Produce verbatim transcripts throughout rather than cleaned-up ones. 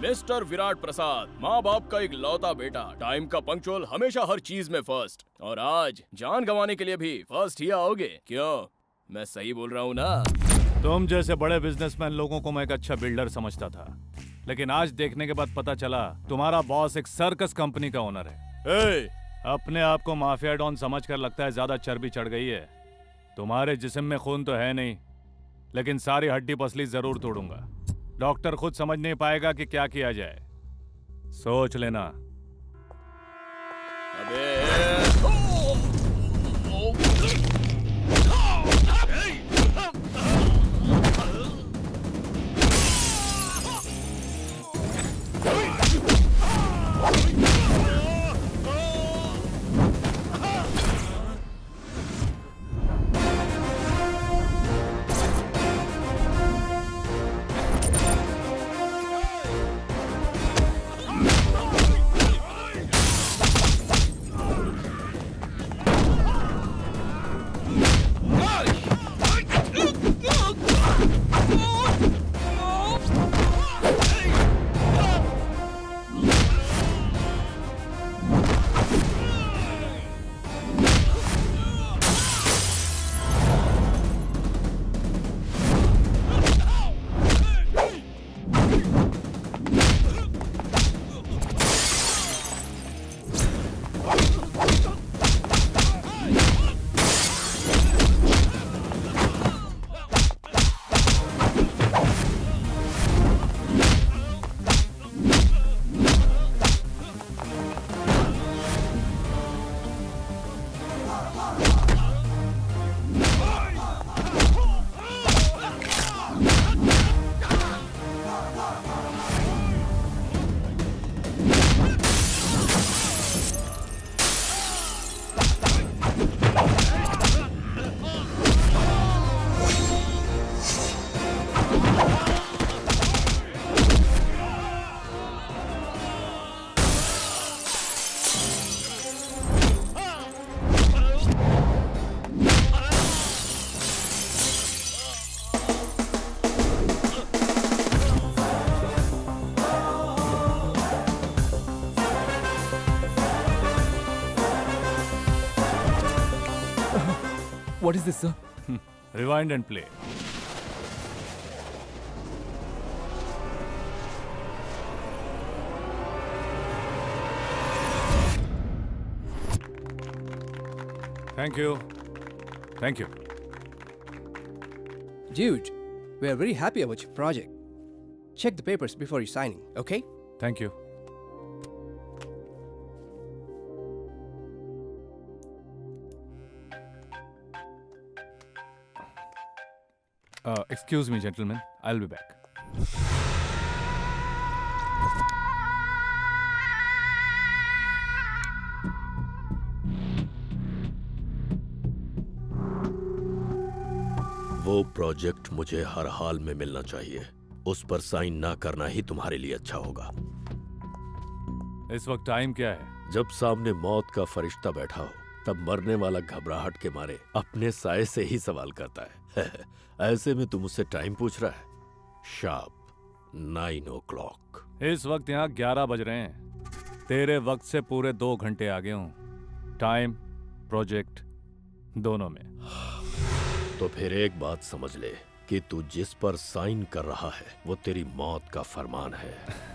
Mister Virat प्रसाद, माँ बाप का एक लौता बेटा, टाइम का पंक्चुअल, हमेशा हर चीज में फर्स्ट, और आज जान गंवाने के लिए भी फर्स्ट ही आओगे। क्यों, मैं सही बोल रहा हूँ ना? तुम जैसे बड़े बिजनेसमैन लोगों को मैं एक अच्छा बिल्डर समझता था, लेकिन आज देखने के बाद पता चला तुम्हारा बॉस एक सर्कस कंपनी का ओनर है। ए! अपने आप को माफिया डॉन समझकर लगता है ज्यादा चर्बी चढ़ गई है। तुम्हारे जिस्म में खून तो है नहीं, लेकिन सारी हड्डी पसली जरूर तोड़ूंगा। डॉक्टर खुद समझ नहीं पाएगा कि क्या किया जाए, सोच लेना। अबे What is this, sir? Rewind and play. Thank you. Thank you. Dude, we are very happy about your project. Check the papers before you signing, okay? Thank you. Uh, excuse me, gentlemen. I'll be back. वो project मुझे हर हाल में मिलना चाहिए। उस पर sign ना करना ही तुम्हारे लिए अच्छा होगा। इस वक्त टाइम क्या है? जब सामने मौत का फरिश्ता बैठा हो, तब मरने वाला घबराहट के मारे अपने साए से ही सवाल करता है। ऐसे में तुम मुझसे टाइम पूछ रहा है? Sharp nine o'clock. इस वक्त यहाँ ग्यारह बज रहे हैं। तेरे वक्त से पूरे दो घंटे आगे हूँ, टाइम प्रोजेक्ट दोनों में। तो फिर एक बात समझ ले कि तू जिस पर साइन कर रहा है वो तेरी मौत का फरमान है।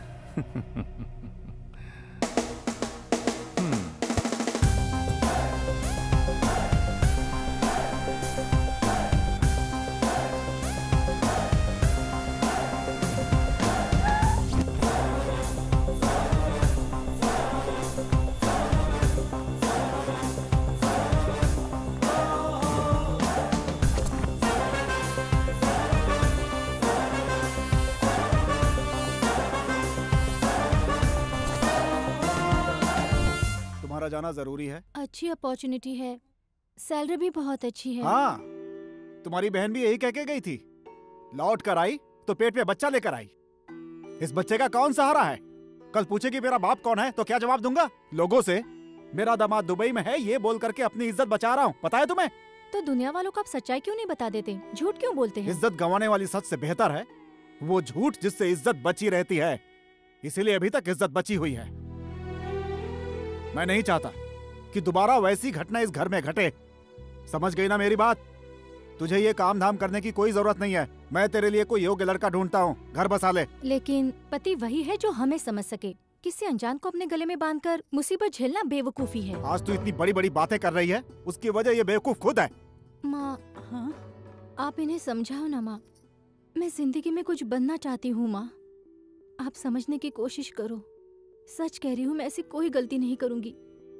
जाना जरूरी है। अच्छी अपॉर्चुनिटी है, सैलरी भी बहुत अच्छी है। हाँ, तुम्हारी बहन भी यही कह के गई थी। लौट कर आई तो पेट में बच्चा लेकर आई। इस बच्चे का कौन सहारा है? कल पूछेगी मेरा बाप कौन है तो क्या जवाब दूंगा लोगों से? मेरा दामाद दुबई में है ये बोल करके अपनी इज्जत बचा रहा हूँ, पता है तुम्हें? तो दुनिया वालों को आप सच्चाई क्यों नहीं बता देते? झूठ क्यों बोलते हैं? इज्जत गंवाने वाली सच से बेहतर है वो झूठ जिससे इज्जत बची रहती है। इसीलिए अभी तक इज्जत बची हुई है। मैं नहीं चाहता कि दोबारा वैसी घटना इस घर में घटे। समझ गई ना मेरी बात? तुझे ये काम धाम करने की कोई जरूरत नहीं है। मैं तेरे लिए कोई योग्य लड़का ढूंढता हूँ, घर बसा ले। लेकिन पति वही है जो हमें समझ सके। किसी अनजान को अपने गले में बांधकर मुसीबत झेलना बेवकूफी है। आज तू इतनी बड़ी बड़ी बातें कर रही है, उसकी वजह ये बेवकूफ खुद है। माँ, हाँ? आप इन्हें समझाओ ना माँ। मैं जिंदगी में कुछ बनना चाहती हूँ माँ। आप समझने की कोशिश करो। सच कह रही हूँ, मैं ऐसी कोई गलती नहीं करूँगी।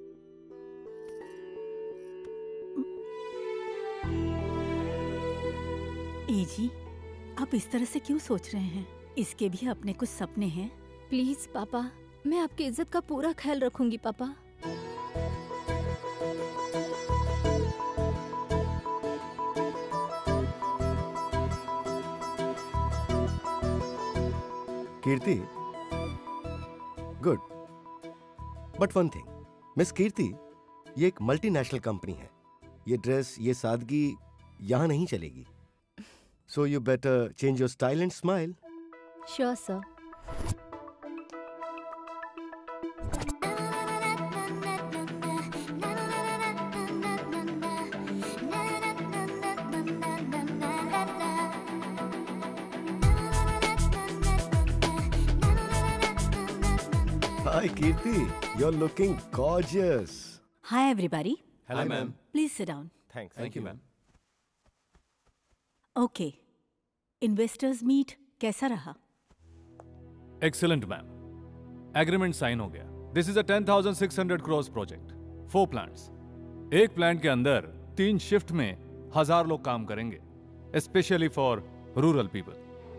ए जी, आप इस तरह से क्यों सोच रहे हैं? इसके भी अपने कुछ सपने हैं। प्लीज पापा, मैं आपकी इज्जत का पूरा ख्याल रखूंगी papa. Kirti, good. But one thing, miss Kirti, ये एक मल्टीनेशनल कंपनी है। ये ड्रेस, ये सादगी यहाँ नहीं चलेगी। So you better change your style and smile. Sure sir. Hi Kirti, you're looking gorgeous. Hi everybody. Hello, ma'am. Please sit down. Thanks. Thank you, ma'am. Okay. Investors meet कैसा रहा? Excellent ma'am. Agreement sign हो गया। This is a ten thousand six hundred crores project. Four plants. एक plant के अंदर तीन shift में हजार लोग काम करेंगे, specially for rural people.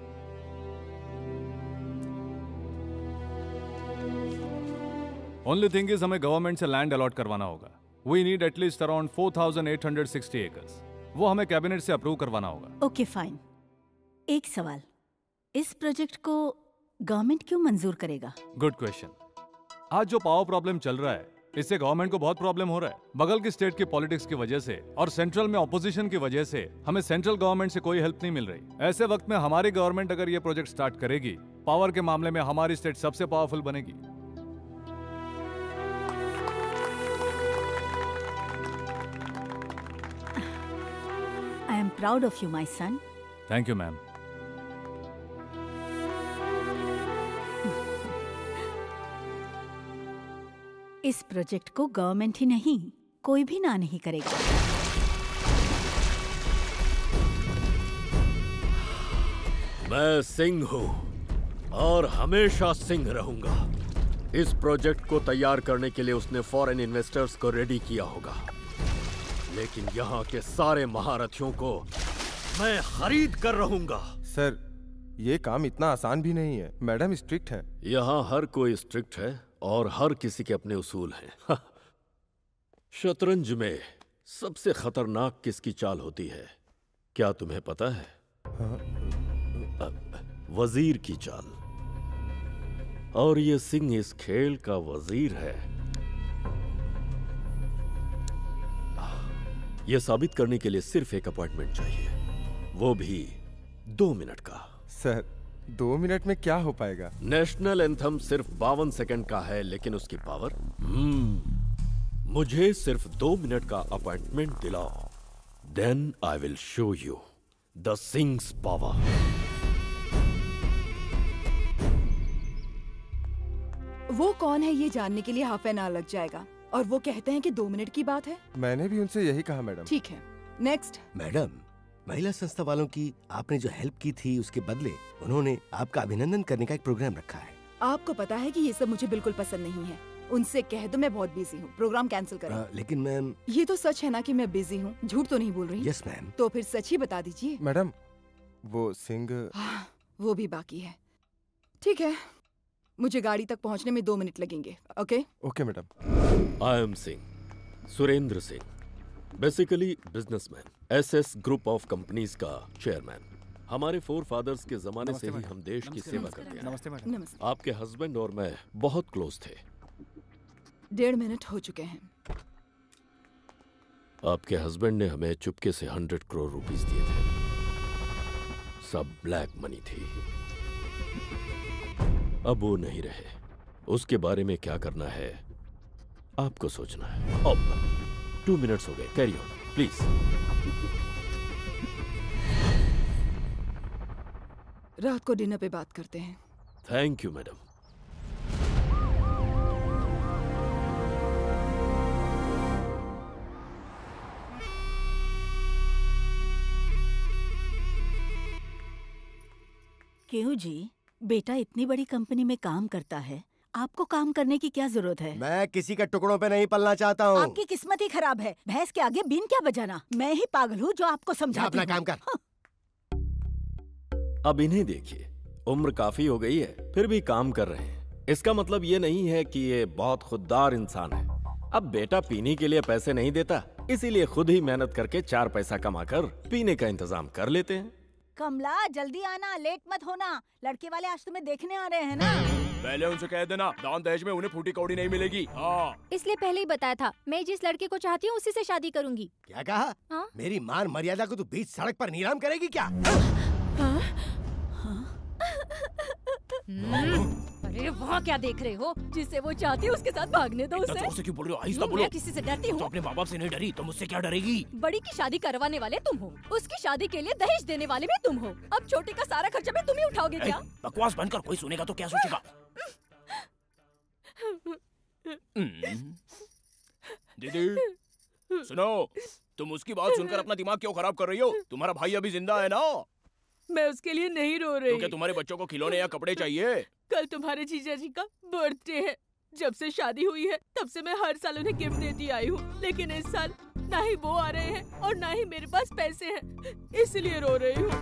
Only thing is हमें गवर्नमेंट से लैंड अलॉट करवाना होगा। We need at least around four thousand eight hundred sixty acres. वो हमें कैबिनेट से अप्रूव करवाना होगा। Okay fine. एक सवाल, इस प्रोजेक्ट को गवर्नमेंट क्यों मंजूर करेगा? Good question. आज जो पावर प्रॉब्लम चल रहा है, इससे गवर्नमेंट को बहुत प्रॉब्लम हो रहा है। बगल की स्टेट की पॉलिटिक्स की वजह से और सेंट्रल में ऑपोजिशन की वजह से हमें सेंट्रल गवर्नमेंट से कोई हेल्प नहीं मिल रही। ऐसे वक्त में हमारी गवर्नमेंट अगर ये प्रोजेक्ट स्टार्ट करेगी, पावर के मामले में हमारी स्टेट सबसे पावरफुल बनेगी। I am proud of you my son. Thank you ma'am. इस प्रोजेक्ट को गवर्नमेंट ही नहीं, कोई भी ना नहीं करेगा। मैं सिंह हूं और हमेशा सिंह रहूंगा। इस प्रोजेक्ट को तैयार करने के लिए उसने फॉरेन इन्वेस्टर्स को रेडी किया होगा, लेकिन यहाँ के सारे महारथियों को मैं खरीद कर रहूंगा। सर, ये काम इतना आसान भी नहीं है। मैडम स्ट्रिक्ट है। यहाँ हर कोई स्ट्रिक्ट है और हर किसी के अपने उसूल हैं। शतरंज में सबसे खतरनाक किसकी चाल होती है, क्या तुम्हें पता है? हाँ? वजीर की चाल। और ये सिंह इस खेल का वजीर है। यह साबित करने के लिए सिर्फ एक अपॉइंटमेंट चाहिए, वो भी दो मिनट का। सर, दो मिनट में क्या हो पाएगा? नेशनल एंथम सिर्फ बावन सेकंड का है, लेकिन उसकी पावर। हम्म मुझे सिर्फ दो मिनट का अपॉइंटमेंट दिलाओ, then I will show you the things power. वो कौन है ये जानने के लिए हाफ एन आवर लग जाएगा, और वो कहते हैं कि दो मिनट की बात है। मैंने भी उनसे यही कहा मैडम। ठीक है, नेक्स्ट। मैडम, महिला संस्था वालों की आपने जो हेल्प की थी, उसके बदले उन्होंने आपका अभिनंदन करने का एक प्रोग्राम रखा है। आपको पता है कि ये सब मुझे बिल्कुल पसंद नहीं है। उनसे कह दो मैं बहुत बिजी हूँ, प्रोग्राम कैंसिल करें। आ, लेकिन मैम, ये तो सच है ना कि मैं बिजी हूँ, झूठ तो नहीं बोल रही? Yes ma'am. तो फिर सच ही बता दीजिए। मैडम, वो सिंह। हाँ, वो भी बाकी है। ठीक है, मुझे गाड़ी तक पहुँचने में दो मिनट लगेंगे। Okay okay madam. I am Singh, Surendra Singh, basically businessman, SS group of companies का चेयरमैन। हमारे फोर फादर्स के जमाने से ही हम देश की सेवा करते हैं। नमस्ते मैडम। नमस्ते। आपके हस्बैंड और मैं बहुत क्लोज थे। डेढ़ मिनट हो चुके हैं। आपके हस्बैंड ने हमें चुपके से हंड्रेड करोड़ रुपीस दिए थे। सब ब्लैक मनी थी। अब वो नहीं रहे, उसके बारे में क्या करना है आपको सोचना है। अब टू मिनट्स हो गए, कैरी ऑन प्लीज। रात को डिनर पे बात करते हैं। Thank you madam. क्यों जी, बेटा इतनी बड़ी कंपनी में काम करता है, आपको काम करने की क्या जरूरत है? मैं किसी के टुकड़ों पे नहीं पलना चाहता हूँ। आपकी किस्मत ही खराब है। भैंस के आगे बीन क्या बजाना। मैं ही पागल हूँ जो आपको समझाती अपना हूँ। काम कर। हाँ। अब इन्हें देखिए, उम्र काफी हो गई है फिर भी काम कर रहे हैं। इसका मतलब ये नहीं है कि ये बहुत खुददार इंसान है। अब बेटा पीने के लिए पैसे नहीं देता, इसीलिए खुद ही मेहनत करके चार पैसा कमाकर पीने का इंतजाम कर लेते हैं। कमला जल्दी आना, लेट मत होना। लड़के वाले आज तुम्हें देखने आ रहे हैं ना। पहले उनसे कह देना दान दहेज में उन्हें फूटी कौड़ी नहीं मिलेगी। हाँ। इसलिए पहले ही बताया था, मैं जिस लड़के को चाहती हूँ उसी से शादी करूंगी। क्या कहा? हाँ? मेरी मान मर्यादा को तू बीच सड़क पर नीलाम करेगी क्या? अरे वहाँ क्या देख रहे हो? जिसे वो चाहती है उसके साथ भागने दो उसे। जोर से क्यों बोल रहे हो? आहिस्ता बोलो। मैं किसी से डरती हूँ? तो अपने माँ बाप से नहीं डरी तो मुझसे क्या डरेगी? बड़ी की शादी करवाने वाले तुम हो, उसकी शादी के लिए दहेज देने वाले भी तुम हो। अब छोटे का सारा खर्चा भी तुम ही उठाओगे क्या? बकवास बंद कर, कोई सुनेगा तो क्या सोचेगा? दीदी सुनो, तुम उसकी बात सुनकर अपना दिमाग क्यों खराब कर रही हो? तुम्हारा भाई अभी जिंदा है ना? मैं उसके लिए नहीं रो रही। तो क्या तुम्हारे बच्चों को खिलौने या कपड़े चाहिए? कल तुम्हारे जीजा जी का बर्थडे है। जब से शादी हुई है तब से मैं हर साल उन्हें गिफ्ट देती आई हूँ, लेकिन इस साल ना ही वो आ रहे हैं और ना ही मेरे पास पैसे हैं, इसलिए रो रही हूँ।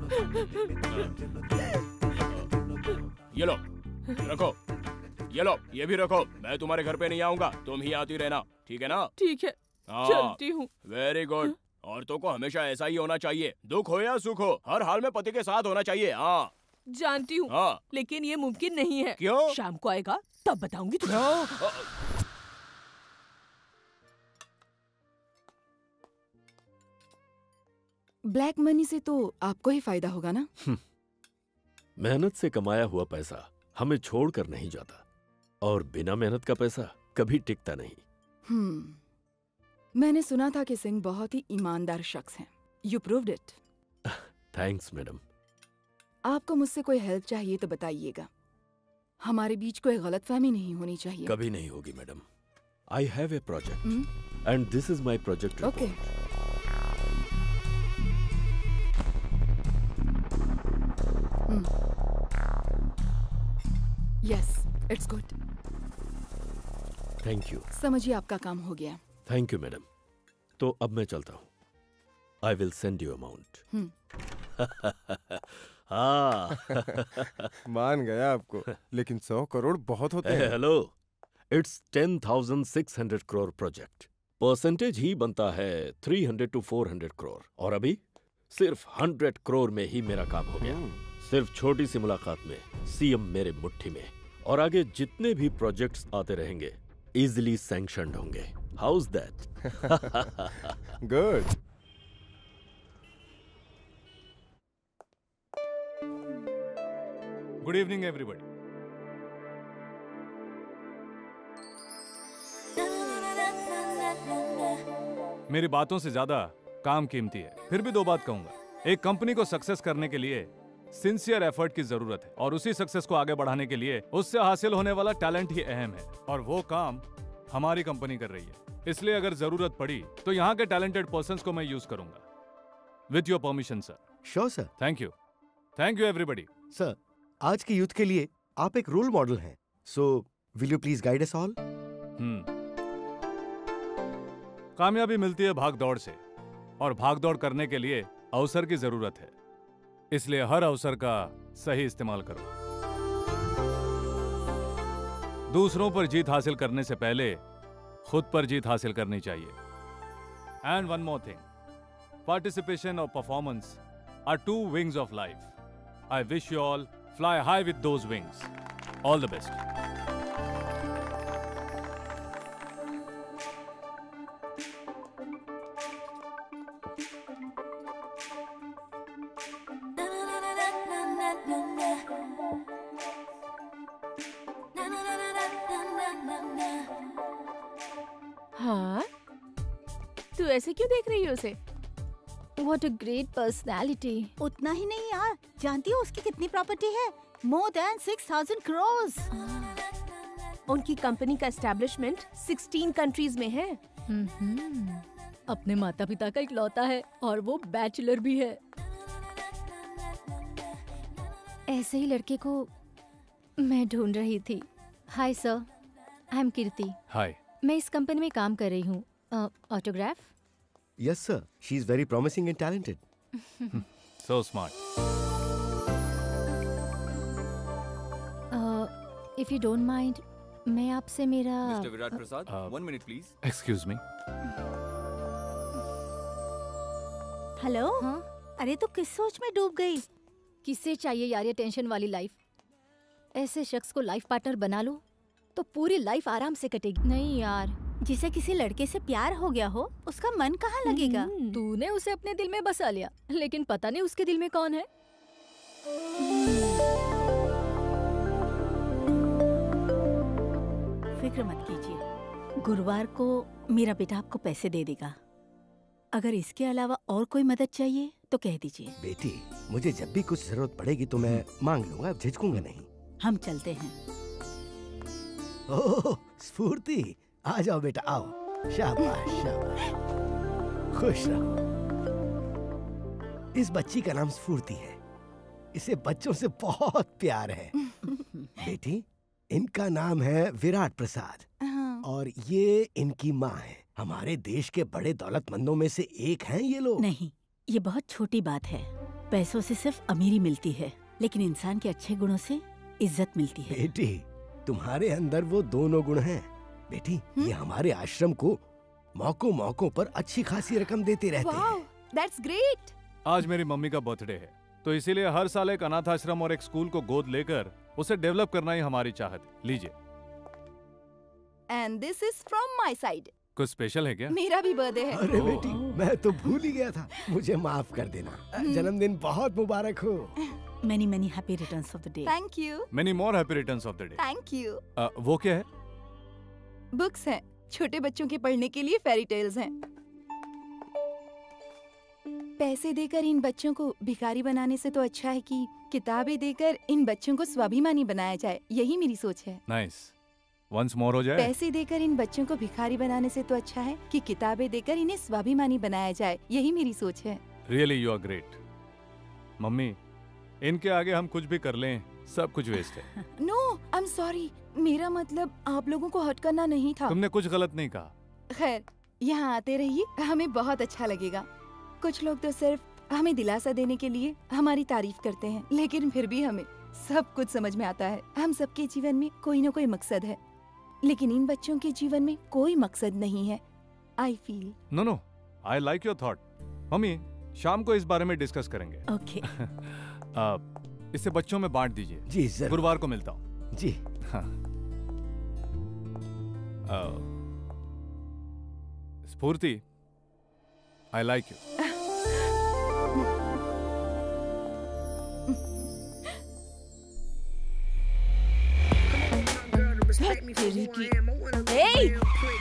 ये लो रखो, ये लो ये भी रखो। मैं तुम्हारे घर पे नहीं आऊंगा, तुम ही आती रहना, ठीक है ना? ठीक है, चलती हूँ। Very good. औरतों को हमेशा ऐसा ही होना चाहिए, दुख हो या सुख हो, हर हाल में पति के साथ होना चाहिए। हाँ जानती हूँ, हाँ। लेकिन ये मुमकिन नहीं है। क्यों? शाम को आएगा तब बताऊंगी तुम्हें। ब्लैक मनी से तो आपको ही फायदा होगा ना? मेहनत से कमाया हुआ पैसा हमें छोड़कर नहीं जाता, और बिना मेहनत का पैसा कभी टिकता नहीं। हम्म, मैंने सुना था कि सिंह बहुत ही ईमानदार शख्स हैं। You proved it. Thanks madam. आपको मुझसे कोई हेल्प चाहिए तो बताइएगा। हमारे बीच कोई गलतफहमी नहीं होनी चाहिए। कभी नहीं होगी madam. I have a project and this is my project. Okay. Yes, it's good. Thank you. समझिए आपका काम हो गया। Thank you madam. तो अब मैं चलता हूँ। I will send you amount. हाँ मान गया आपको, लेकिन सौ करोड़ बहुत होते हैं। Hello, it's ten thousand six hundred crore project. Percentage ही बनता है three hundred to four hundred crore, और अभी सिर्फ हंड्रेड करोड़ में ही मेरा काम हो गया। सिर्फ छोटी सी मुलाकात में सीएम मेरे मुट्ठी में, और आगे जितने भी प्रोजेक्ट्स आते रहेंगे इजिली सैंक्शनड होंगे। How's that? Good. Good evening everybody. मेरी बातों से ज्यादा काम कीमती है, फिर भी दो बात कहूंगा। एक कंपनी को सक्सेस करने के लिए सिंसियर एफर्ट की जरूरत है, और उसी सक्सेस को आगे बढ़ाने के लिए उससे हासिल होने वाला टैलेंट ही अहम है, और वो काम हमारी कंपनी कर रही है। इसलिए अगर जरूरत पड़ी तो यहाँ के टैलेंटेड पर्संस को मैं यूज करूंगा। With your permission sir. Sure sir. Thank you. Thank you everybody. Sir, आज के यूथ के लिए आप एक रोल मॉडल हैं, so will you please guide us all? Hmm कामयाबी मिलती है भाग दौड़ से, और भाग दौड़ करने के लिए अवसर की जरूरत है। इसलिए हर अवसर का सही इस्तेमाल करो। दूसरों पर जीत हासिल करने से पहले खुद पर जीत हासिल करनी चाहिए। And one more thing, participation और performance are two wings of life. I wish you all fly high with those wings. All the best. तू ऐसे क्यों देख रही है उसे? What a great personality. उतना ही नहीं यार, जानती हो उसकी कितनी प्रॉपर्टी है? More than six thousand crore. उनकी कंपनी का एस्टेब्लिशमेंट सिक्सटीन कंट्रीज में है। हम्म, अपने माता पिता का इकलौता है और वो बैचलर भी है। ऐसे ही लड़के को मैं ढूंढ रही थी। Hi sir, I am Kirti. Hi. मैं इस कंपनी में काम कर रही हूँ। Autograph? Yes, sir. She is very promising and talented. So smart. Uh, if you don't mind, मैं आपसे मेरा mister Virat Prasad, one minute please. Excuse me. हेलो। हाँ? अरे तू किस सोच में डूब गई? किससे चाहिए यार ये टेंशन वाली लाइफ? ऐसे शख्स को लाइफ पार्टनर बना लो तो पूरी लाइफ आराम से कटेगी। नहीं यार, जिसे किसी लड़के से प्यार हो गया हो, उसका मन कहाँ लगेगा? तूने उसे अपने दिल में बसा लिया, लेकिन पता नहीं उसके दिल में कौन है। फिक्र मत कीजिए, गुरुवार को मेरा बेटा आपको पैसे दे देगा। अगर इसके अलावा और कोई मदद चाहिए तो कह दीजिए। बेटी, मुझे जब भी कुछ जरूरत पड़ेगी तो मैं मांग लूंगा, झिझकूंगा नहीं। हम चलते हैं। ओह स्फूर्ति, आ जाओ बेटा, आओ। शाबाश शाबाश, खुश रहो। इस बच्ची का नाम स्फूर्ति है। इसे बच्चों से बहुत प्यार है। बेटी, इनका नाम है विराट प्रसाद और ये इनकी माँ है। हमारे देश के बड़े दौलतमंदों में से एक हैं ये लोग। नहीं, ये बहुत छोटी बात है। पैसों से सिर्फ अमीरी मिलती है, लेकिन इंसान के अच्छे गुणों से इज्जत मिलती है। बेटी, तुम्हारे अंदर वो दोनों गुण हैं। बेटी, ये हमारे आश्रम को मौकों मौकों पर अच्छी खासी रकम देते रहते हैं। That's great. आज मेरी मम्मी का बर्थडे है, तो इसीलिए हर साल एक अनाथ आश्रम और एक स्कूल को गोद लेकर उसे डेवलप करना ही हमारी चाहत है। लीजिए। And this is from my side. कुछ स्पेशल है क्या? मेरा भी बर्थडे है। अरे बेटी, मैं तो भूल ही गया था, मुझे माफ कर देना। जन्मदिन बहुत मुबारक हो। Many many happy returns of the day. Thank you. Many more happy returns of the day. Thank you. uh, वो क्या है? बुक्स हैं, छोटे बच्चों के पढ़ने के लिए फेरी टेल्स हैं। पैसे देकर इन बच्चों को भिखारी बनाने से तो अच्छा है कि किताबें देकर इन बच्चों को स्वाभिमानी बनाया जाए। यही मेरी सोच है। Nice. Once more हो जाए। पैसे देकर इन बच्चों को भिखारी बनाने से तो अच्छा है कि किताबें देकर इन्हें स्वाभिमानी बनाया जाए। यही मेरी सोच है। Really, you are great. Mummy, इनके आगे हम कुछ भी कर लें, सब कुछ वेस्ट है। No, I am sorry. मेरा मतलब आप लोगों को हर्ट करना नहीं था। तुमने कुछ गलत नहीं कहा। खैर, यहाँ आते रहिए, हमें बहुत अच्छा लगेगा। कुछ लोग तो सिर्फ हमें दिलासा देने के लिए हमारी तारीफ करते हैं, लेकिन फिर भी हमें सब कुछ समझ में आता है। हम सबके जीवन में कोई न कोई मकसद है, लेकिन इन बच्चों के जीवन में कोई मकसद नहीं है। I feel no no, I like your thought. Mummy, शाम को इस बारे में डिस्कस करेंगे। ओके। इसे बच्चों में बांट दीजिए। जी जरूर। गुरुवार को मिलता हूँ। जी। हाँ। Sphoorti, I like you. Hey!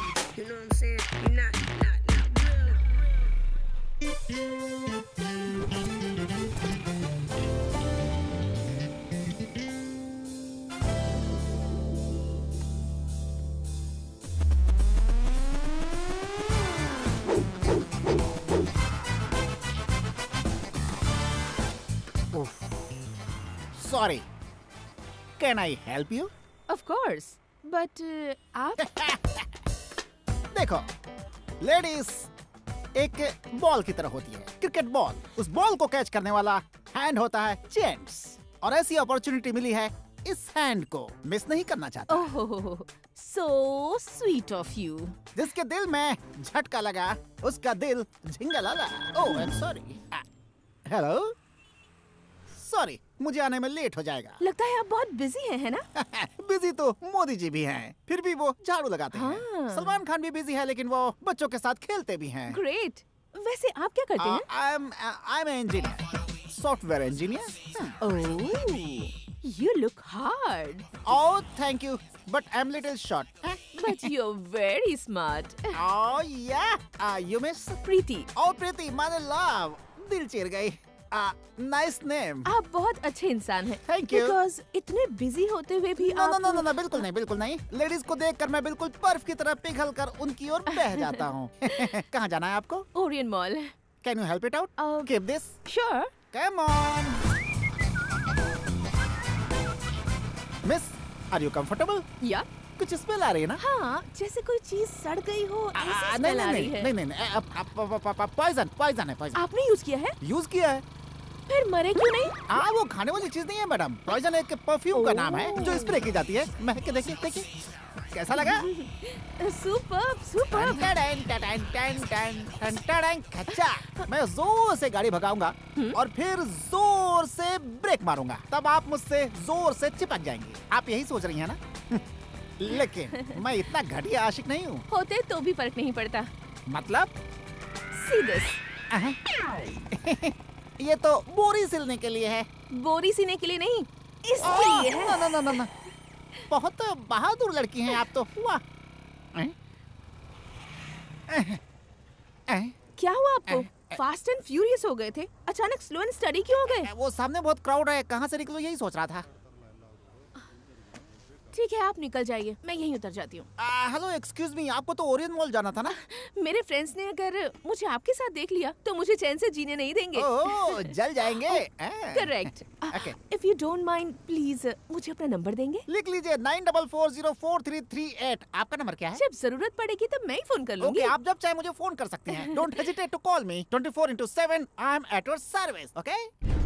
Sorry. Can I help you? Of course. But uh, आप देखो, लेडीज एक बॉल की तरह होती है, क्रिकेट बॉल। उस बॉल को कैच करने वाला हैंड होता है जेंट्स, और ऐसी अपॉर्चुनिटी मिली है, इस हैंड को मिस नहीं करना चाहता। ओह, so sweet of you. जिसके दिल में झटका लगा, उसका दिल झिंगलाला। Oh, I am sorry. Hello, sorry, मुझे आने में लेट हो जाएगा। लगता है आप बहुत बिजी हैं, है ना? बिजी तो मोदी जी भी हैं, फिर भी वो झाड़ू लगाते हाँ। हैं। सलमान खान भी बिजी है, लेकिन वो बच्चों के साथ खेलते भी हैं। ग्रेट। वैसे आप क्या करते हैं? I am I am an engineer, software engineer. Oh, you look hard. Oh, thank you, but I'm little short. But you're very smart. Oh yeah. Uh, you miss Preeti. Oh Preeti, my love. दिल चीर गई। Nice uh, name. आप बहुत अच्छे इंसान हैं। Thank you. Because इतने busy होते हुए भी no, आप no, no, no, no, बिल्कुल नहीं, बिल्कुल नहीं। लेडीज को देखकर मैं बिल्कुल बर्फ की तरह पिघल कर उनकी ओर बह जाता हूँ। कहाँ जाना है आपको? Orion mall. Can you help it out? Uh, Keep this. Sure. Come on. Miss, are you comfortable? Yeah. कुछ स्मेल आ रही है ना? हाँ, जैसे कोई चीज सड़ गई हो ऐसी स्मेल आ रही है। नहीं नहीं नहीं, पॉइजन पॉइजन है पॉइजन। आपने यूज किया है? यूज किया है। फिर मरे क्यों नहीं? हाँ, वो खाने वाली चीज नहीं है मैडम। पॉइजन एक परफ्यूम का नाम है जो स्प्रे की जाती है। महक के देखिए देखिए कैसा लगा? Super super. मैं जोर से गाड़ी भगाऊंगा और फिर जोर से ब्रेक मारूंगा, तब आप मुझसे जोर से चिपक जाएंगे। आप यही सोच रही हैं ना? लेकिन मैं इतना घटिया आशिक नहीं हूँ। होते तो भी फर्क नहीं पड़ता। मतलब? सीधे। ये तो बोरी सिलने के लिए है। बोरी सिलने के लिए नहीं, इसके लिए है। ना ना ना ना, बहुत बहादुर लड़की हैं आप तो। वाह। क्या हुआ आपको? फास्ट एंड फ्यूरियस हो गए थे, अचानक स्लो एंड स्टडी क्यों हो गए? वो सामने बहुत क्राउड है, कहाँ से निकलूं यही सोच रहा था। ठीक है, आप निकल जाइए, मैं यहीं उतर जाती हूँ। हेलो एक्सक्यूज मी, आपको तो ओरियन मॉल जाना था ना? मेरे फ्रेंड्स ने अगर मुझे आपके साथ देख लिया तो मुझे चैन से जीने नहीं देंगे। ओह, जल जाएंगे। Correct. If you don't mind please मुझे अपना नंबर देंगे? लिख लीजिए nine double four zero four three three eight. आपका नंबर क्या है? जब जरूरत पड़ेगी तब मैं ही फोन कर लूंगी। ओके, आप जब चाहे मुझे फोन कर सकते हैं। Don't hesitate to call me. Twenty four into seven I am at your service. Okay?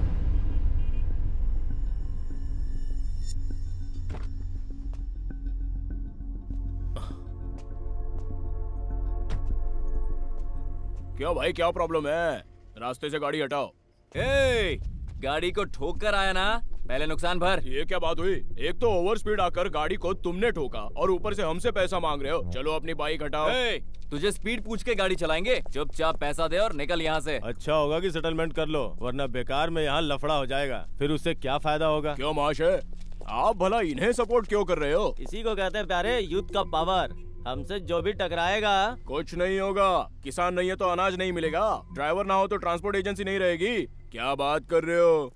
क्या भाई, क्या प्रॉब्लम है? रास्ते से गाड़ी हटाओ। ए, गाड़ी को ठोक कर आया ना, पहले नुकसान भर। ये क्या बात हुई? एक तो ओवर स्पीड आकर गाड़ी को तुमने ठोका और ऊपर से हमसे पैसा मांग रहे हो। चलो अपनी बाइक हटाओ। ए, तुझे स्पीड पूछ के गाड़ी चलाएंगे? चुपचाप पैसा दे और निकल यहाँ से। अच्छा होगा कि सेटलमेंट कर लो, वरना बेकार में यहाँ लफड़ा हो जाएगा, फिर उससे क्या फायदा होगा? क्यों महाशय, आप भला इन्हें सपोर्ट क्यों कर रहे हो? इसी को कहते हैं प्यारे यूथ का पावर। हमसे जो भी टकराएगा कुछ नहीं होगा। किसान नहीं है तो अनाज नहीं मिलेगा, ड्राइवर ना हो तो ट्रांसपोर्ट एजेंसी नहीं रहेगी। क्या बात कर रहे हो?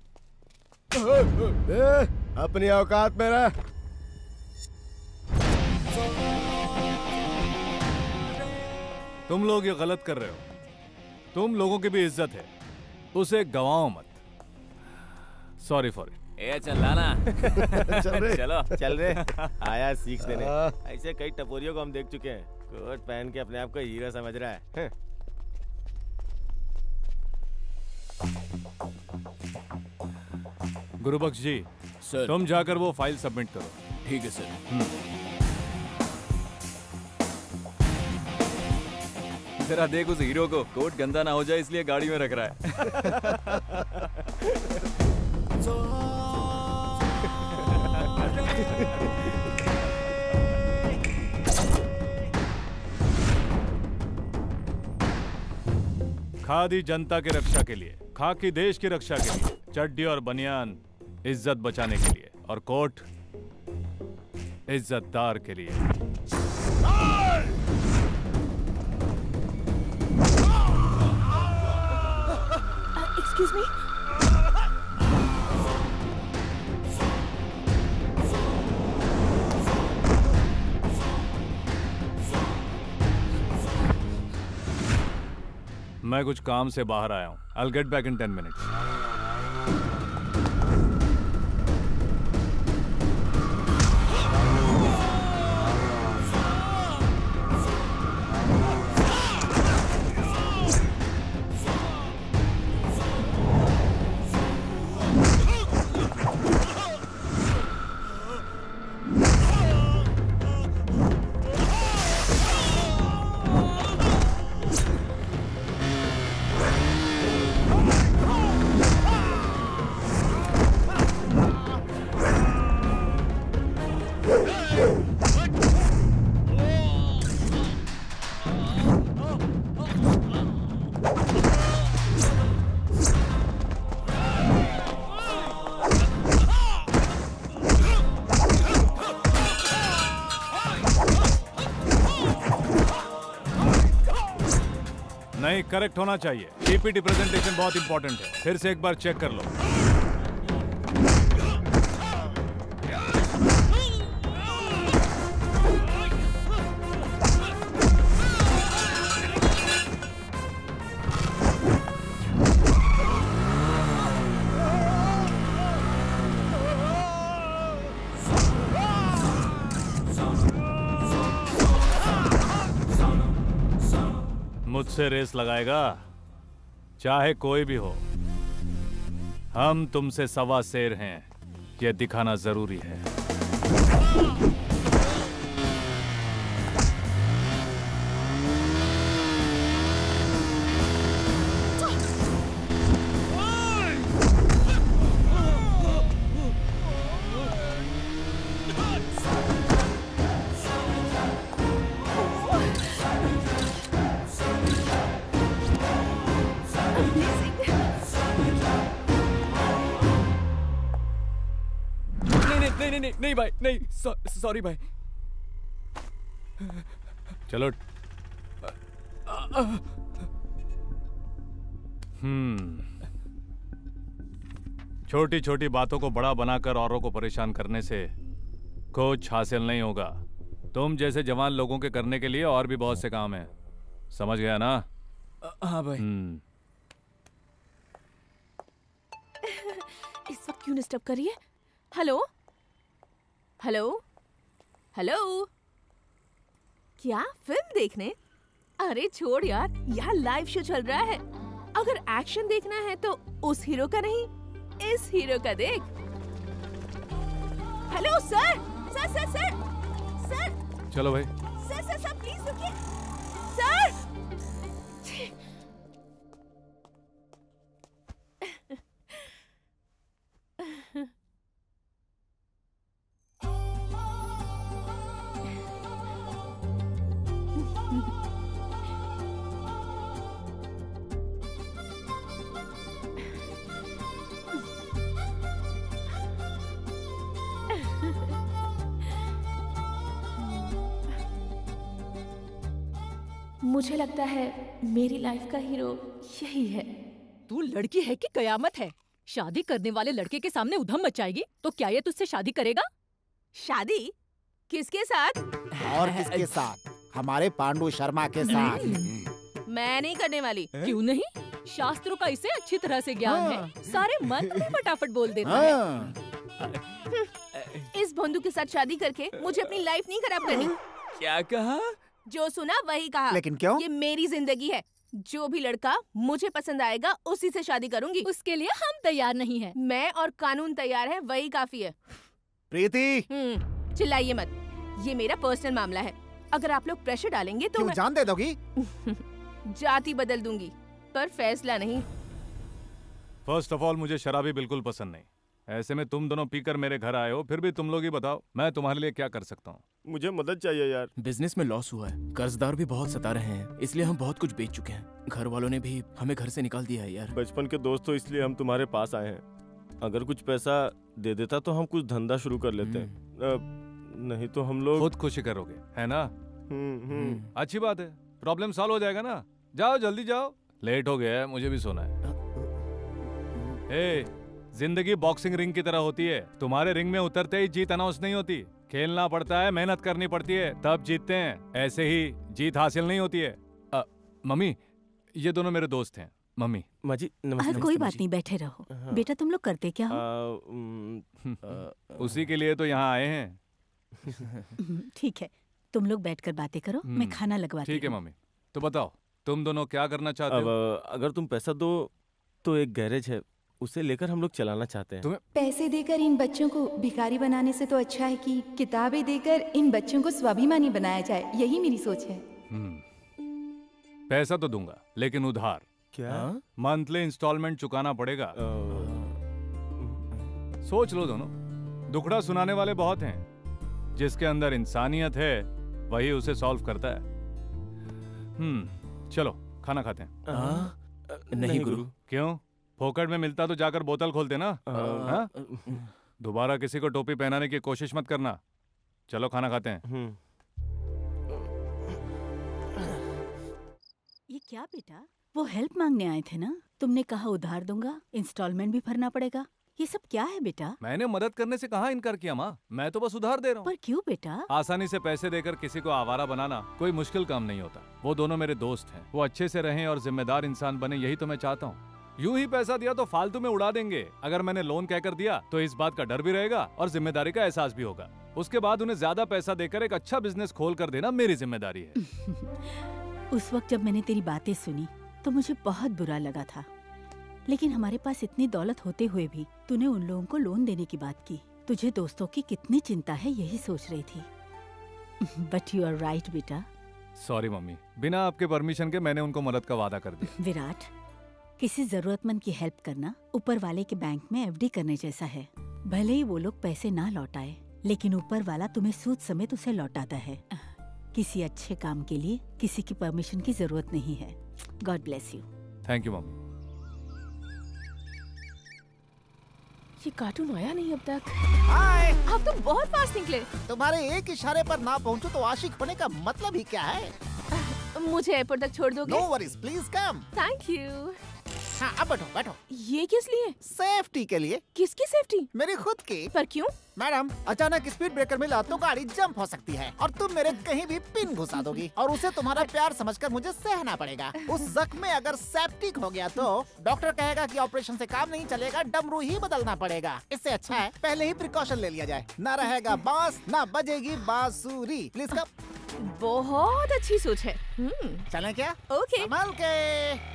ए, अपनी औकात में रह। तुम लोग ये गलत कर रहे हो। तुम लोगों की भी इज्जत है, उसे गवाओ मत। Sorry for it. ए चल ना। चल रे। चलो चल रे। आया सीख देने। ऐसे कई टपोरियों को हम देख चुके हैं, कोट पहन के अपने आप को हीरो समझ रहा है। गुरुबख्श जी, सर। तुम जाकर वो फाइल सबमिट करो। ठीक है सर। जरा देख उस हीरो को, कोट गंदा ना हो जाए इसलिए गाड़ी में रख रहा है। खादी जनता की रक्षा के लिए, खाकी देश की रक्षा के लिए, चड्डी और बनियान इज्जत बचाने के लिए और कोट इज्जतदार के लिए। Excuse me. मैं कुछ काम से बाहर आया हूँ। I'll get back in ten minutes. नहीं, करेक्ट होना चाहिए। पीपीटी प्रेजेंटेशन बहुत इंपॉर्टेंट है। फिर से एक बार चेक कर लो। मुझसे रेस लगाएगा, चाहे कोई भी हो। हम तुमसे सवा शेर हैं, यह दिखाना जरूरी है। नहीं नहीं नहीं नहीं भाई, नहीं, सॉरी भाई। चलो। हम्म छोटी छोटी बातों को बड़ा बनाकर औरों को परेशान करने से कुछ हासिल नहीं होगा। तुम जैसे जवान लोगों के करने के लिए और भी बहुत से काम हैं। समझ गया ना? हाँ भाई। हम्म इस वक्त क्यों डिस्टर्ब कर रही है? हेलो हेलो हेलो, क्या फिल्म देखने? अरे छोड़ यार, यहाँ लाइव शो चल रहा है। अगर एक्शन देखना है तो उस हीरो का नहीं, इस हीरो का देख। Hello sir sir sir sir sir चलो भाई। सर सर सर प्लीज रुकिए सर। मुझे लगता है मेरी लाइफ का हीरो यही है। तू लड़की है कि कयामत है? शादी करने वाले लड़के के सामने उधम मचाएगी तो क्या ये तुझसे शादी करेगा? शादी किसके साथ? और किसके साथ? हमारे पांडु शर्मा के साथ। मैं नहीं करने वाली। क्यों नहीं? शास्त्रों का इसे अच्छी तरह से ज्ञान हाँ। है। सारे मंत्र भी फटाफट बोल देता हाँ। है। इस बंधु के साथ शादी करके मुझे अपनी लाइफ नहीं खराब करनी। क्या कहा? जो सुना वही कहा। लेकिन क्यों? ये मेरी जिंदगी है। जो भी लड़का मुझे पसंद आएगा उसी से शादी करूंगी। उसके लिए हम तैयार नहीं हैं। मैं और कानून तैयार है, वही काफी है। प्रीति, हम्म चिल्लाइए मत, ये मेरा पर्सनल मामला है। अगर आप लोग प्रेशर डालेंगे तो क्यों मैं... जान दे दोगी? जाति बदल दूंगी, पर फैसला नहीं। फर्स्ट ऑफ ऑल मुझे शराबी बिल्कुल पसंद नहीं। ऐसे में तुम दोनों पीकर मेरे घर आए हो, फिर भी तुम लोग ही बताओ मैं तुम्हारे लिए क्या कर सकता हूँ? मुझे मदद चाहिए यार। बिजनेस में लॉस हुआ है, कर्जदार भी बहुत सता रहे हैं, इसलिए हम बहुत कुछ बेच चुके हैं। घर वालों ने भी हमें घर से निकाल दिया है यार। बचपन के दोस्त हो इसलिए हम तुम्हारे पास आए हैं। अगर कुछ पैसा दे देता तो हम कुछ धंधा शुरू कर लेते हैं। नहीं तो हम लोग खुद खुशी करोगे, है ना? अच्छी बात है, प्रॉब्लम सॉल्व हो जाएगा ना। जाओ जल्दी जाओ, लेट हो गया है, मुझे भी सोना है। ए, जिंदगी बॉक्सिंग रिंग की तरह होती है। तुम्हारे रिंग में उतरते ही जीत अनाउंस नहीं होती। खेलना पड़ता है, मेहनत करनी पड़ती है, तब जीतते हैं। ऐसे ही जीत हासिल नहीं होती है। आ, मम्मी, ये दोनों मेरे दोस्त हैं। मम्मी। माँ जी नमस्ते। कोई बात नहीं, बैठे रहो। हाँ। बेटा तुम लोग करते क्या हो? उसी के लिए तो यहाँ आए हैं। ठीक है, तुम लोग बैठकर बातें करो, मैं खाना लगवाती हूँ। ठीक है मम्मी। तो बताओ तुम दोनों क्या करना चाहते हो? अगर तुम पैसा दो तो एक गैरेज है, उसे लेकर हम लोग चलाना चाहते हैं। तुम्हें पैसे देकर इन बच्चों को भिखारी बनाने से तो अच्छा है कि किताबें देकर इन बच्चों को स्वाभिमानी बनाया जाए। यही मेरी सोच है। पैसा तो दूंगा, लेकिन उधार। क्या? मंथली इंस्टॉलमेंट चुकाना पड़ेगा। सोच लो दोनों, दुखड़ा सुनाने वाले बहुत हैं। जिसके अंदर इंसानियत है वही उसे सॉल्व करता है। हम्म चलो खाना खाते हैं। आ, नहीं गुरु। क्यों? फोकट में मिलता तो जाकर बोतल खोलते ना। दोबारा किसी को टोपी पहनाने की कोशिश मत करना। चलो खाना खाते हैं। ये क्या बेटा, वो हेल्प मांगने आए थे ना, तुमने कहा उधार दूंगा, इंस्टॉलमेंट भी भरना पड़ेगा। ये सब क्या है बेटा? मैंने मदद करने से कहाँ इनकार किया माँ, मैं तो बस उधार दे रहा हूँ। पर क्यों बेटा? आसानी से पैसे देकर किसी को आवारा बनाना कोई मुश्किल काम नहीं होता। वो दोनों मेरे दोस्त हैं, वो अच्छे से रहें और जिम्मेदार इंसान बने, यही तो मैं चाहता हूँ। यूं ही पैसा दिया तो फालतू में उड़ा देंगे। अगर मैंने लोन कहकर दिया तो इस बात का डर भी रहेगा और जिम्मेदारी का एहसास भी होगा। उसके बाद उन्हें ज्यादा पैसा देकर एक अच्छा बिजनेस खोल कर देना मेरी जिम्मेदारी है। उस वक्त जब मैंने तेरी बातें सुनी तो मुझे बहुत बुरा लगा था, लेकिन हमारे पास इतनी दौलत होते हुए भी तूने उन लोगों को लोन देने की बात की। तुझे दोस्तों की कितनी चिंता है यही सोच रही थी। बट यू आर राइट बेटा। सॉरी मम्मी, बिना आपके परमिशन के मैंने उनको मदद का वादा कर दिया। विराट, किसी जरूरतमंद की हेल्प करना ऊपर वाले के बैंक में एफडी करने जैसा है। भले ही वो लोग पैसे ना लौटाए, लेकिन ऊपर वाला तुम्हें सूद समेत उसे लौटाता है। किसी अच्छे काम के लिए किसी की परमिशन की जरूरत नहीं है। God bless you. Thank you mummy. ये कार्टून आया नहीं अब तक। हाय, आप तो बहुत फास्ट निकले। तुम्हारे एक इशारे पर ना पहुंचूं तो आशिक होने का मतलब ही क्या है? मुझे एयरपोर्ट तक छोड़ दोगे? No worries, please come. Thank you. हाँ, अब बैठो बैठो। ये किस लिए? सेफ्टी के लिए। किसकी सेफ्टी? मेरी खुद की। पर क्यों? मैडम, अचानक स्पीड ब्रेकर मिला तो गाड़ी जंप हो सकती है और तुम मेरे कहीं भी पिन घुसा दोगी और उसे तुम्हारा प्यार समझकर मुझे सहना पड़ेगा। उस जख्म में अगर सेप्टिक हो गया तो डॉक्टर कहेगा कि ऑपरेशन से काम नहीं चलेगा, डमरू ही बदलना पड़ेगा। इससे अच्छा है पहले ही प्रिकॉशन ले लिया जाए। ना रहेगा बांस, ना बजेगी बांसुरी। Please come. बहुत अच्छी सोच है। चलें क्या? ओके। संभल के।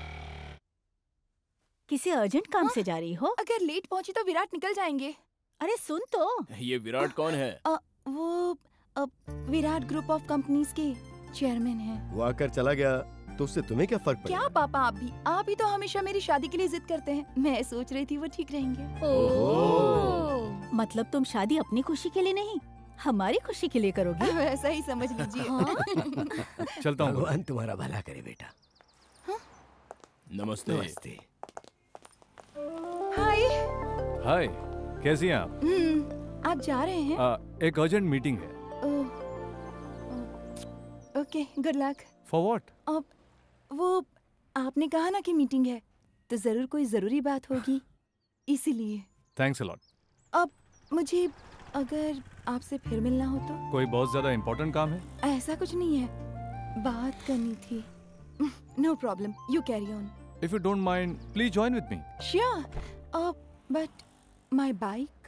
किसी अर्जेंट काम से जा रही हो? अगर लेट पहुंची तो विराट निकल जाएंगे। अरे सुन तो। ये विराट कौन है? आ, वो आ, विराट ग्रुप ऑफ कंपनीज के चेयरमैन हैं। वो आकर चला गया तो उससे तुम्हें क्या फर्क पड़ेगा? क्या पापा, आप भी आप ही तो हमेशा मेरी शादी के लिए जिद करते हैं। मैं सोच रही थी वो ठीक रहेंगे। ओह, मतलब तुम शादी अपनी खुशी के लिए नहीं, हमारी खुशी के लिए करोगी? वैसा ही समझ लीजिए। हाँ? चलता हूँ। भगवान तुम्हारा भला करे बेटा। हाँ? नमस्ते। नमस्ते। हाय। हाय, कैसी हैं आप? हम्म, आप जा रहे हैं? आ, एक अर्जेंट मीटिंग है। Okay, good luck. For what? अब वो आपने कहा ना कि मीटिंग है, तो जरूर कोई जरूरी बात होगी, इसीलिए। Thanks a lot. अब मुझे अगर आपसे फिर मिलना हो तो? कोई बहुत ज्यादा इम्पोर्टेंट काम है? ऐसा कुछ नहीं है, बात करनी थी। No problem, you carry on. If you don't mind, please join with me. Sure. Uh, but my bike?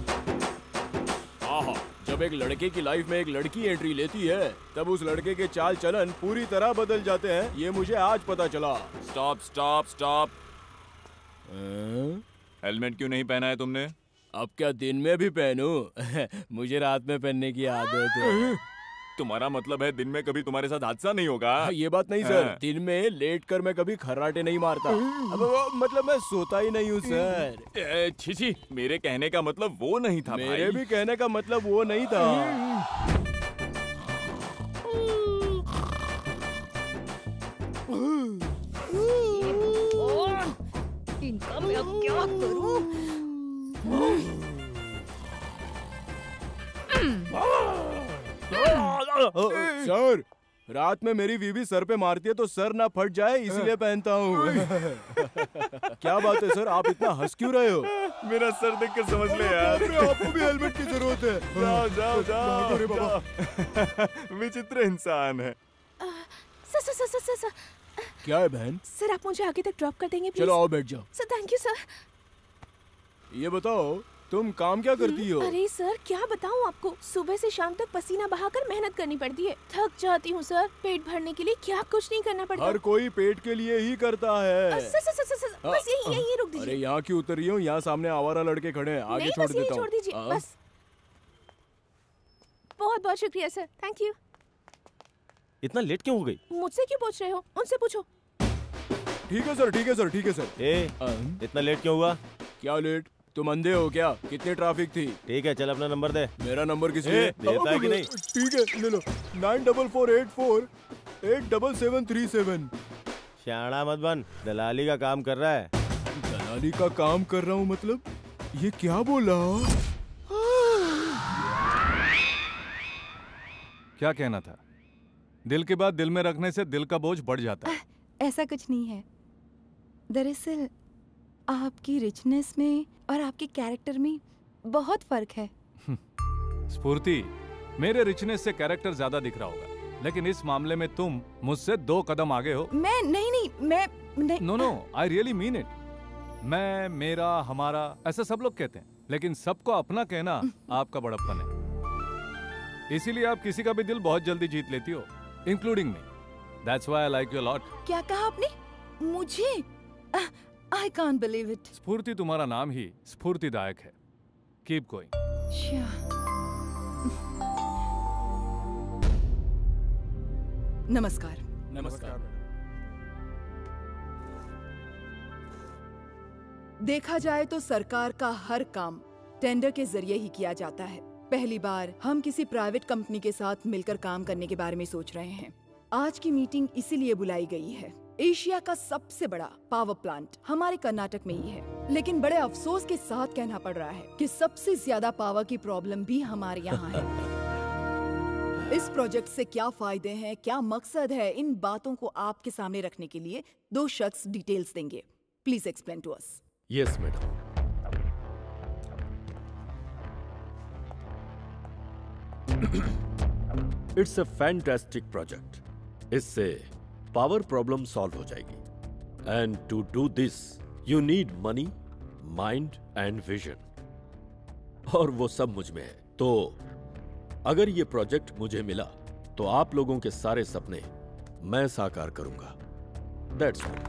आहा, जब एक लड़के की लाइफ में एक लड़की एंट्री लेती है, तब उस लड़के के चाल चलन पूरी तरह बदल जाते हैं। ये मुझे आज पता चला। Stop stop stop. हेलमेट क्यों नहीं पहना है तुमने? अब क्या दिन में भी पहनूं? मुझे रात में पहनने की आदत है। तुम्हारा मतलब है दिन में कभी तुम्हारे साथ हादसा नहीं होगा? ये बात नहीं सर, दिन में लेट कर मैं कभी खर्राटे नहीं मारता। अब वो मतलब मैं सोता ही नहीं हूँ सर। छी छी, मेरे कहने का मतलब वो नहीं था। मेरे भाई भी कहने का मतलब वो नहीं था। इनका मैं अब क्या करूं? सर, रात में मेरी बीवी सर पे मारती है तो सर ना फट जाए इसलिए पहनता हूँ। क्या बात है सर, आप इतना हंस क्यों रहे हो? मेरा सर देखकर समझ ले यार। आपको भी हेलमेट की जरूरत है। जाओ जाओ जाओ, जाओ। विचित्र इंसान है। Sir sir sir sir sir. क्या है बहन? सर आप मुझे आगे तक ड्रॉप कर देंगे प्लीज? चलो आओ बैठ जाओ। Sir thank you sir. ये बताओ तुम काम क्या करती हो? अरे सर क्या बताऊं आपको, सुबह से शाम तक पसीना बहाकर मेहनत करनी पड़ती है। थक जाती हूँ सर, पेट भरने के लिए क्या कुछ नहीं करना पड़ता। हर कोई पेट के लिए ही करता है। सर सर सर सर बस यही यही रुक दीजिए। अरे यहाँ क्यों उतर रही हो? यहाँ सामने आवारा लड़के खड़े हैं, आगे छोड़ देता हूँ। छोड़ दीजिए बस। बहुत बहुत शुक्रिया सर, थैंक यू। इतना लेट क्यों हो गई? मुझसे क्यों पूछ रहे हो, उनसे पूछो। ठीक है सर, ठीक है सर, ठीक है सर। ए, इतना लेट क्यों हुआ? क्या लेट? तुम अंधे हो क्या? कितनी ट्रैफिक थी? ठीक है चल अपना नंबर दे। मेरा नंबर किसी ने देता है कि नहीं? ठीक है ले लो। Nine double four eight four eight double seven three seven. शाना मत बन, दलाली का काम कर रहा है। दलाली का काम कर रहा हूँ मतलब? ये क्या बोला? क्या कहना था? दिल की बात दिल में रखने से दिल का बोझ बढ़ जाता है। ऐसा कुछ नहीं है। दरअसल आपकी रिचनेस में और आपके कैरेक्टर में बहुत फर्क है। स्फूर्ति, मेरे रिचनेस से कैरेक्टर ज्यादा दिख रहा होगा, लेकिन इस मामले में तुम मुझसे दो कदम आगे हो। मैं नहीं नहीं मैं नहीं। No no, I really mean it. मैं, मेरा, हमारा, ऐसा सब लोग कहते हैं, लेकिन सबको अपना कहना आपका बड़प्पन है। इसीलिए आप किसी का भी दिल बहुत जल्दी जीत लेती हो, including me. That's why I like you lot. क्या कहा आपने? मुझे? I can't believe it. Sphurti तुम्हारा नाम ही स्फूर्तिदायक है। Keep going. नमस्कार। नमस्कार। देखा जाए तो सरकार का हर काम टेंडर के जरिए ही किया जाता है। पहली बार हम किसी प्राइवेट कंपनी के साथ मिलकर काम करने के बारे में सोच रहे हैं। आज की मीटिंग इसीलिए बुलाई गई है। एशिया का सबसे बड़ा पावर प्लांट हमारे कर्नाटक में ही है, लेकिन बड़े अफसोस के साथ कहना पड़ रहा है कि सबसे ज्यादा पावर की प्रॉब्लम भी हमारे यहाँ है। इस प्रोजेक्ट से क्या फायदे हैं, क्या मकसद है, इन बातों को आपके सामने रखने के लिए दो शख्स डिटेल्स देंगे। Please explain to us. Yes madam. It's a fantastic project. इससे पावर प्रॉब्लम सॉल्व हो जाएगी। And to do this you need money, mind and vision. और वो सब मुझ में है। तो अगर ये प्रोजेक्ट मुझे मिला तो आप लोगों के सारे सपने मैं साकार करूंगा। That's all.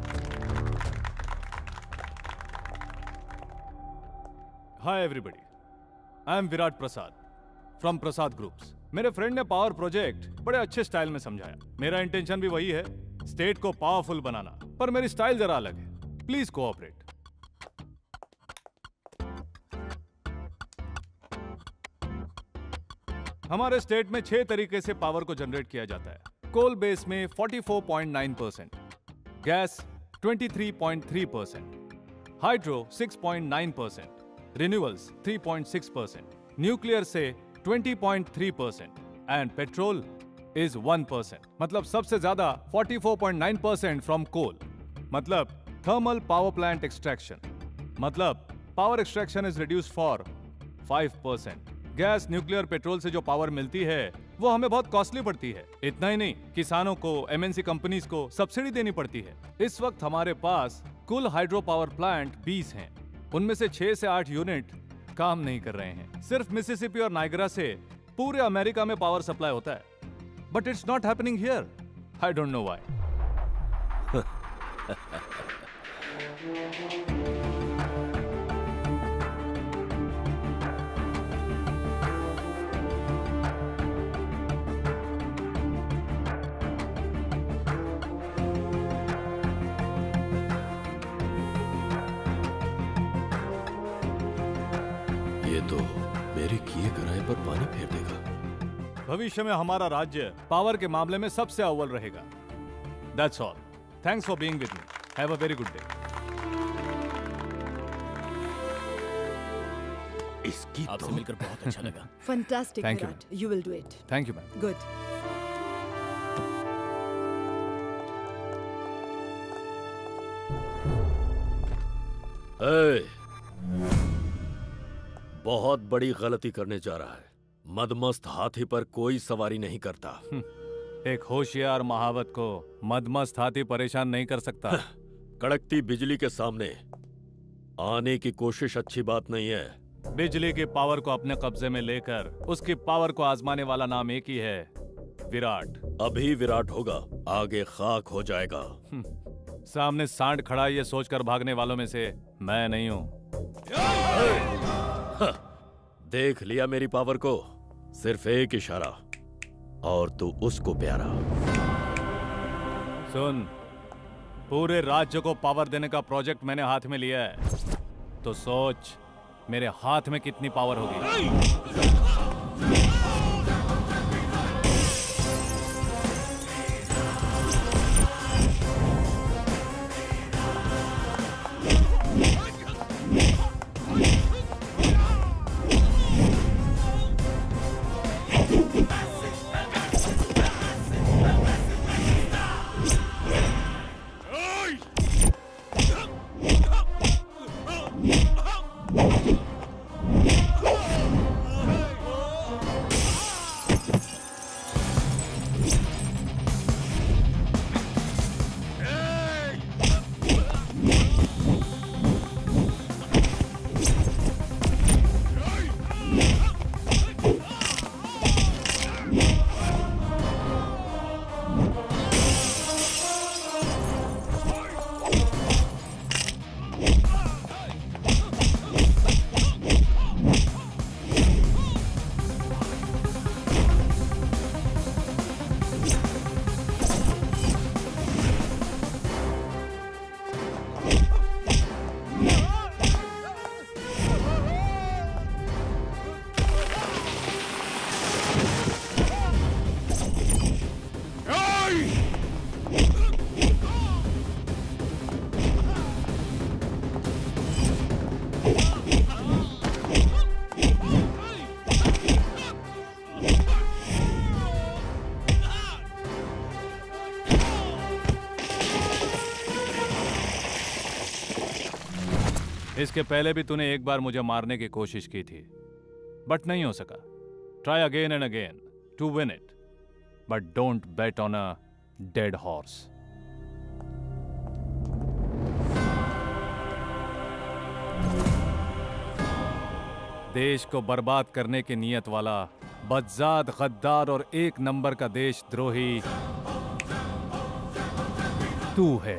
Hi everybody, I am Virat Prasad from Prasad groups. मेरे फ्रेंड ने पावर प्रोजेक्ट बड़े अच्छे स्टाइल में समझाया। मेरा इंटेंशन भी वही है, स्टेट को पावरफुल बनाना, पर मेरी स्टाइल जरा अलग है। Please cooperate. हमारे स्टेट में छह तरीके से पावर को जनरेट किया जाता है। कोल बेस में चौवालीस पॉइंट नौ परसेंट, गैस तेईस पॉइंट तीन परसेंट, हाइड्रो छह पॉइंट नौ परसेंट, रिन्यूएबल्स तीन पॉइंट छह परसेंट, न्यूक्लियर से बीस पॉइंट तीन percent and petrol is one percent. मतलब सबसे ज्यादा चौवालीस पॉइंट नौ परसेंट फ्रॉम कोल, मतलब थर्मल पावर प्लांट एक्सट्रैक्शन, मतलब power extraction is reduced for five percent. Gas, nuclear, petrol से जो पावर मिलती है वो हमें बहुत कॉस्टली पड़ती है। इतना ही नहीं, किसानों को, एमएनसी कंपनीज को सब्सिडी देनी पड़ती है। इस वक्त हमारे पास कुल हाइड्रो पावर प्लांट बीस हैं, उनमें से छह से आठ यूनिट काम नहीं कर रहे हैं। सिर्फ मिसिसिपी और नाइगरा से पूरे अमेरिका में पावर सप्लाई होता है, but it's not happening here. I don't know why. तो मेरे किए कराए पर पानी फेर देगा। भविष्य में हमारा राज्य पावर के मामले में सबसे अव्वल रहेगा। That's all. Thanks for being with me. Have a very good day. इसकी आपसे मिलकर बहुत अच्छा लगा। Fantastic Thank you. Virat, you will do it. Thank you ma'am. Good. ए, बहुत बड़ी गलती करने जा रहा है। मदमस्त हाथी पर कोई सवारी नहीं करता। एक होशियार महावत को मदमस्त हाथी परेशान नहीं कर सकता। कड़कती बिजली के सामने आने की कोशिश अच्छी बात नहीं है। बिजली की पावर को अपने कब्जे में लेकर उसकी पावर को आजमाने वाला नाम एक ही है, विराट। अभी विराट होगा, आगे खाक हो जाएगा। सामने सांड खड़ा ये सोचकर भागने वालों में से मैं नहीं हूँ। देख लिया मेरी पावर को, सिर्फ एक इशारा और तू उसको प्यारा। सुन, पूरे राज्य को पावर देने का प्रोजेक्ट मैंने हाथ में लिया है, तो सोच मेरे हाथ में कितनी पावर होगी। इसके पहले भी तूने एक बार मुझे मारने की कोशिश की थी, बट नहीं हो सका। Try again and again to win it, but don't bet on a dead horse. देश को बर्बाद करने की नीयत वाला बदजात, गद्दार और एक नंबर का देशद्रोही तू है।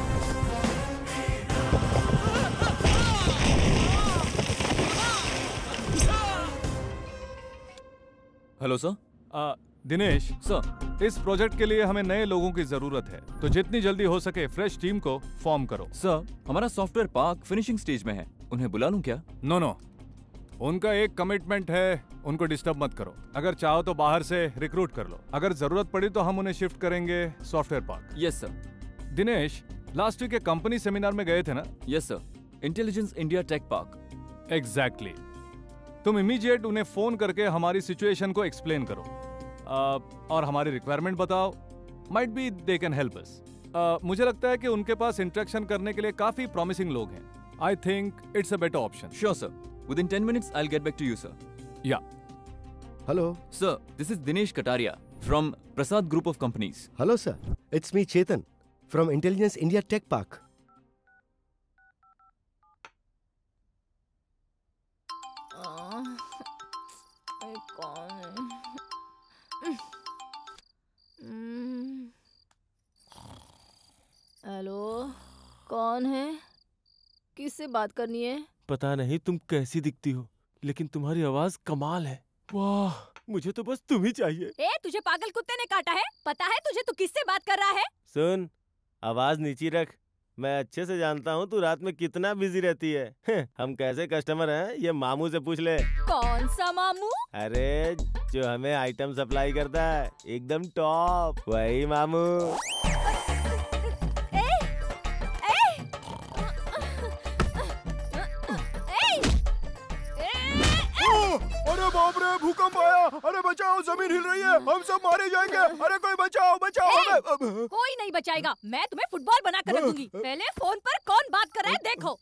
Hello sir. आ, दिनेश सर, इस प्रोजेक्ट के लिए हमें नए लोगों की जरूरत है, तो जितनी जल्दी हो सके फ्रेश टीम को फॉर्म करो। सर, हमारा सॉफ्टवेयर पार्क फिनिशिंग स्टेज में है, उन्हें बुला लूं क्या? नो नो, उनका एक कमिटमेंट है, उनको डिस्टर्ब मत करो। अगर चाहो तो बाहर से रिक्रूट कर लो, अगर जरूरत पड़ी तो हम उन्हें शिफ्ट करेंगे software park. Yes sir. Dinesh, last week के कंपनी सेमिनार में गए थे ना? Yes sir, intelligence India tech park. Exactly. तुम इमीडिएट उन्हें फोन करके हमारी सिचुएशन को एक्सप्लेन करो आ, और हमारी रिक्वायरमेंट बताओ। Might be they can help us. मुझे लगता है कि उनके पास इंटरेक्शन करने के लिए काफी प्रॉमिसिंग लोग हैं। I think it's a better option. Sure sir, within ten minutes I will get back to you sir. Yeah hello sir, this is Dinesh Kataria from Prasad group of companies. Hello sir, it's me Chetan from intelligence India tech park. Hello, कौन है? किससे बात करनी है? पता नहीं तुम कैसी दिखती हो, लेकिन तुम्हारी आवाज कमाल है। वाह, मुझे तो बस तुम ही चाहिए। ए, तुझे पागल कुत्ते ने काटा है? पता है तुझे तू किससे बात कर रहा है? सुन, आवाज नीची रख। मैं अच्छे से जानता हूँ तू रात में कितना बिजी रहती है। हम कैसे कस्टमर हैं ये मामू से पूछ ले। कौन सा मामू? अरे जो हमें आइटम सप्लाई करता है, एकदम टॉप, वही मामू। अरे बाप रे, भूकंप आया! अरे बचाओ, जमीन हिल रही है, हम सब मारे जाएंगे। अरे कोई बचाओ, बचाओ हमें। कोई नहीं बचाएगा, मैं तुम्हें फुटबॉल बना कर रखूंगी। पहले फोन पर कौन बात कर रहा है देखो।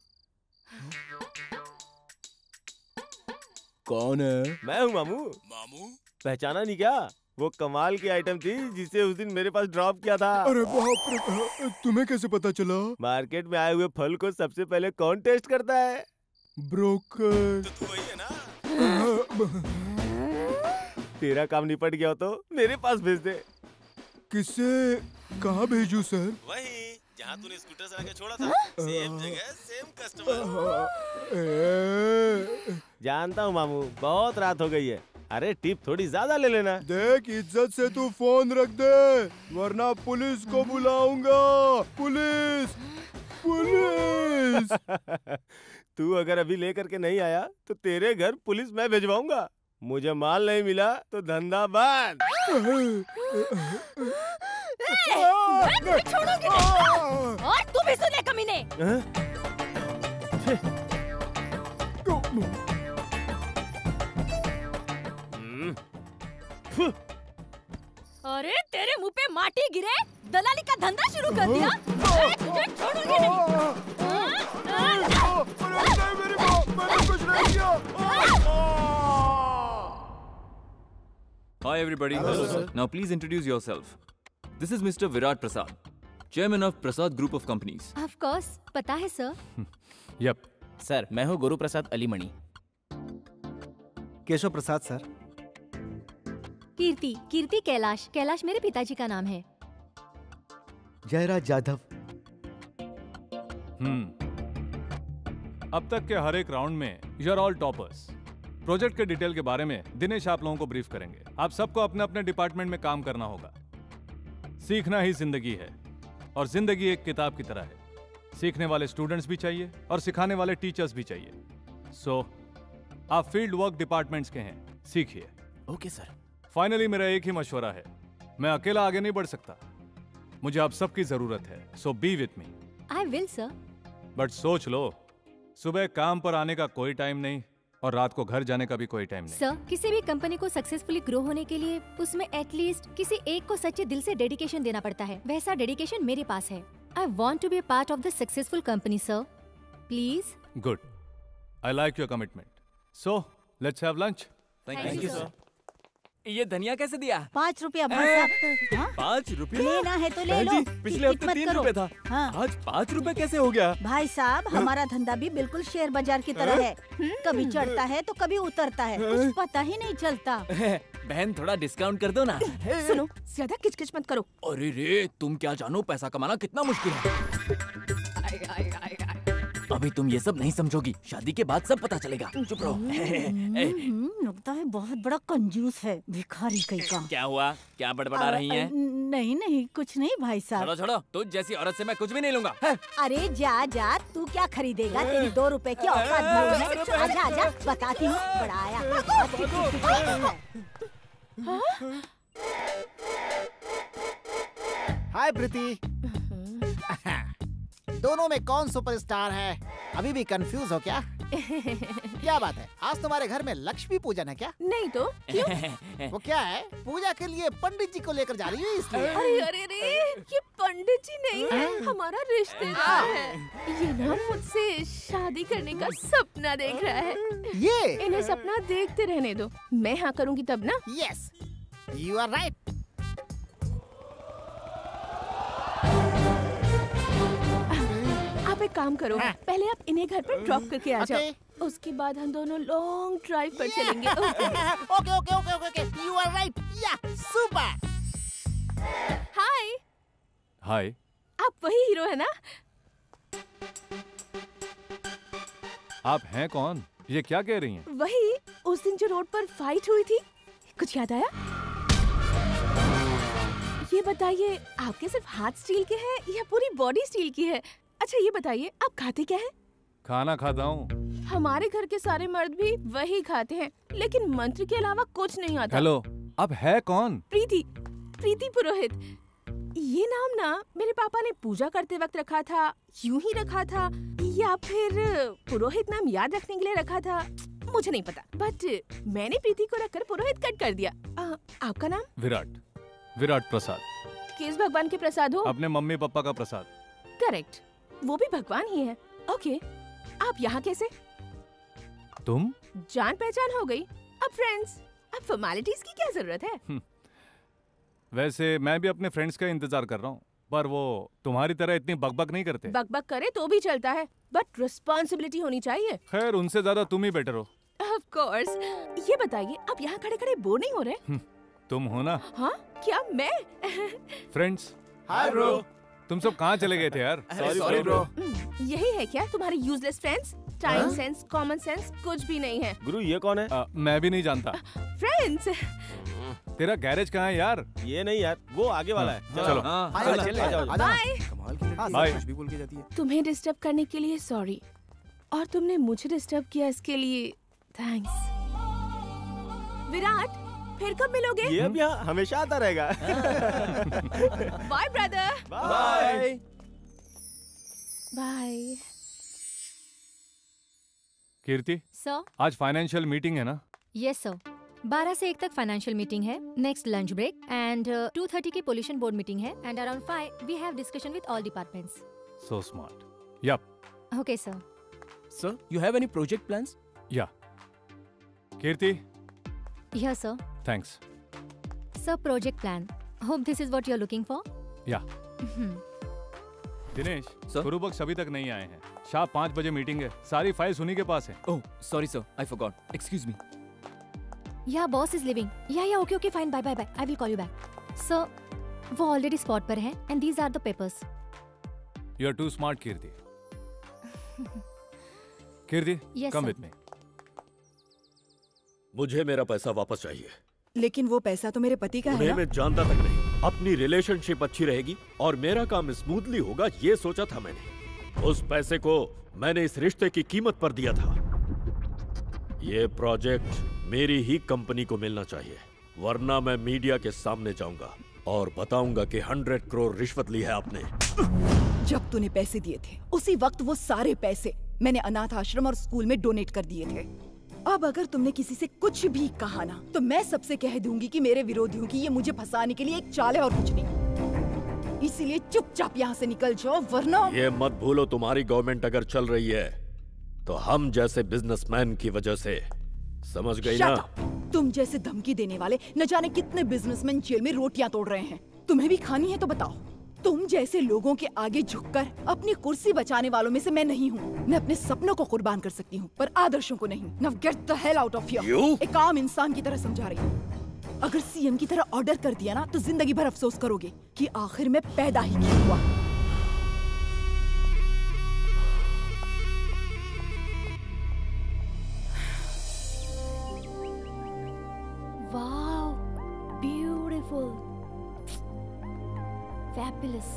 कौन है? मैं हूँ मामू। मामू? पहचाना नहीं क्या? वो कमाल की आइटम थी जिसे उस दिन मेरे पास ड्रॉप किया था। अरे बाप रे, तुम्हें कैसे पता चला? मार्केट में आए हुए फल को सबसे पहले कौन टेस्ट करता है? ब्रोकर। तो तू वही है ना? तेरा काम निपट गया हो तो मेरे पास भेज दे। किससे? कहाँ भेजूं सर? वही जहाँ तूने स्कूटर से आके छोड़ा था, सेम जगह सेम कस्टमर। जानता हूँ मामू, बहुत रात हो गई है। अरे टिप थोड़ी ज्यादा ले लेना। देख, इज्जत से तू फोन रख दे, वरना पुलिस को बुलाऊंगा। Police, police. तू अगर अभी लेकर के नहीं आया तो तेरे घर पुलिस मैं भिजवाऊंगा। मुझे माल नहीं मिला तो धंधा बंद। मैं छोड़ूंगी नहीं। और तू भी सुने कमीने। अरे तेरे मुंह पे माटी गिरे, दलाली का धंधा शुरू कर दिया। तुझे छोड़ूंगी नहीं। Hi everybody. Hello, sir. Now please introduce yourself. This is Mister Virat Prasad, Chairman of Prasad Group of Companies. Of course, पता है सर। यप। सर, मैं हूँ गुरु प्रसाद अलीमणि। केशव प्रसाद सर। कीर्ति, कीर्ति कैलाश। कैलाश मेरे पिताजी का नाम है। जयराज जाधव। हम्म। अब तक के हर एक राउंड में you are all toppers. Project के डिटेल के बारे में दिनेश आप लोगों को ब्रीफ करेंगे। आप सबको अपने अपने डिपार्टमेंट में काम करना होगा। सीखना ही जिंदगी है, और जिंदगी एक किताब की तरह है। सीखने वाले स्टूडेंट्स भी चाहिए और सिखाने वाले टीचर्स भी चाहिए। सो so, आप फील्ड वर्क डिपार्टमेंट्स के हैं, सीखिए। Okay sir. फाइनली मेरा एक ही मशवरा है, मैं अकेला आगे नहीं बढ़ सकता, मुझे आप सबकी जरूरत है। So be with me. I will sir. But सोच लो, सुबह काम पर आने का कोई टाइम नहीं और रात को घर जाने का भी कोई टाइम नहीं। सर, किसी भी कंपनी को सक्सेसफुली ग्रो होने के लिए उसमें एटलीस्ट किसी एक को सच्चे दिल से डेडिकेशन देना पड़ता है। वैसा डेडिकेशन मेरे पास है। I want to be part of the successful company sir. Please. Good, I like your commitment. So let's have lunch. Thank you sir. ये धनिया कैसे दिया? पाँच रुपया भाई साहब। हाँ? पाँच रुपए? लेना है तो ले बहन लो। जी, पिछले टिक हफ्ते मत तीन करो। रुपए था। हाँ। आज पाँच रुपए कैसे हो गया? भाई साहब, हमारा धंधा भी बिल्कुल शेयर बाजार की तरह है। कभी चढ़ता है तो कभी उतरता है, कुछ पता ही नहीं चलता। बहन थोड़ा डिस्काउंट कर दो ना। सुनो, ज्यादा किचकिच मत करो। अरे रे, तुम क्या जानो पैसा कमाना कितना मुश्किल है। अभी तुम ये सब नहीं समझोगी, शादी के बाद सब पता चलेगा। चुप रहो। हम्म, लगता है बहुत बड़ा कंजूस है, भिखारी कहीं का। क्या हुआ? क्या बड़बड़ा रही हैं? नहीं नहीं, कुछ नहीं भाई साहब। छोड़ो छोड़ो, तुझ जैसी औरत से मैं कुछ भी नहीं लूंगा। अरे जा जा, तू क्या खरीदेगा? तेरी दो रुपए की औकात नहीं है। आजा आजा, बताती हूँ। बड़ा आया। हाय प्रीति। दोनों में कौन सुपरस्टार है? अभी भी कंफ्यूज हो क्या? क्या बात है, आज तुम्हारे घर में लक्ष्मी पूजन है क्या? नहीं तो क्यों? वो क्या है, पूजा के लिए पंडित जी को लेकर जा रही है इसलिए। अरे अरे रे, ये पंडित जी नहीं है, हमारा रिश्तेदार है। ये ना मुझसे शादी करने का सपना देख रहा है। ये इन्हें सपना देखते रहने दो, मैं हाँ करूँगी तब ना। Yes, you are right. आप एक काम करो, पहले आप इन्हें घर पर ड्रॉप करके आ जाओ, उसके बाद हम दोनों लॉन्ग ड्राइव पर चलेंगे। Okay okay okay okay okay, you are right. Yeah super. Hi. Hi. आप वही हीरो है ना? आप हैं कौन? ये क्या कह रही हैं? वही, उस दिन जो रोड पर फाइट हुई थी, कुछ याद आया? ये बताइए, आपके सिर्फ हाथ स्टील के हैं या पूरी बॉडी स्टील की है? अच्छा ये बताइए, आप खाते क्या है? खाना खाता हूँ। हमारे घर के सारे मर्द भी वही खाते हैं, लेकिन मंत्र के अलावा कुछ नहीं आता। हेलो, अब है कौन? प्रीति, प्रीति पुरोहित। ये नाम ना मेरे पापा ने पूजा करते वक्त रखा था, यूं ही रखा था, या फिर पुरोहित नाम याद रखने के लिए रखा था, मुझे नहीं पता। बट मैंने प्रीति को रखकर पुरोहित कट कर दिया। आ, आपका नाम? विराट, विराट प्रसाद। किस भगवान के प्रसाद हो? अपने मम्मी पापा का प्रसाद। करेक्ट, वो भी भगवान ही है। ओके, आप यहाँ कैसे? तुम? जान पहचान हो गई, अब फ्रेंड्स। अब फॉर्मेलिटीज की क्या जरूरत है? वैसे मैं भी अपने फ्रेंड्स का इंतजार कर रहा हूँ, पर वो तुम्हारी तरह इतनी बकबक नहीं करते। बकबक करे तो भी चलता है, बट रिस्पॉन्सिबिलिटी होनी चाहिए। खैर, उनसे ज्यादा तुम ही बेटर हो। Of course. ये बताइए, आप यहाँ खड़े खड़े बोर नहीं हो रहे? तुम हो ना? हाँ, क्या मैं? फ्रेंड्स। Hi bro. तुम सब कहाँ चले गए थे यार? Sorry bro. यही है क्या तुम्हारे useless friends? Time sense, common sense कुछ भी नहीं है। गुरु ये कौन है? आ, मैं भी नहीं जानता। फ्रेंड्स। तेरा गैरेज कहाँ है यार? ये नहीं यार, वो आगे वाला है। चलो। बाय। बाय। कुछ भी बोल के जाती है। तुम्हें डिस्टर्ब करने के लिए सॉरी, और तुमने मुझे डिस्टर्ब किया इसके लिए थैंक्स। विराट, फिर कब मिलोगे? ये अब यहाँ हमेशा आता रहेगा। Bye brother. Bye. Bye. Kirti, sir. आज फाइनेंशियल मीटिंग है ना? यस सर, बारह से एक तक फाइनेंशियल मीटिंग है, next lunch break, and two thirty की पोल्यूशन बोर्ड मीटिंग है, and around five we have discussion with all departments. So smart. Yup. Okay sir. Sir, you have any project plans? Yeah. Kirti. Yes sir. Thanks. Sir, project plan, hope this is what you are looking for. Yeah. Dinesh, Gurbaksh अभी तक नहीं आए हैं। शाम पाँच बजे meeting है, सारी फाइल्स उन्हीं के पास है। Oh sorry sir, I forgot, excuse me. Yeah boss is living. Yeah yeah okay okay fine, bye bye bye, I will call you back. Sir, वो ऑलरेडी स्पॉट पर है, and these are the papers. You are too smart Kirti. Kirti, Yes, come sir. With me. मुझे मेरा पैसा वापस चाहिए। लेकिन वो पैसा तो मेरे पति का है उन्हें ना? मैं जानता तक नहीं। अपनी रिलेशनशिप अच्छी रहेगी और मेरा काम स्मूथली होगा, ये सोचा था मैंने। उस पैसे को मैंने इस रिश्ते की कीमत पर दिया था। ये प्रोजेक्ट मेरी ही कंपनी को मिलना चाहिए, वरना मैं मीडिया के सामने जाऊंगा और बताऊंगा कि हंड्रेड करोड़ रिश्वत ली है आपने। जब तूने पैसे दिए थे, उसी वक्त वो सारे पैसे मैंने अनाथ आश्रम और स्कूल में डोनेट कर दिए थे। अब अगर तुमने किसी से कुछ भी कहा ना, तो मैं सबसे कह दूंगी कि मेरे विरोधियों की ये मुझे फंसाने के लिए एक चाल है और कुछ नहीं। इसीलिए चुपचाप यहाँ से निकल जाओ वरना। ये मत भूलो, तुम्हारी गवर्नमेंट अगर चल रही है तो हम जैसे बिजनेसमैन की वजह से, समझ गई ना? तुम जैसे धमकी देने वाले न जाने कितने बिजनेसमैन जेल में रोटियां तोड़ रहे हैं। तुम्हें भी खानी है तो बताओ। तुम जैसे लोगों के आगे झुककर अपनी कुर्सी बचाने वालों में से मैं नहीं हूँ। मैं अपने सपनों को कुर्बान कर सकती हूँ पर आदर्शों को नहीं। Now get the hell out of here। एक आम इंसान की तरह समझा रही हूँ। अगर सीएम की तरह ऑर्डर कर दिया ना तो जिंदगी भर अफसोस करोगे कि आखिर में पैदा ही क्यों हुआ। Wow, beautiful, fabulous.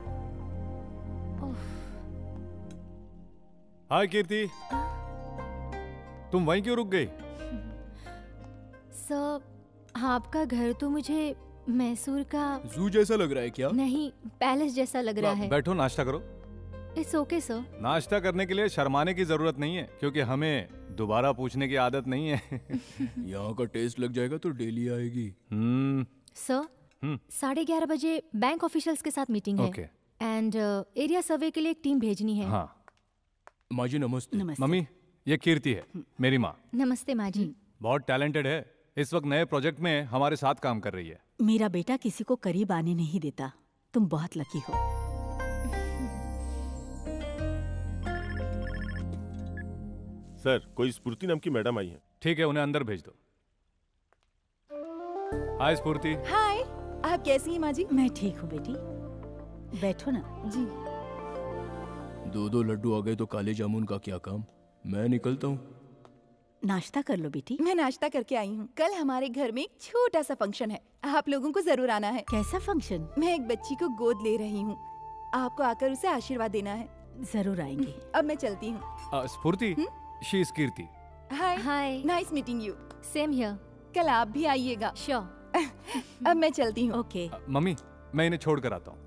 हाय कीर्ति, तुम वहीं क्यों रुक गई? सर, आपका घर तो मुझे मैसूर का जू जैसा लग रहा है क्या? नहीं, पैलेस जैसा लग रहा है। बैठो, नाश्ता करो। It's okay sir. नाश्ता करने के लिए शर्माने की जरूरत नहीं है, क्योंकि हमें दोबारा पूछने की आदत नहीं है। यहाँ का टेस्ट लग जाएगा तो डेली आएगी। हम्म सर, साढ़े ग्यारह बजे बैंक ऑफिशियल्स के साथ मीटिंग है। ओके। एंड एरिया सर्वे के लिए एक टीम भेजनी है। हाँ। माँ जी नमस्ते। नमस्ते। मम्मी, ये कीर्ति है, मेरी माँ। नमस्ते माँ जी। बहुत टैलेंटेड है, इस वक्त नए प्रोजेक्ट में हमारे साथ काम कर रही है। मेरा बेटा किसी को करीब आने नहीं देता। तुम बहुत लकी हो। सर, कोई स्फूर्ति नाम की मैडम आई है। ठीक है, उन्हें अंदर भेज दो। हाय स्फूर्ति। हाय, आप कैसी हैं माँ जी? मैं ठीक हूँ बेटी, बैठो ना। जी। दो दो लड्डू आ गए तो काले जामुन का क्या काम? मैं निकलता हूँ। नाश्ता कर लो बेटी। मैं नाश्ता करके आई हूँ। कल हमारे घर में एक छोटा सा फंक्शन है, आप लोगों को जरूर आना है। कैसा फंक्शन? मैं एक बच्ची को गोद ले रही हूँ, आपको आकर उसे आशीर्वाद देना है। जरूर आएंगे। अब मैं चलती हूँ। Sphurti, she is Kirti. Hi hi, nice meeting you. Same here. कल आप भी आइएगा। श्योर। अब मैं चलती हूँ। ओके। मम्मी, मैं इन्हें छोड़ कर आता हूँ।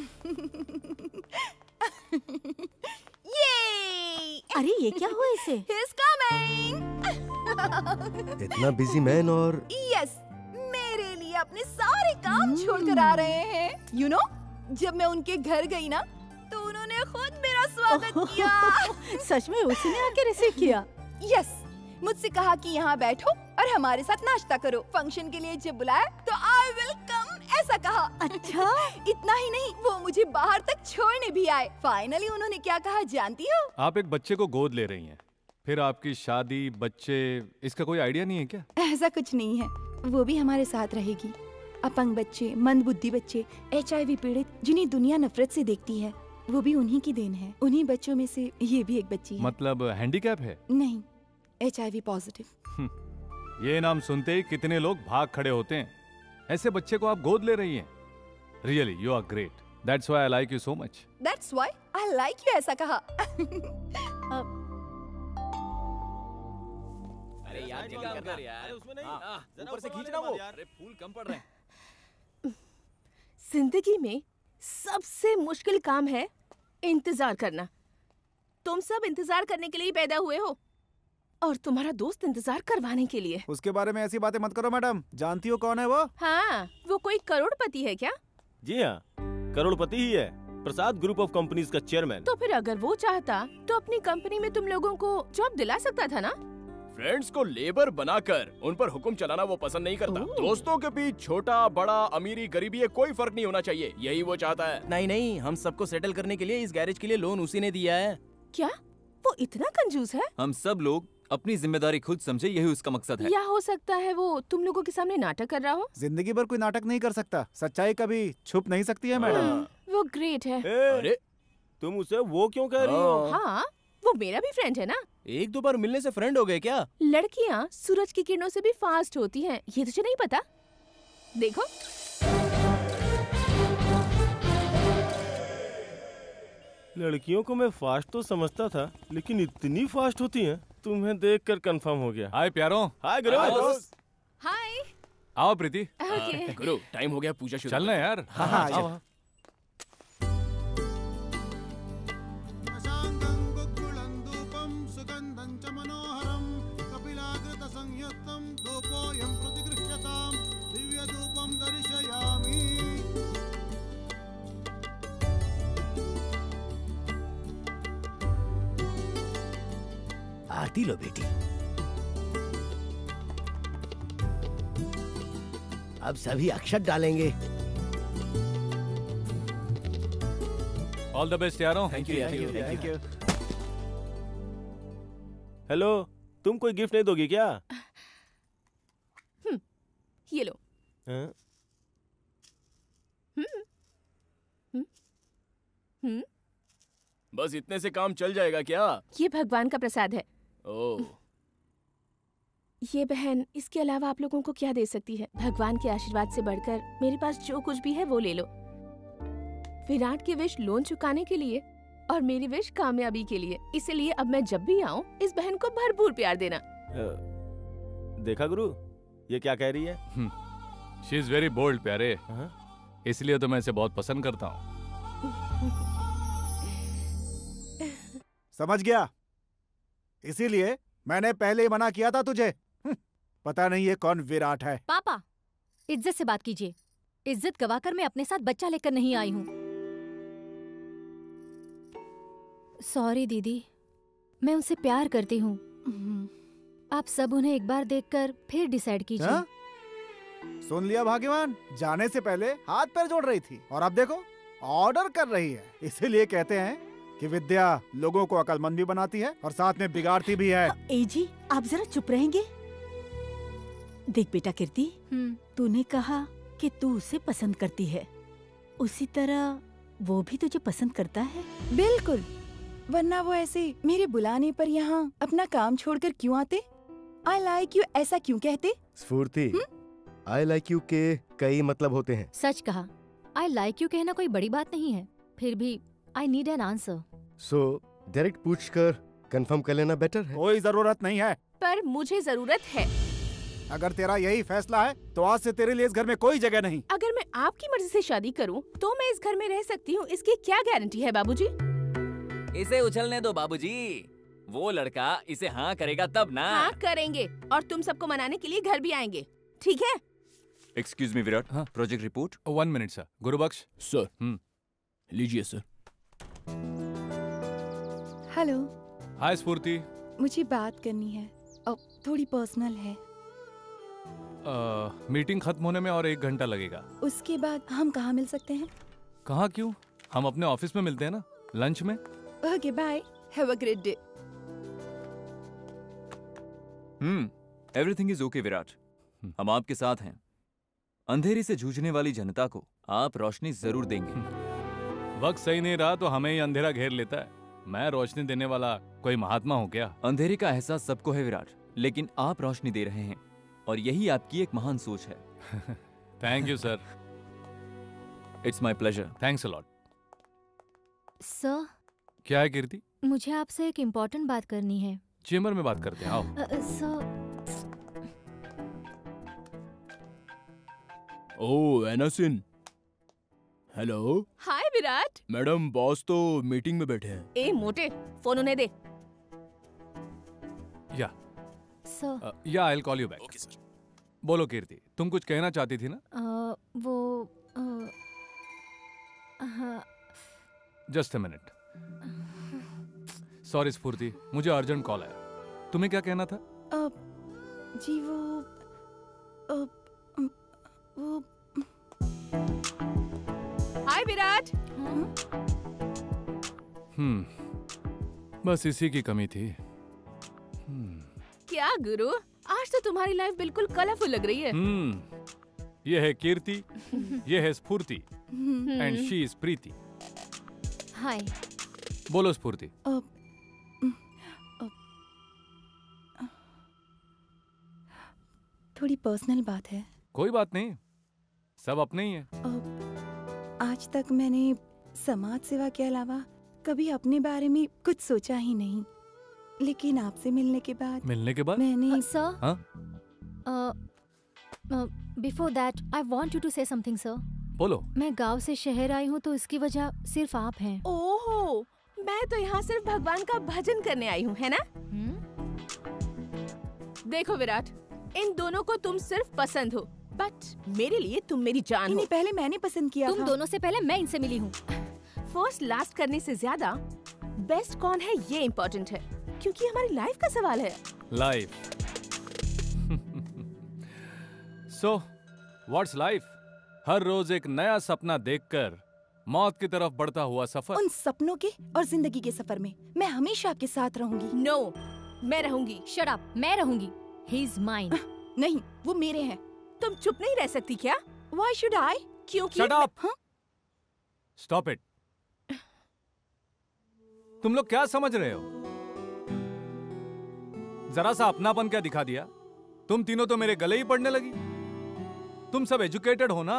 अरे ये क्या हुआ इसे? He's coming। इतना बिजी मैन और यस, मेरे लिए अपने सारे काम छोड़कर आ रहे हैं। यू you नो know, जब मैं उनके घर गई ना तो उन्होंने खुद मेरा स्वागत किया। सच में उसने आके रिसीव किया? यस, मुझसे कहा कि यहाँ बैठो और हमारे साथ नाश्ता करो। फंक्शन के लिए जब बुलाया तो आई विल कम ऐसा कहा। अच्छा। इतना ही नहीं, वो मुझे बाहर तक छोड़ने भी आए। फाइनली उन्होंने क्या कहा जानती हो? आप एक बच्चे को गोद ले रही हैं, फिर आपकी शादी, बच्चे, इसका कोई आइडिया नहीं है क्या? ऐसा कुछ नहीं है, वो भी हमारे साथ रहेगी। अपंग बच्चे, मंदबुद्धि बच्चे, एच आई वी पीड़ित, जिन्हें दुनिया नफरत से देखती है, वो भी उन्हीं की देन है। उन्हीं बच्चों में से ये भी एक बच्ची है। मतलब हैंडीकैप है? नहीं, एच आई वी पॉजिटिव। ये नाम सुनते ही कितने लोग भाग खड़े होते हैं। ऐसे बच्चे को आप गोद ले रही हैं। Really you are great. That's why I like you so much. That's why I like you ऐसा कहा। अरे यार जल्दी करना यार, उसमें नहीं, ऊपर से खींचना वो। अरे फूल कम पड़ रहे हैं। जिंदगी में सबसे मुश्किल काम है इंतजार करना। तुम सब इंतजार करने के लिए पैदा हुए हो और तुम्हारा दोस्त इंतजार करवाने के लिए। उसके बारे में ऐसी बातें मत करो मैडम। जानती हो कौन है वो? हाँ, वो कोई करोड़पति है क्या? जी हाँ, करोड़पति ही है, प्रसाद ग्रुप ऑफ कंपनीज का चेयरमैन। तो फिर अगर वो चाहता तो अपनी कंपनी में तुम लोगों को जॉब दिला सकता था ना? फ्रेंड्स को लेबर बनाकर उन पर हुक्म चलाना वो पसंद नहीं करता। दोस्तों के बीच छोटा बड़ा, अमीरी गरीबी, कोई फर्क नहीं होना चाहिए, यही वो चाहता है। नहीं नहीं, हम सबको सेटल करने के लिए इस गैरेज के लिए लोन उसी ने दिया है। क्या वो इतना कंजूस है? हम सब लोग अपनी जिम्मेदारी खुद समझे, यही उसका मकसद है। या हो सकता है वो तुम लोगों के सामने नाटक कर रहा हो। जिंदगी भर कोई नाटक नहीं कर सकता, सच्चाई कभी छुप नहीं सकती है मैडम। वो ग्रेट है। अरे तुम उसे वो क्यों कह रही हो? हाँ, वो मेरा भी फ्रेंड है ना। एक दो बार मिलने से फ्रेंड हो गए क्या? लड़कियाँ सूरज की किरणों से भी फास्ट होती हैं, ये तुझे नहीं पता? देखो लड़कियों को मैं फास्ट तो समझता था, लेकिन इतनी फास्ट होती हैं, तुम्हें देखकर कंफर्म हो गया। हाय प्यारो। हाय गुरु। हाय। आओ प्रीति। ओके। गुरु टाइम हो गया, पूजा शुरू। चलना यार। हाँ हाँ, हाँ, पी लो बेटी। अब सभी अक्षत डालेंगे। ऑल द बेस्ट यारों। Thank you thank you. Hello, तुम कोई गिफ्ट नहीं दोगी क्या? ये लो। हाँ? हम्म हम्म हम्म बस इतने से काम चल जाएगा क्या? ये भगवान का प्रसाद है। ओह, ये बहन, इसके अलावा आप लोगों को क्या दे सकती है? भगवान के आशीर्वाद से बढ़कर मेरे पास जो कुछ भी है वो ले लो। विराट की विश लोन चुकाने के लिए और मेरी विश कामयाबी के लिए। इसलिए अब मैं जब भी आऊँ इस बहन को भरपूर प्यार देना। अ, देखा गुरु, ये क्या कह रही है? शी इज वेरी बोल्ड प्यारे, इसलिए तो मैं इसे बहुत पसंद करता हूँ। समझ गया, इसीलिए मैंने पहले ही मना किया था तुझे। पता नहीं ये कौन विराट है। पापा, इज्जत से बात कीजिए। इज्जत गवाकर मैं अपने साथ बच्चा लेकर नहीं आई हूँ। सॉरी दीदी, मैं उनसे प्यार करती हूँ। आप सब उन्हें एक बार देखकर फिर डिसाइड कीजिए। हाँ? सुन लिया भाग्यवान, जाने से पहले हाथ पैर जोड़ रही थी और अब देखो ऑर्डर कर रही है। इसीलिए कहते हैं कि विद्या लोगों को अक्लमंद भी बनाती है और साथ में बिगाड़ती भी है। ए जी, आप जरा चुप रहेंगे? देख बेटा कीर्ति, तूने कहा कि तू उसे पसंद करती है, उसी तरह वो भी तुझे पसंद करता है। बिल्कुल, वरना वो ऐसे मेरे बुलाने पर यहाँ अपना काम छोड़कर क्यों आते? आई लाइक यू ऐसा क्यों कहते? स्फूर्ति, आई लाइक यू के कई मतलब होते हैं। सच कहा, आई लाइक यू कहना कोई बड़ी बात नहीं है, फिर भी I need an answer. So direct पूछकर कंफर्म कर लेना बेटर है। कोई जरूरत नहीं है। पर मुझे जरूरत है। अगर तेरा यही फैसला है तो आज से तेरे लिए इस घर में कोई जगह नहीं। अगर मैं आपकी मर्जी से शादी करूं तो मैं इस घर में रह सकती हूं, इसकी क्या गारंटी है बाबूजी? इसे उछलने दो बाबूजी, वो लड़का इसे हाँ करेगा तब ना। हाँ करेंगे, और तुम सबको मनाने के लिए घर भी आएंगे, ठीक है? एक्सक्यूज मी विराट, हाँ project report. One minute sir. Gurubaksh sir. Hmm लीजिए सर। हेलो। हाय स्फूर्ति। मुझे बात करनी है और थोड़ी पर्सनल है। आ, मीटिंग खत्म होने में और एक घंटा लगेगा। उसके बाद हम कहाँ मिल सकते हैं? कहाँ क्यों, हम अपने ऑफिस में मिलते हैं ना, लंच में। Okay bye, have a great day. Hmm everything is okay Virat, हम आपके साथ हैं। अंधेरे से जूझने वाली जनता को आप रोशनी जरूर देंगे। वक्त सही नहीं रहा तो हमें ही अंधेरा घेर लेता है। मैं रोशनी देने वाला कोई महात्मा हूँ क्या? अंधेरे का एहसास सबको है विराट, लेकिन आप रोशनी दे रहे हैं और यही आपकी एक महान सोच है। Thank you sir. It's my pleasure. Thanks a lot. Sir. क्या है कीर्ति? मुझे आपसे एक इम्पोर्टेंट बात करनी है। चेम्बर में बात करते हैं, आओ। Sir. Oh Anacin, hello. Hi Virat. Madam, boss तो मीटिंग में बैठे हैं। ए मोटे, फोन उन्हें दे। Yeah sir. Yeah I will call you back. Okay sir. बोलो कीर्ति, तुम कुछ कहना चाहती थी ना? आ, वो हाँ। Just a minute. सॉरी स्फूर्ति, मुझे अर्जेंट कॉल आया। तुम्हें क्या कहना था? आ, जी वो आ, वो हाय विराट। हम्म बस इसी की कमी थी। क्या गुरु, आज तो तुम्हारी लाइफ बिल्कुल कलरफुल लग रही है। हम्म ये है कीर्ति, ये है Sphurti, and she is Preeti. Hi. बोलो स्फूर्ति। थोड़ी पर्सनल बात है। कोई बात नहीं, सब अपने ही हैं। आज तक मैंने समाज सेवा के अलावा कभी अपने बारे में कुछ सोचा ही नहीं, लेकिन आपसे मिलने के बाद मिलने के बाद मैंने sir, before that I want you to say something sir. बोलो। मैं गांव से शहर आई हूँ तो इसकी वजह सिर्फ आप हैं। ओहो, मैं तो यहाँ सिर्फ भगवान का भजन करने आई हूँ, है ना? देखो विराट, इन दोनों को तुम सिर्फ पसंद हो, बट मेरे लिए तुम मेरी जान हो। पहले मैंने पसंद किया तुम था। दोनों से पहले मैं इनसे मिली हूँ। फर्स्ट लास्ट करने से ज्यादा बेस्ट कौन है ये इम्पोर्टेंट है। क्योंकि हमारी लाइफ का सवाल है। लाइफ। So what's life? हर रोज एक नया सपना देखकर मौत की तरफ बढ़ता हुआ सफर। उन सपनों के और जिंदगी के सफर में मैं हमेशा आपके साथ रहूंगी। नो, मैं रहूंगी। शट अप, मैं रहूंगी। He is mine. नहीं, वो मेरे हैं। तुम चुप नहीं रह सकती क्या? Why should I? क्योंकि Shut up! Stop it! तुम लोग क्या समझ रहे हो? जरा सा अपनापन क्या दिखा दिया? तुम तीनों तो मेरे गले ही पड़ने लगी। तुम सब एजुकेटेड हो ना?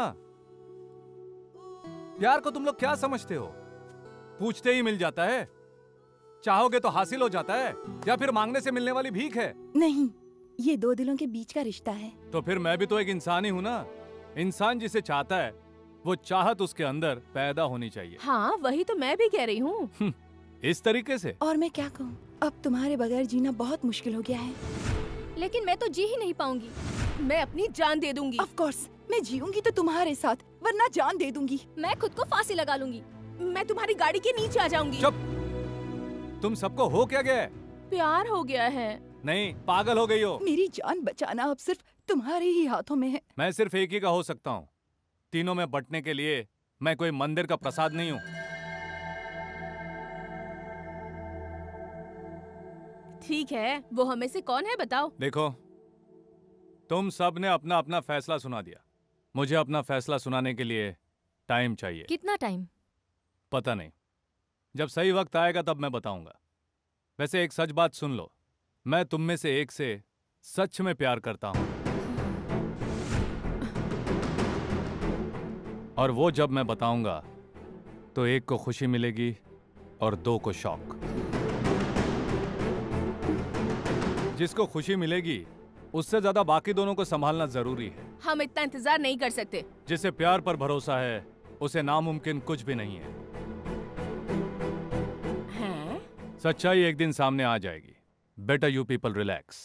प्यार को तुम लोग क्या समझते हो? पूछते ही मिल जाता है? चाहोगे तो हासिल हो जाता है, या फिर मांगने से मिलने वाली भीख है? नहीं, ये दो दिलों के बीच का रिश्ता है। तो फिर मैं भी तो एक इंसान ही हूँ ना। इंसान जिसे चाहता है वो चाहत उसके अंदर पैदा होनी चाहिए। हाँ, वही तो मैं भी कह रही हूँ। इस तरीके से। और मैं क्या कहूँ, अब तुम्हारे बगैर जीना बहुत मुश्किल हो गया है। लेकिन मैं तो जी ही नहीं पाऊंगी। मैं अपनी जान दे दूंगी। ऑफ कोर्स, मैं जीऊंगी तो तुम्हारे साथ, वरना जान दे दूंगी। मैं खुद को फांसी लगा लूंगी। मैं तुम्हारी गाड़ी के नीचे आ जाऊंगी। चुप! तुम सबको हो क्या गया है? प्यार हो गया है। नहीं, पागल हो गई हो। मेरी जान बचाना अब सिर्फ तुम्हारे ही हाथों में है। मैं सिर्फ एक ही का हो सकता हूँ। तीनों में बंटने के लिए मैं कोई मंदिर का प्रसाद नहीं हूँ। ठीक है, वो हमें से कौन है बताओ। देखो, तुम सब ने अपना अपना फैसला सुना दिया। मुझे अपना फैसला सुनाने के लिए टाइम चाहिए। कितना टाइम? पता नहीं, जब सही वक्त आएगा तब मैं बताऊंगा। वैसे एक सच बात सुन लो, मैं तुम में से एक से सच में प्यार करता हूं, और वो जब मैं बताऊंगा तो एक को खुशी मिलेगी और दो को शॉक। जिसको खुशी मिलेगी उससे ज्यादा बाकी दोनों को संभालना जरूरी है। हम इतना इंतजार नहीं कर सकते। जिसे प्यार पर भरोसा है उसे नामुमकिन कुछ भी नहीं है। हैं? सच्चाई एक दिन सामने आ जाएगी। Better you people relax.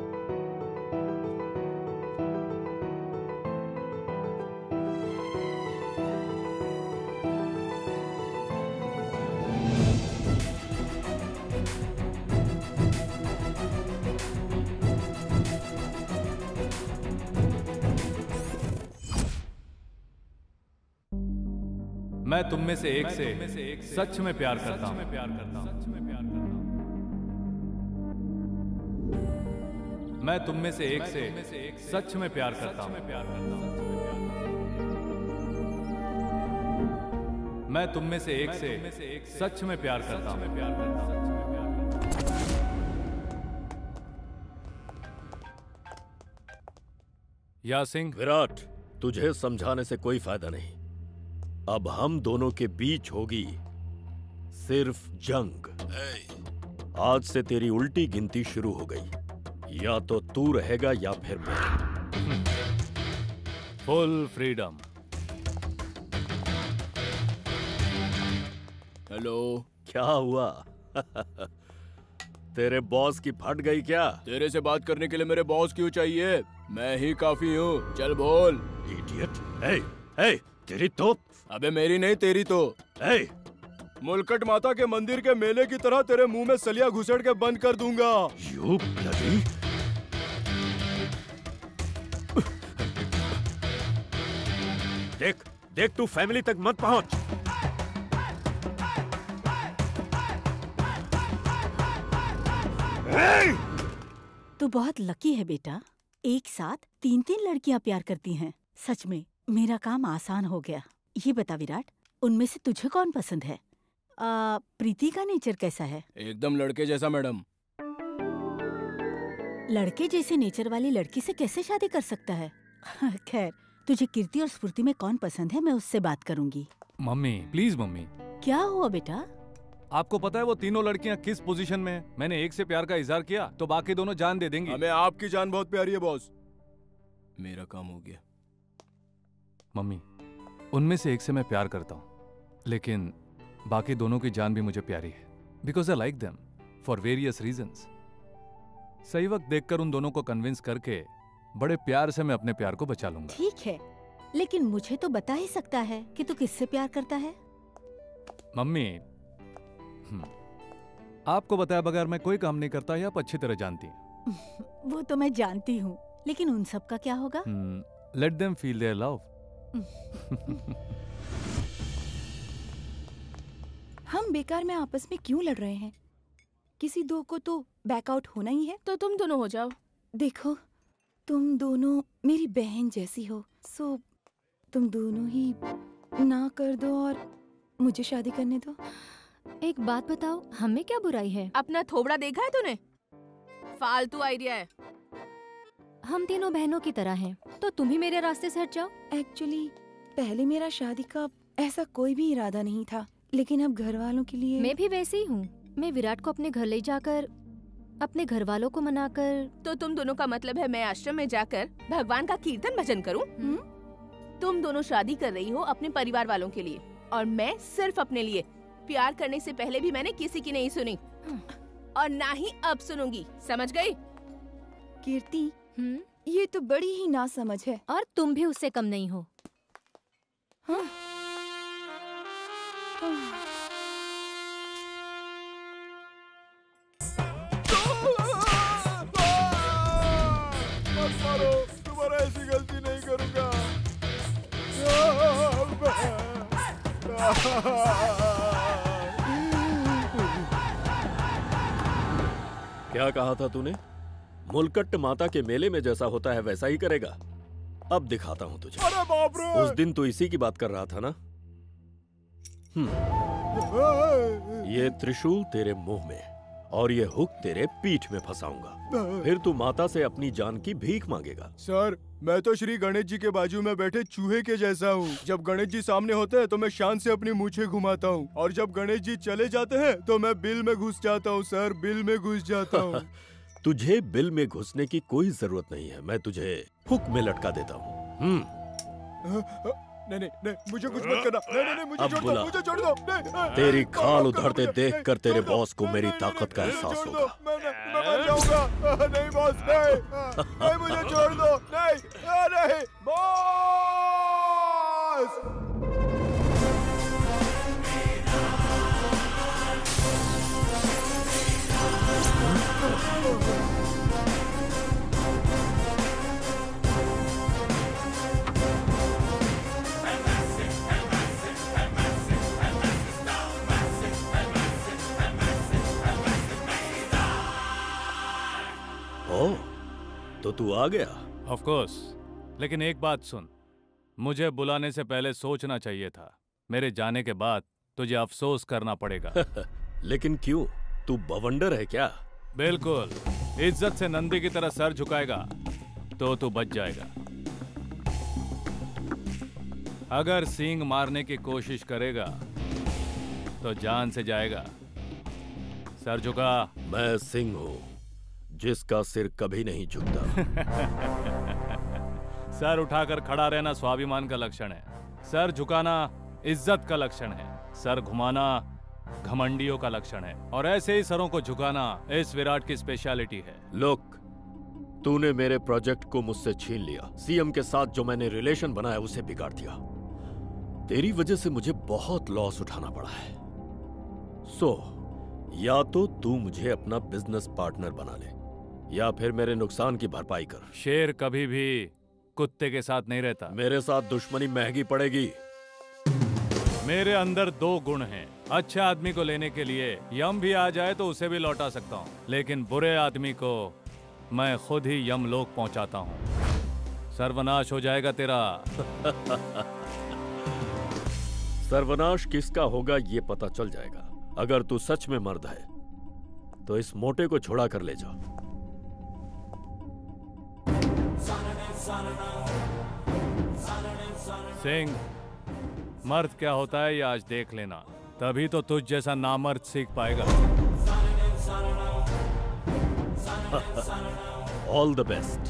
मैं तुम में से एक से सच में प्यार करता हूं। मैं तुम में से एक से सच में प्यार करता हूं। मैं तुम में से एक से सच में प्यार करता हूं। या सिंह। विराट, तुझे समझाने से कोई फायदा नहीं। अब हम दोनों के बीच होगी सिर्फ जंग। आज से तेरी उल्टी गिनती शुरू हो गई। या तो तू रहेगा या फिर मैं। Full freedom. हेलो। क्या हुआ? तेरे बॉस की फट गई क्या? तेरे से बात करने के लिए मेरे बॉस क्यों चाहिए? मैं ही काफी हूँ। चल बोल। इडियट। ए, ए, तेरी तो। अबे मेरी नहीं, तेरी तो। ए! मुलकट माता के मंदिर के मेले की तरह तेरे मुंह में सलिया घुसेड़ के बंद कर दूंगा। You bloody... देख, देख तू फैमिली तक मत पहुंच। तू बहुत लकी है बेटा। एक साथ तीन तीन लड़कियां प्यार करती हैं। सच में मेरा काम आसान हो गया। ये बता विराट, उनमें से तुझे कौन पसंद है? आ, प्रीति का नेचर कैसा है? एकदम लड़के जैसा मैडम। लड़के जैसे नेचर वाली लड़की से कैसे शादी कर सकता है? खैर, तुझे कीर्ति और स्फूर्ति में कौन पसंद है, मैं उससे बात करूंगी। Mummy please mummy. क्या हुआ बेटा? आपको पता है वो तीनों लड़कियां किस पोजीशन में हैं? मैंने एक से प्यार का इजहार किया तो बाकी दोनों जान दे देंगी। हमें आपकी जान बहुत प्यारी है बॉस। मेरा काम हो गया। मम्मी, उनमें से एक से मैं प्यार करता हूँ, लेकिन बाकी दोनों की जान भी मुझे प्यारी है। Because I like them for various reasons. सही वक्त देखकर उन दोनों को कन्विंस करके बड़े प्यार से मैं अपने प्यार को बचा लूंगा। ठीक है, लेकिन मुझे तो बता ही सकता है कि तू किससे प्यार करता है। मम्मी, आपको बताया बगैर मैं कोई काम नहीं करता, ये आप अच्छी तरह जानती हैं। वो तो मैं जानती हूँ, लेकिन उन सब का क्या होगा? Let them feel their love. हम बेकार में आपस में क्यों लड़ रहे हैं? किसी दो को तो बैकआउट होना ही है। तो तुम दोनों हो जाओ। देखो, तुम दोनों मेरी बहन जैसी हो, सो तुम दोनों ही ना कर दो और मुझे शादी करने दो। एक बात बताओ, हमें क्या बुराई है? अपना थोबड़ा देखा है तूने? फालतू आइडिया है। हम तीनों बहनों की तरह हैं, तो तुम ही मेरे रास्ते से हट जाओ। एक्चुअली पहले मेरा शादी का ऐसा कोई भी इरादा नहीं था, लेकिन अब घर वालों के लिए। मैं भी वैसे ही हूँ। मैं विराट को अपने घर ले जाकर अपने घर वालों को मनाकर। तो तुम दोनों का मतलब है मैं आश्रम में जाकर भगवान का कीर्तन भजन करूं? तुम दोनों शादी कर रही हो अपने परिवार वालों के लिए और मैं सिर्फ अपने लिए। प्यार करने से पहले भी मैंने किसी की नहीं सुनी और ना ही अब सुनूंगी, समझ गई? कीर्ति, ये तो बड़ी ही नासमझ है। और तुम भी उससे कम नहीं हो। हाँ? मत मारो, तुम्हारा ऐसी गलती नहीं करूंगा। क्या कहा था तूने? मुलकट्ट माता के मेले में जैसा होता है वैसा ही करेगा? अब दिखाता हूँ तुझे। अरे बाप रे! उस दिन तो इसी की बात कर रहा था ना? ये त्रिशूल तेरे मुंह में और ये हुक तेरे पीठ में फंसाऊंगा। फिर तू माता से अपनी जान की भीख मांगेगा। सर, मैं तो श्री गणेश जी के बाजू में बैठे चूहे के जैसा हूँ। जब गणेश जी सामने होते हैं तो मैं शान से अपनी मूछें घुमाता हूँ और जब गणेश जी चले जाते हैं तो मैं बिल में घुस जाता हूँ। सर, बिल में घुस जाता हूँ। तुझे बिल में घुसने की कोई जरूरत नहीं है, मैं तुझे हुक में लटका देता हूँ। नहीं नहीं नहीं, मुझे कुछ मत करना। नहीं नहीं नहीं, मुझे छोड़ दो, मुझे छोड़ दो। नहीं, तेरी खाल उधरते देखकर तेरे बॉस को मेरी ताकत का एहसास होगा। मैं मैं मर जाऊंगा। नहीं बॉस, नहीं, नहीं, मुझे छोड़ दो। नहीं नहीं बॉस। ओह, तो तू आ गया? ऑफ कोर्स, लेकिन एक बात सुन, मुझे बुलाने से पहले सोचना चाहिए था। मेरे जाने के बाद तुझे अफसोस करना पड़ेगा। लेकिन क्यों? तू बवंडर है क्या? बिल्कुल। इज्जत से नंदी की तरह सर झुकाएगा तो तू बच जाएगा। अगर सींग मारने की कोशिश करेगा तो जान से जाएगा। सर झुका। मैं सिंह हूं जिसका सिर कभी नहीं झुकता। सर उठाकर खड़ा रहना स्वाभिमान का लक्षण है। सर झुकाना इज्जत का लक्षण है। सर घुमाना घमंडियों का लक्षण है। और ऐसे ही सरों को झुकाना इस विराट की स्पेशलिटी है। लोक, तूने मेरे प्रोजेक्ट को मुझसे छीन लिया। सीएम के साथ जो मैंने रिलेशन बनाया उसे बिगाड़ दिया। तेरी वजह से मुझे बहुत लॉस उठाना पड़ा है। सो या तो तू मुझे अपना बिजनेस पार्टनर बना ले या फिर मेरे नुकसान की भरपाई कर। शेर कभी भी कुत्ते के साथ नहीं रहता। मेरे साथ दुश्मनी महंगी पड़ेगी। मेरे अंदर दो गुण हैं। अच्छे आदमी को लेने के लिए यम भी आ जाए तो उसे भी लौटा सकता हूँ, लेकिन बुरे आदमी को मैं खुद ही यमलोक पहुंचाता हूँ। सर्वनाश हो जाएगा तेरा। सर्वनाश किसका होगा ये पता चल जाएगा। अगर तू सच में मर्द है तो इस मोटे को छोड़ा कर ले जा। सिंह, मर्द क्या होता है ये आज देख लेना, तभी तो तुझ जैसा नामर्द सीख पाएगा। All the best.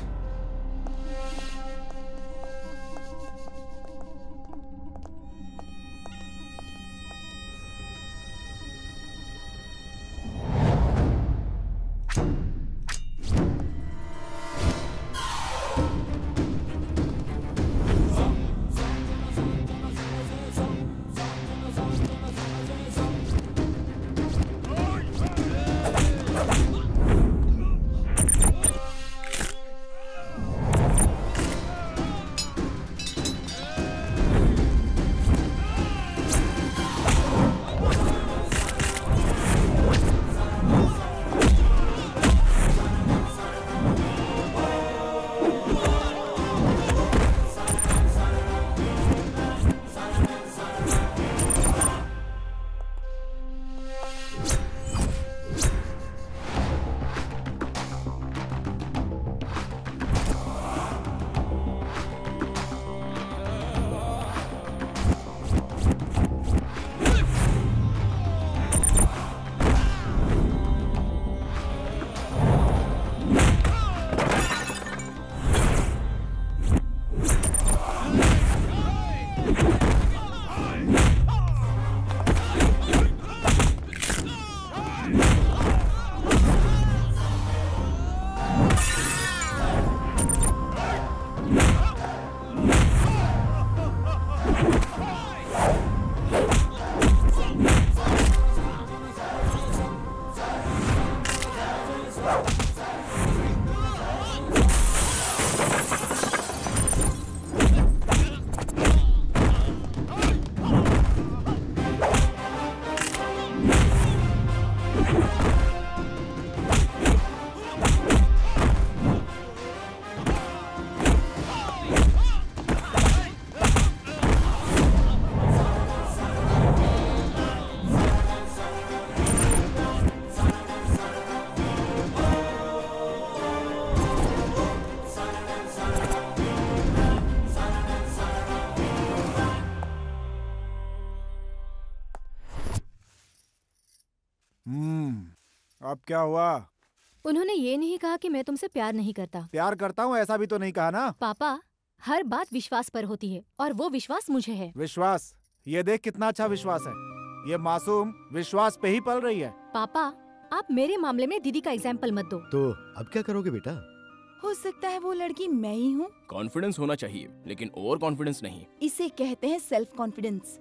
अब क्या हुआ? उन्होंने ये नहीं कहा कि मैं तुमसे प्यार नहीं करता। प्यार करता हूँ ऐसा भी तो नहीं कहा ना। पापा, हर बात विश्वास पर होती है और वो विश्वास मुझे है। विश्वास? ये देख कितना अच्छा विश्वास है। ये मासूम विश्वास पे ही पल रही है। पापा, आप मेरे मामले में दीदी का एग्जाम्पल मत दो। तो अब क्या करोगे बेटा? हो सकता है वो लड़की मैं ही हूँ। कॉन्फिडेंस होना चाहिए, लेकिन ओवर कॉन्फिडेंस नहीं। इसे कहते हैं सेल्फ कॉन्फिडेंस।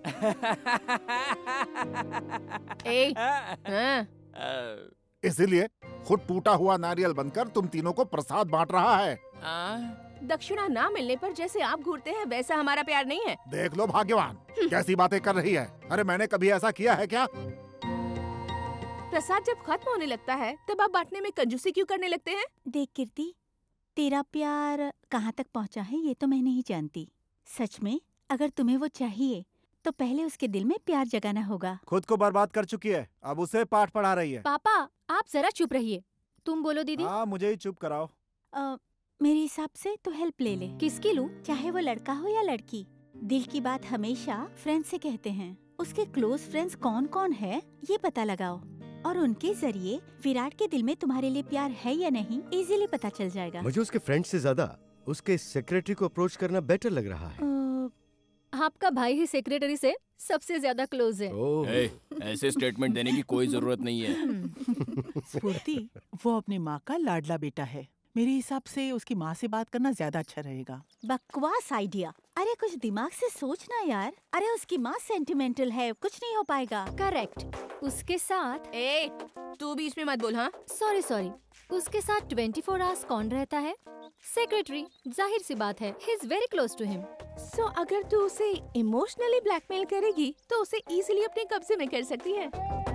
ए, हाँ। इसीलिए खुद टूटा हुआ नारियल बनकर तुम तीनों को प्रसाद बांट रहा है। दक्षिणा ना मिलने पर जैसे आप घूरते हैं वैसा हमारा प्यार नहीं है। देख लो भाग्यवान, कैसी बातें कर रही है। अरे मैंने कभी ऐसा किया है क्या? प्रसाद जब खत्म होने लगता है तब आप बांटने में कंजूसी क्यों करने लगते हैं? देख कीर्ति, तेरा प्यार कहाँ तक पहुँचा है ये तो मैं नहीं जानती। सच में अगर तुम्हें वो चाहिए तो पहले उसके दिल में प्यार जगाना होगा। खुद को बर्बाद कर चुकी है, अब उसे पाठ पढ़ा रही है। पापा, आप जरा चुप रहिए। तुम बोलो दीदी। हाँ, मुझे ही चुप कराओ। आ, मेरे हिसाब से तो हेल्प ले ले। किसकी लूं? चाहे वो लड़का हो या लड़की, दिल की बात हमेशा फ्रेंड से कहते हैं। उसके क्लोज फ्रेंड्स कौन कौन है ये पता लगाओ और उनके जरिए विराट के दिल में तुम्हारे लिए प्यार है या नहीं इजीली पता चल जाएगा। मुझे उसके फ्रेंड से ज्यादा उसके सेक्रेटरी को अप्रोच करना बेटर लग रहा है। आपका भाई ही सेक्रेटरी से सबसे ज्यादा क्लोज है। ए, ऐसे स्टेटमेंट देने की कोई जरूरत नहीं है। स्फूर्ति, वो अपनी माँ का लाडला बेटा है। मेरे हिसाब से उसकी माँ से बात करना ज्यादा अच्छा रहेगा। बकवास आइडिया। अरे कुछ दिमाग से सोचना यार। अरे उसकी माँ सेंटिमेंटल है, कुछ नहीं हो पाएगा। करेक्ट। उसके साथ ए, तू बीच में मत बोल। हाँ, सॉरी सॉरी। उसके साथ ट्वेंटी फोर आवर्स कौन रहता है? सेक्रेटरी। जाहिर सी बात है, he is very close to him. So अगर तू उसे इमोशनली ब्लैकमेल करेगी तो उसे इजीली अपने कब्जे में कर सकती है।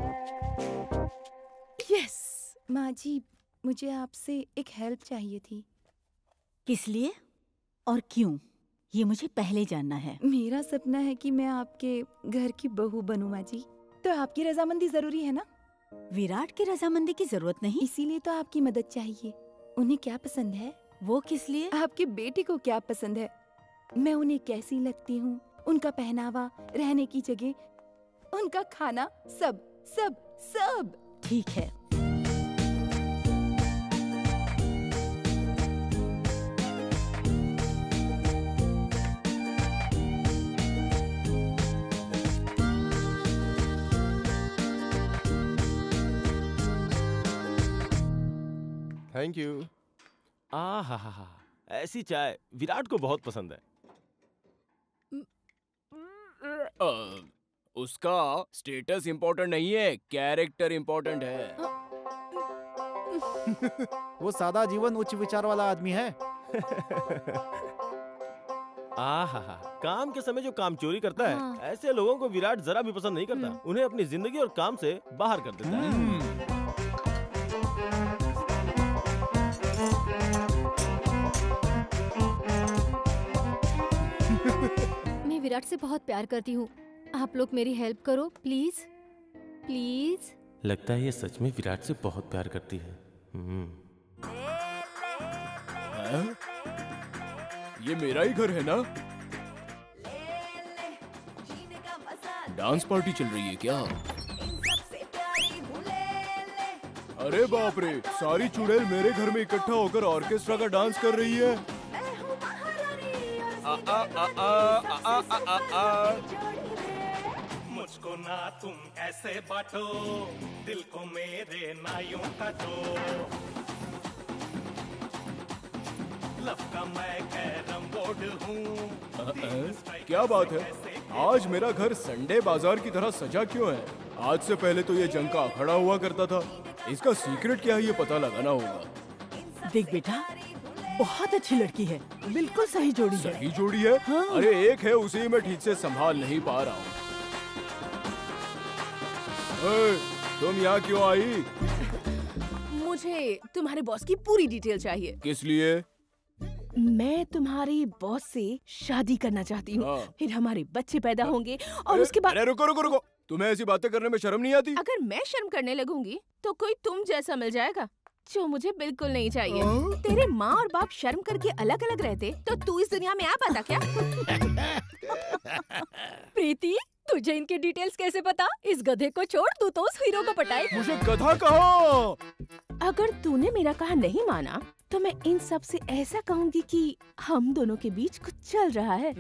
यस माँ जी, मुझे आपसे एक हेल्प चाहिए थी। किस लिए और क्यों, ये मुझे पहले जानना है। मेरा सपना है कि मैं आपके घर की बहू बनूं माँ जी, तो आपकी रजामंदी जरूरी है ना? विराट की रजामंदी की जरूरत नहीं। इसीलिए तो आपकी मदद चाहिए। उन्हें क्या पसंद है? वो किस लिए? आपके बेटे को क्या पसंद है? मैं उन्हें कैसी लगती हूँ, उनका पहनावा, रहने की जगह, उनका खाना, सब सब सब। ठीक है। Thank you. आ हा हा हा, ऐसी चाय विराट को बहुत पसंद है। आ, उसका स्टेटस इम्पोर्टेंट नहीं है, कैरेक्टर इम्पोर्टेंट है। वो सादा जीवन उच्च विचार वाला आदमी है। आ हा हा, काम के समय जो काम चोरी करता है, हाँ। ऐसे लोगों को विराट जरा भी पसंद नहीं करता। उन्हें अपनी जिंदगी और काम से बाहर कर देता है। मैं विराट से बहुत प्यार करती हूँ। आप लोग मेरी हेल्प करो प्लीज प्लीज। लगता है ये सच में विराट से बहुत प्यार करती है। हाँ? ये मेरा ही घर है ना? डांस पार्टी चल रही है क्या? अरे बाप रे, सारी चुड़ैल मेरे घर में इकट्ठा होकर ऑर्केस्ट्रा का डांस कर रही है। आ, आ, आ, आ, आ, आ, आ, आ। मुझको ना तुम ऐसे बांटो, दिल को मेरे नाइयों का दो। लव का मैं कैरम बोर्ड हूँ। क्या बात है, आज मेरा घर संडे बाजार की तरह सजा क्यों है? आज से पहले तो ये जंग का अखाड़ा हुआ करता था। इसका सीक्रेट क्या है ये पता लगाना होगा। देख बेटा, बहुत अच्छी लड़की है, बिल्कुल सही जोड़ी है। सही जोड़ी है? हाँ। अरे एक है, उसे मैं ठीक से संभाल नहीं पा रहा हूँ। तुम यहाँ क्यों आई? मुझे तुम्हारे बॉस की पूरी डिटेल चाहिए। किस लिए? मैं तुम्हारी बॉस से शादी करना चाहती हूँ। हाँ। फिर हमारे बच्चे पैदा होंगे और उसके बाद। अरे रुको रुको रुको, तुम्हें ऐसी बातें करने में शर्म नहीं आती? अगर मैं शर्म करने लगूंगी तो कोई तुम जैसा मिल जाएगा जो मुझे बिल्कुल नहीं चाहिए। हाँ? तेरे माँ और बाप शर्म करके अलग अलग रहते तो तू इस दुनिया में आ पाता क्या? प्रीति, तू तुझे इनकी डिटेल्स कैसे पता? इस गधे को छोड़, तू तो उस हीरो को पटाए। मुझे गधा कहो। अगर तूने मेरा कहा नहीं माना तो मैं इन सब से ऐसा कहूंगी कि हम दोनों के बीच कुछ चल रहा है।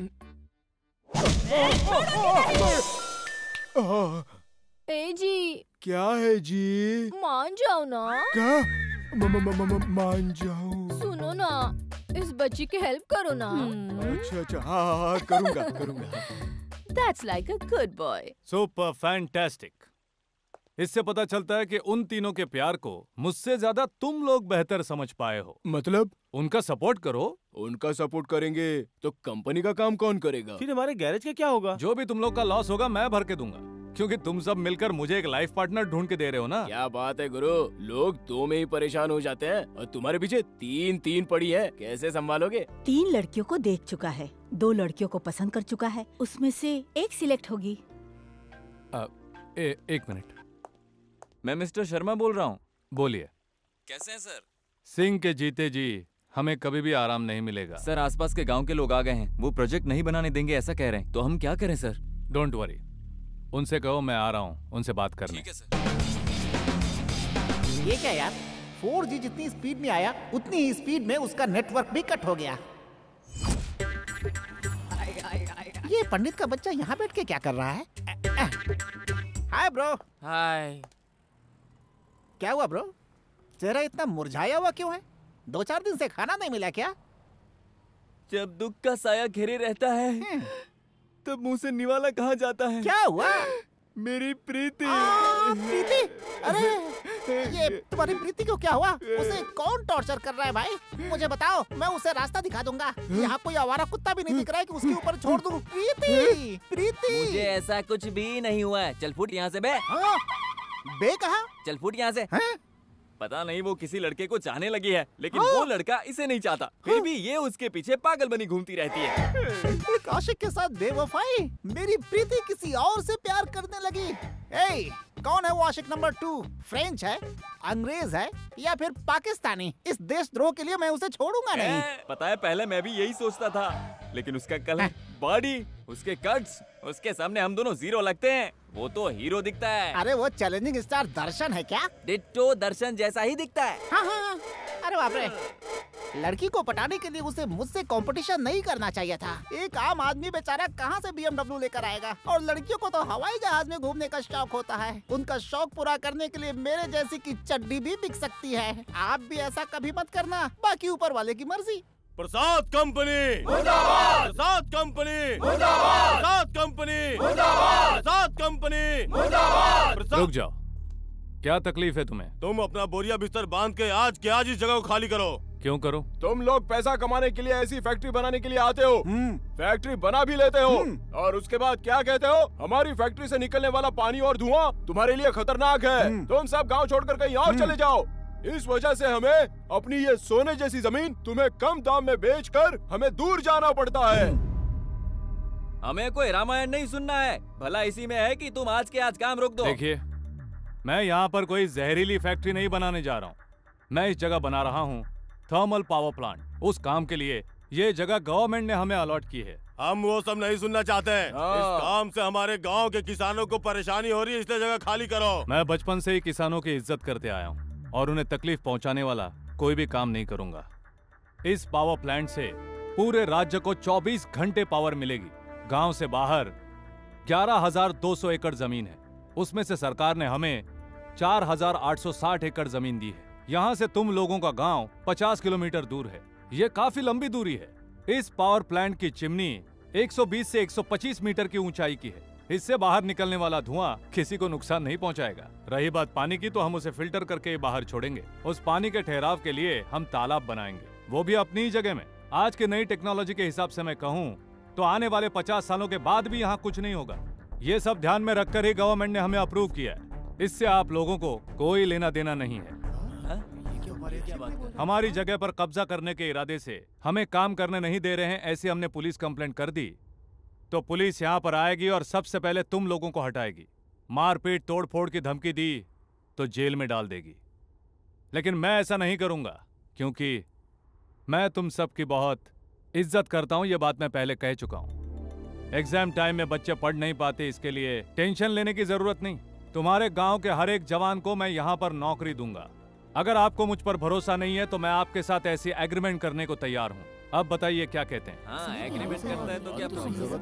ए जी। क्या है जी? मान जाओ ना। क्या? म- म- म- म- मान जाऊं? सुनो ना, इस बच्ची की हेल्प करो ना। अच्छा अच्छा, हाँ हाँ हाँ, करूँगा करूँगा। That's like a good boy. Super fantastic. इससे पता चलता है कि उन तीनों के प्यार को मुझसे ज्यादा तुम लोग बेहतर समझ पाए हो। मतलब? उनका सपोर्ट करो। उनका सपोर्ट करेंगे तो कंपनी का काम कौन करेगा? फिर हमारे गैरेज का क्या होगा? जो भी तुम लोग का लॉस होगा मैं भर के दूंगा, क्योंकि तुम सब मिलकर मुझे एक लाइफ पार्टनर ढूंढ के दे रहे हो ना। क्या बात है गुरु, लोग दो में ही परेशान हो जाते हैं और तुम्हारे पीछे तीन तीन पड़ी है, कैसे संभालोगे? तीन लड़कियों को देख चुका है, दो लड़कियों को पसंद कर चुका है, उसमें से एक सिलेक्ट होगी। आ, ए, एक मिनट। मैं मिस्टर शर्मा बोल रहा हूँ। बोलिए। कैसे हैं सर? सिंह के जीते जी हमें कभी भी आराम नहीं मिलेगा। सर आसपास के गांव के लोग आ गए हैं, वो प्रोजेक्ट नहीं बनाने देंगे ऐसा कह रहे हैं, तो हम क्या करें सर? डोंट वरी, उनसे कहो मैं आ रहा हूँ उनसे बात करने। ठीक है सर। ये क्या यार, फोर जी जितनी स्पीड में आया उतनी ही स्पीड में उसका नेटवर्क भी कट हो गया। ये पंडित का बच्चा यहाँ बैठ के क्या कर रहा है? Hi bro. हाय। क्या हुआ ब्रो, चेहरा इतना मुरझाया हुआ क्यों है? दो चार दिन से खाना नहीं मिला क्या? जब दुख का साया घेरे रहता है तब मुंह से निवाला कहाँ जाता है? क्या हुआ? मेरी प्रीति। प्रीति? अरे ये तुम्हारी प्रीति को क्या हुआ? उसे कौन टॉर्चर कर रहा है भाई? मुझे बताओ, मैं उसे रास्ता दिखा दूंगा। यहाँ कोई आवारा कुत्ता भी नहीं दिख रहा है कि उसके ऊपर छोड़ दूं। प्रीति, प्रीति। मुझे ऐसा कुछ भी नहीं हुआ है। चल फुट यहाँ से बे। हाँ? बे कहा? चल फुट यहाँ से। हाँ? पता नहीं वो किसी लड़के को चाहने लगी है, लेकिन हाँ? वो लड़का इसे नहीं चाहता, फिर भी ये उसके पीछे पागल बनी घूमती रहती है। आशिक के साथ बेवफाई, मेरी प्रीति किसी और से प्यार करने लगी। ए, कौन है वो आशिक नंबर टू? फ्रेंच है, अंग्रेज है या फिर पाकिस्तानी? इस देशद्रोह के लिए मैं उसे छोड़ूंगा नहीं। पता है पहले मैं भी यही सोचता था, लेकिन उसका कलर, बॉडी, उसके कट्स, उसके सामने हम दोनों जीरो लगते हैं। वो तो हीरो दिखता है। अरे वो चैलेंजिंग स्टार दर्शन है क्या? डिट्टो दर्शन जैसा ही दिखता है। हाँ हाँ। अरे बाप रे, लड़की को पटाने के लिए उसे मुझसे कंपटीशन नहीं करना चाहिए था। एक आम आदमी बेचारा कहाँ से बी एम डब्ल्यू लेकर आएगा? और लड़कियों को तो हवाई जहाज में घूमने का शौक होता है। उनका शौक पूरा करने के लिए मेरे जैसी की चड्डी भी बिक सकती है। आप भी ऐसा कभी मत करना, बाकी ऊपर वाले की मर्जी। प्रसाद कंपनी मुर्दाबाद, प्रसाद कंपनी मुर्दाबाद, प्रसाद कंपनी मुर्दाबाद, प्रसाद कंपनी मुर्दाबाद। रुक जाओ, क्या तकलीफ है तुम्हें? तुम अपना बोरिया बिस्तर बांध के आज के आज इस जगह को खाली करो। क्यों करो? तुम लोग पैसा कमाने के लिए ऐसी फैक्ट्री बनाने के लिए आते हो, फैक्ट्री बना भी लेते हो और उसके बाद क्या कहते हो? हमारी फैक्ट्री से निकलने वाला पानी और धुआं तुम्हारे लिए खतरनाक है, तुम सब गांव छोड़कर कहीं और चले जाओ। इस वजह से हमें अपनी ये सोने जैसी जमीन तुम्हें कम दाम में बेचकर हमें दूर जाना पड़ता है। हमें कोई रामायण नहीं सुनना है, भला इसी में है कि तुम आज के आज काम रोक दो। देखिए, मैं यहाँ पर कोई जहरीली फैक्ट्री नहीं बनाने जा रहा हूँ। मैं इस जगह बना रहा हूँ थर्मल पावर प्लांट। उस काम के लिए ये जगह गवर्नमेंट ने हमें अलॉट की है। हम वो सब नहीं सुनना चाहते हैं। इस काम से हमारे गांव के किसानों को परेशानी हो रही है, इसलिए जगह खाली करो। मैं बचपन से ही किसानों की इज्जत करते आया हूँ और उन्हें तकलीफ पहुंचाने वाला कोई भी काम नहीं करूंगा। इस पावर प्लांट से पूरे राज्य को चौबीस घंटे पावर मिलेगी। गांव से बाहर ग्यारह हजार दो सौ एकड़ जमीन है, उसमें से सरकार ने हमें चार हजार आठ सौ साठ एकड़ जमीन दी है। यहाँ से तुम लोगों का गांव पचास किलोमीटर दूर है, ये काफी लंबी दूरी है। इस पावर प्लांट की चिमनी एक सौ बीस से एक सौ पच्चीस मीटर की ऊंचाई की है। इससे बाहर निकलने वाला धुआं किसी को नुकसान नहीं पहुंचाएगा। रही बात पानी की, तो हम उसे फिल्टर करके बाहर छोड़ेंगे। उस पानी के ठहराव के लिए हम तालाब बनाएंगे, वो भी अपनी ही जगह में। आज की नई टेक्नोलॉजी के हिसाब से मैं कहूँ तो आने वाले पचास सालों के बाद भी यहाँ कुछ नहीं होगा। ये सब ध्यान में रखकर ही गवर्नमेंट ने हमें अप्रूव किया है। इससे आप लोगों को कोई लेना देना नहीं है। हमारी जगह पर कब्जा करने के इरादे से हमें काम करने नहीं दे रहे हैं, ऐसी हमने पुलिस कंप्लेंट कर दी तो पुलिस यहाँ पर आएगी और सबसे पहले तुम लोगों को हटाएगी। मारपीट तोड़फोड़ की धमकी दी तो जेल में डाल देगी। लेकिन मैं ऐसा नहीं करूंगा, क्योंकि मैं तुम सबकी बहुत इज्जत करता हूं। ये बात मैं पहले कह चुका हूं। एग्जाम टाइम में बच्चे पढ़ नहीं पाते, इसके लिए टेंशन लेने की जरूरत नहीं। तुम्हारे गांव के हर एक जवान को मैं यहाँ पर नौकरी दूंगा। अगर आपको मुझ पर भरोसा नहीं है तो मैं आपके साथ ऐसी एग्रीमेंट करने को तैयार हूँ। अब बताइए क्या कहते हैं? हाँ, एग्रीमेंट करता है तो क्या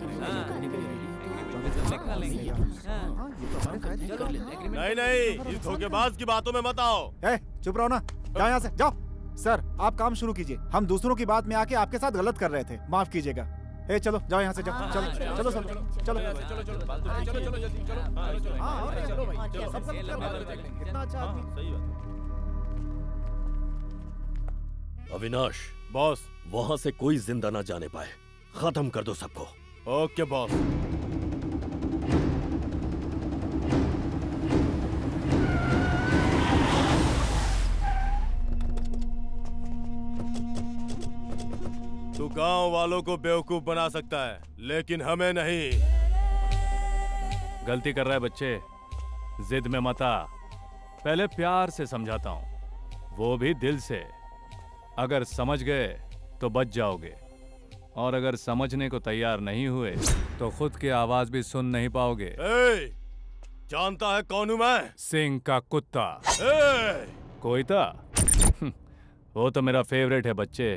नहीं नहीं, इस धोखेबाज की बातों में मत आओ। ए, चुप रहो ना, जाओ यहाँ से, जाओ। सर, आप काम शुरू कीजिए। हम दूसरों की बात में आके आपके साथ गलत कर रहे थे, माफ कीजिएगा। ए, चलो जाओ यहाँ से, जाओ। चलो चलो चलो चलो चलो चलो चलो चलो जल्दी चलो। हाँ, और चलो भाई, सब सब कितना अच्छा आदमी। अविनाश बॉस, वहाँ से कोई जिंदा ना जाने पाए, खत्म कर दो सबको। Okay boss. तू गांव वालों को बेवकूफ बना सकता है, लेकिन हमें नहीं। गलती कर रहा है बच्चे, जिद में मत आ। पहले प्यार से समझाता हूँ, वो भी दिल से। अगर समझ गए तो बच जाओगे, और अगर समझने को तैयार नहीं हुए तो खुद की आवाज भी सुन नहीं पाओगे। ए, जानता है कौन हूं मैं? सिंह का कुत्ता। ए! कोयता? वो तो मेरा फेवरेट है बच्चे।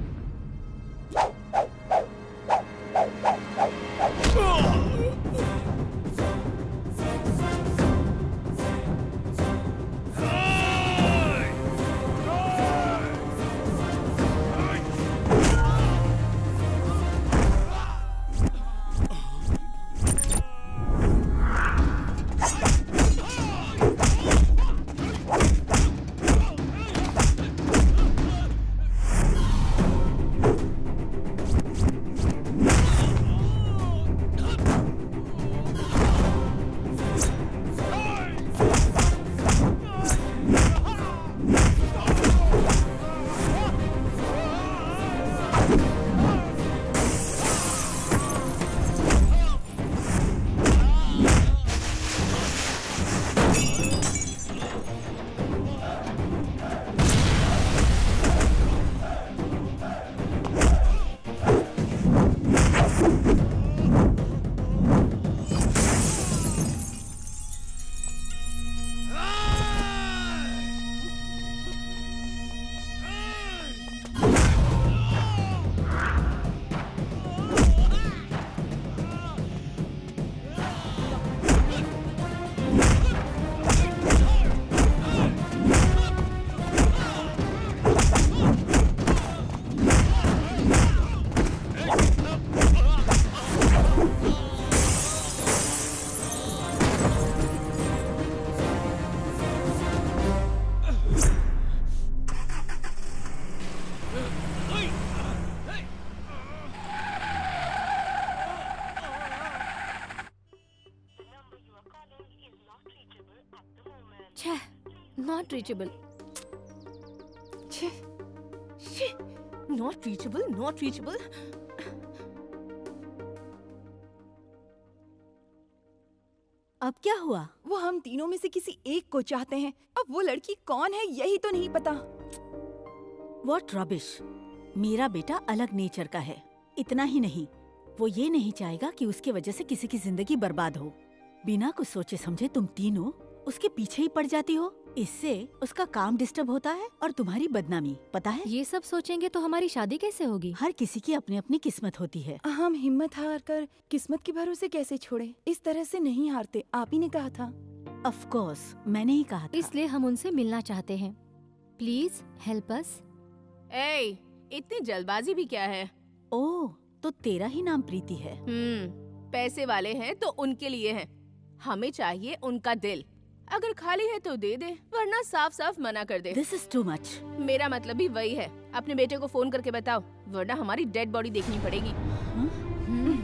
Not reachable. Not reachable, not reachable. अब क्या हुआ? वो हम तीनों में से किसी एक को चाहते हैं। अब वो लड़की कौन है यही तो नहीं पता। What rubbish! मेरा बेटा अलग नेचर का है। इतना ही नहीं, वो ये नहीं चाहेगा कि उसके वजह से किसी की जिंदगी बर्बाद हो। बिना कुछ सोचे समझे तुम तीनों उसके पीछे ही पड़ जाती हो। इससे उसका काम डिस्टर्ब होता है और तुम्हारी बदनामी, पता है? ये सब सोचेंगे तो हमारी शादी कैसे होगी? हर किसी की अपनी अपनी किस्मत होती है। हम हिम्मत हार कर किस्मत के भरोसे कैसे छोड़े? इस तरह से नहीं हारते, आप ही ने कहा था। ऑफ कोर्स, मैंने ही कहा था। इसलिए हम उनसे मिलना चाहते हैं। Please help us. ए, इतनी जल्दबाजी भी क्या है? ओह, तो तेरा ही नाम प्रीति है। हम्म, पैसे वाले हैं तो उनके लिए हैं। हमें चाहिए उनका दिल। अगर खाली है तो दे दे, वरना साफ साफ मना कर दे। This is too much. मेरा मतलब भी वही है। अपने बेटे को फोन करके बताओ, वरना हमारी डेड बॉडी देखनी पड़ेगी। hmm?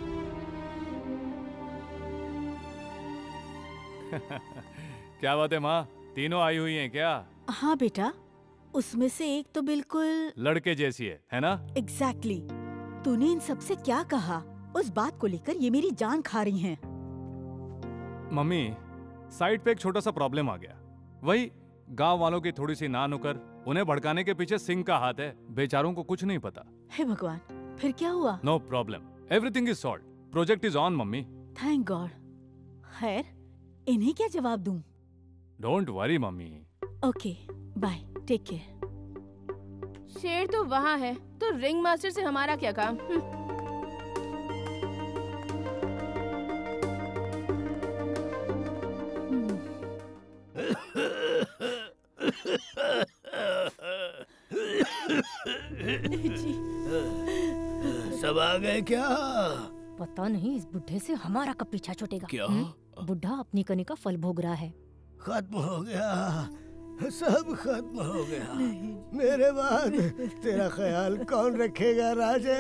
क्या बात है माँ, तीनों आई हुई हैं क्या? हाँ बेटा, उसमें से एक तो बिल्कुल लड़के जैसी है, है ना? Exactly exactly. तूने इन सबसे क्या कहा? उस बात को लेकर ये मेरी जान खा रही हैं। मम्मी, साइड पे एक छोटा सा प्रॉब्लम आ गया। वही गांव वालों की थोड़ी सी ना नुकर, उन्हें भड़काने के पीछे सिंह का हाथ है। बेचारों को कुछ नहीं पता। हे भगवान, फिर क्या हुआ? No problem, everything is solve. Project is on mummy. Thank god. खैर, इन्हें क्या जवाब दूं? Don't worry mummy. Okay, bye, take care. शेर तो वहाँ है, तो रिंग मास्टर से हमारा क्या काम? सब आ गए क्या? पता नहीं इस बुढ़े से हमारा कब पीछा छूटेगा। क्या? हम्म? बुढ़ा अपनी कनी का फल भोग रहा है। खत्म हो गया, सब खत्म हो गया। मेरे बाद तेरा ख्याल कौन रखेगा राजे?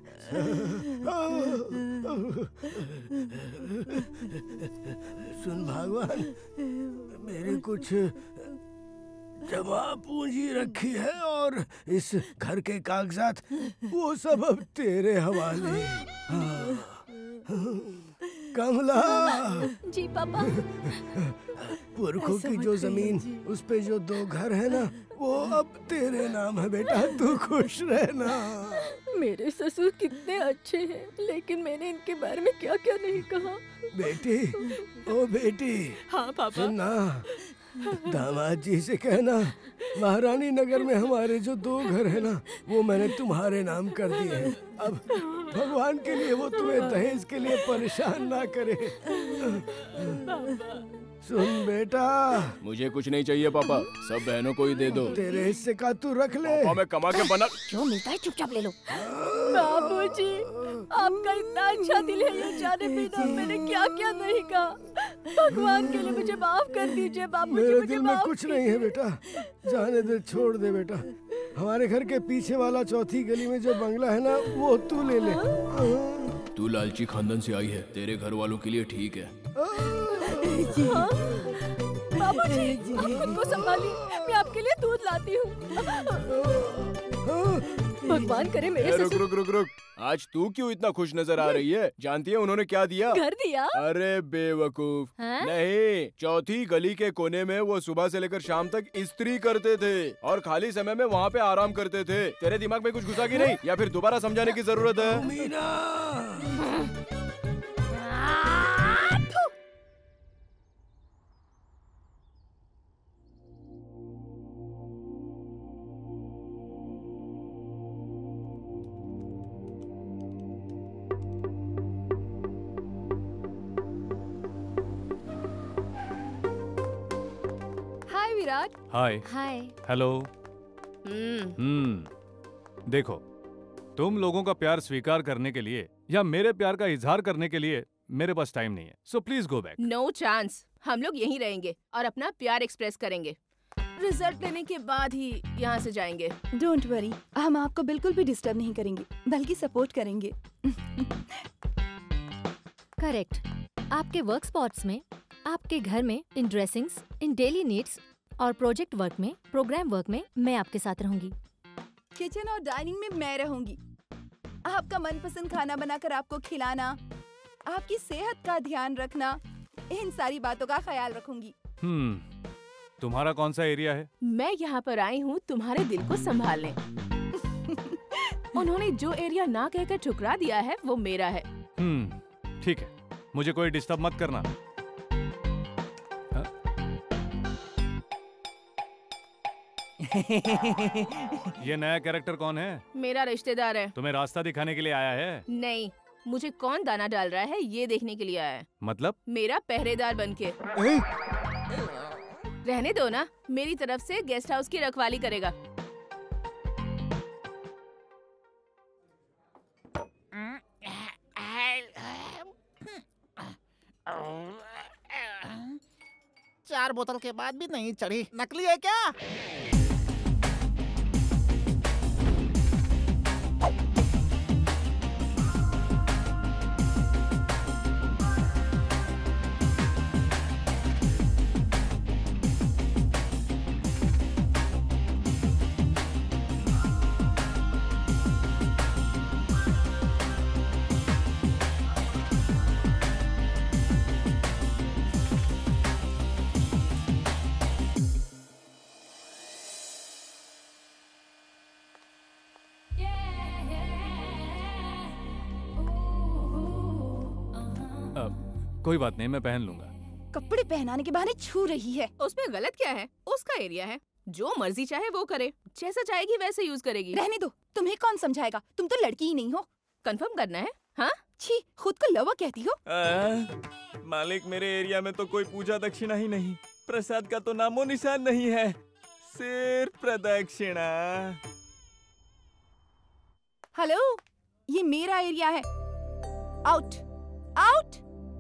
सुन भगवान, मेरी कुछ जमा पूंजी रखी है और इस घर के कागजात वो सब अब तेरे हवाले। कमला। जी पापा। पुरखों की जो जमीन, उस पे जो दो घर है ना, वो अब तेरे नाम है बेटा, तू खुश रहना। मेरे ससुर कितने अच्छे हैं, लेकिन मैंने इनके बारे में क्या क्या नहीं कहा। बेटी, ओ बेटी। हाँ पापा। सुनना, दामाद जी से कहना महारानी नगर में हमारे जो दो घर है ना, वो मैंने तुम्हारे नाम कर दिए हैं। अब भगवान के लिए वो तुम्हें दहेज के लिए परेशान ना करे। सुन बेटा, मुझे कुछ नहीं चाहिए पापा, सब बहनों को ही दे दो। तेरे हिस्से का तू रख ले। पापा मैं कमा के बना। जो मिलता है चुपचाप ले लो। बाबूजी, आपका इतना अच्छा दिल है, ये जाने बिना मैंने क्या क्या नहीं कहा। भगवान के लिए मुझे माफ कर दीजिए बाबूजी। मेरे दिल में कुछ नहीं है बेटा, जाने दे, छोड़ दे बेटा। हमारे घर के पीछे वाला चौथी गली में जो बंगला है ना, वो तू ले ले। तू लालची खानदान से आई है, तेरे घर वालों के लिए ठीक है। हाँ? बाबूजी, आप खुद को संभालिए, मैं आपके लिए दूध लाती हूँ। भगवान करे मेरे रुक रुक रुक रुक, आज तू क्यों इतना खुश नजर आ रही है? जानती है उन्होंने क्या दिया? घर दिया? अरे बेवकूफ, नहीं, चौथी गली के कोने में वो सुबह से लेकर शाम तक इस्त्री करते थे और खाली समय में वहाँ पे आराम करते थे। तेरे दिमाग में कुछ घुसा कि नहीं, या फिर दोबारा समझाने की जरूरत है? हाय विराट। हाय। हाय। हेलो। हम्म। हम्म देखो, तुम लोगों का प्यार स्वीकार करने के लिए या मेरे प्यार का इजहार करने के लिए मेरे पास टाइम नहीं है, so please go back. No chance, हम लोग यहीं रहेंगे और अपना प्यार एक्सप्रेस करेंगे। रिजल्ट लेने के बाद ही यहाँ से जाएंगे। डोंट वरी, हम आपको बिल्कुल भी डिस्टर्ब नहीं करेंगे, बल्कि सपोर्ट करेंगे। करेक्ट। आपके वर्क स्पॉट्स में, आपके घर में, in dressings, in daily needs और प्रोजेक्ट वर्क में, प्रोग्राम वर्क में मैं आपके साथ रहूंगी। किचन और डाइनिंग में मैं रहूंगी। आपका मनपसंद खाना बनाकर आपको खिलाना, आपकी सेहत का ध्यान रखना, इन सारी बातों का ख्याल रखूंगी। हम्म तुम्हारा कौन सा एरिया है? मैं यहाँ पर आई हूँ तुम्हारे दिल को संभालने। उन्होंने जो एरिया ना कहकर ठुकरा दिया है वो मेरा है। हम्म ठीक है, मुझे कोई डिस्टर्ब मत करना। ये नया कैरेक्टर कौन है? मेरा रिश्तेदार है। तुम्हें रास्ता दिखाने के लिए आया है? नहीं, मुझे कौन दाना डाल रहा है ये देखने के लिए आया है। मतलब? मेरा पहरेदार बनके। रहने दो ना, मेरी तरफ से गेस्ट हाउस की रखवाली करेगा। चार बोतल के बाद भी नहीं चढ़ी, नकली है क्या? कोई बात नहीं, मैं पहन लूंगा। कपड़े पहनाने के बहाने छू रही है। उसमें गलत क्या है? उसका एरिया है, जो मर्जी चाहे वो करे, जैसा चाहेगी वैसे यूज करेगी। रहने दो, तुम्हें कौन समझाएगा? तुम तो लड़की ही नहीं हो। कंफर्म करना है? हाँ? छी, खुद को लवा कहती हो? आ, मालिक, मेरे एरिया में तो कोई पूजा दक्षिणा ही नहीं, प्रसाद का तो नामो निशान नहीं है, सिर्फ प्रदक्षिणा। हेलो, ये मेरा एरिया है। Out, out.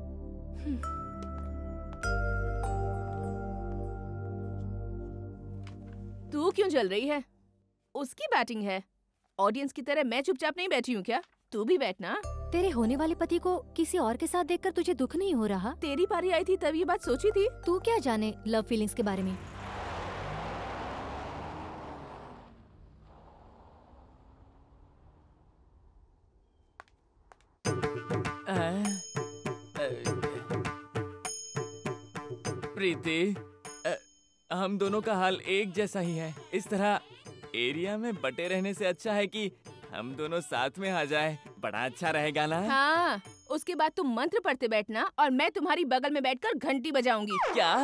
तू क्यों जल रही है? उसकी बैटिंग है, ऑडियंस की तरह मैं चुपचाप नहीं बैठी हूँ क्या? तू भी बैठना। तेरे होने वाले पति को किसी और के साथ देखकर तुझे दुख नहीं हो रहा? तेरी बारी आई थी तब ये बात सोची थी। तू क्या जाने लव फीलिंग्स के बारे में? प्रीति, हम दोनों का हाल एक जैसा ही है। इस तरह एरिया में बटे रहने से अच्छा है कि हम दोनों साथ में आ जाए। बड़ा अच्छा रहेगा ना? हाँ, उसके बाद तुम मंत्र पढ़ते बैठना और मैं तुम्हारी बगल में बैठकर घंटी बजाऊंगी। क्या?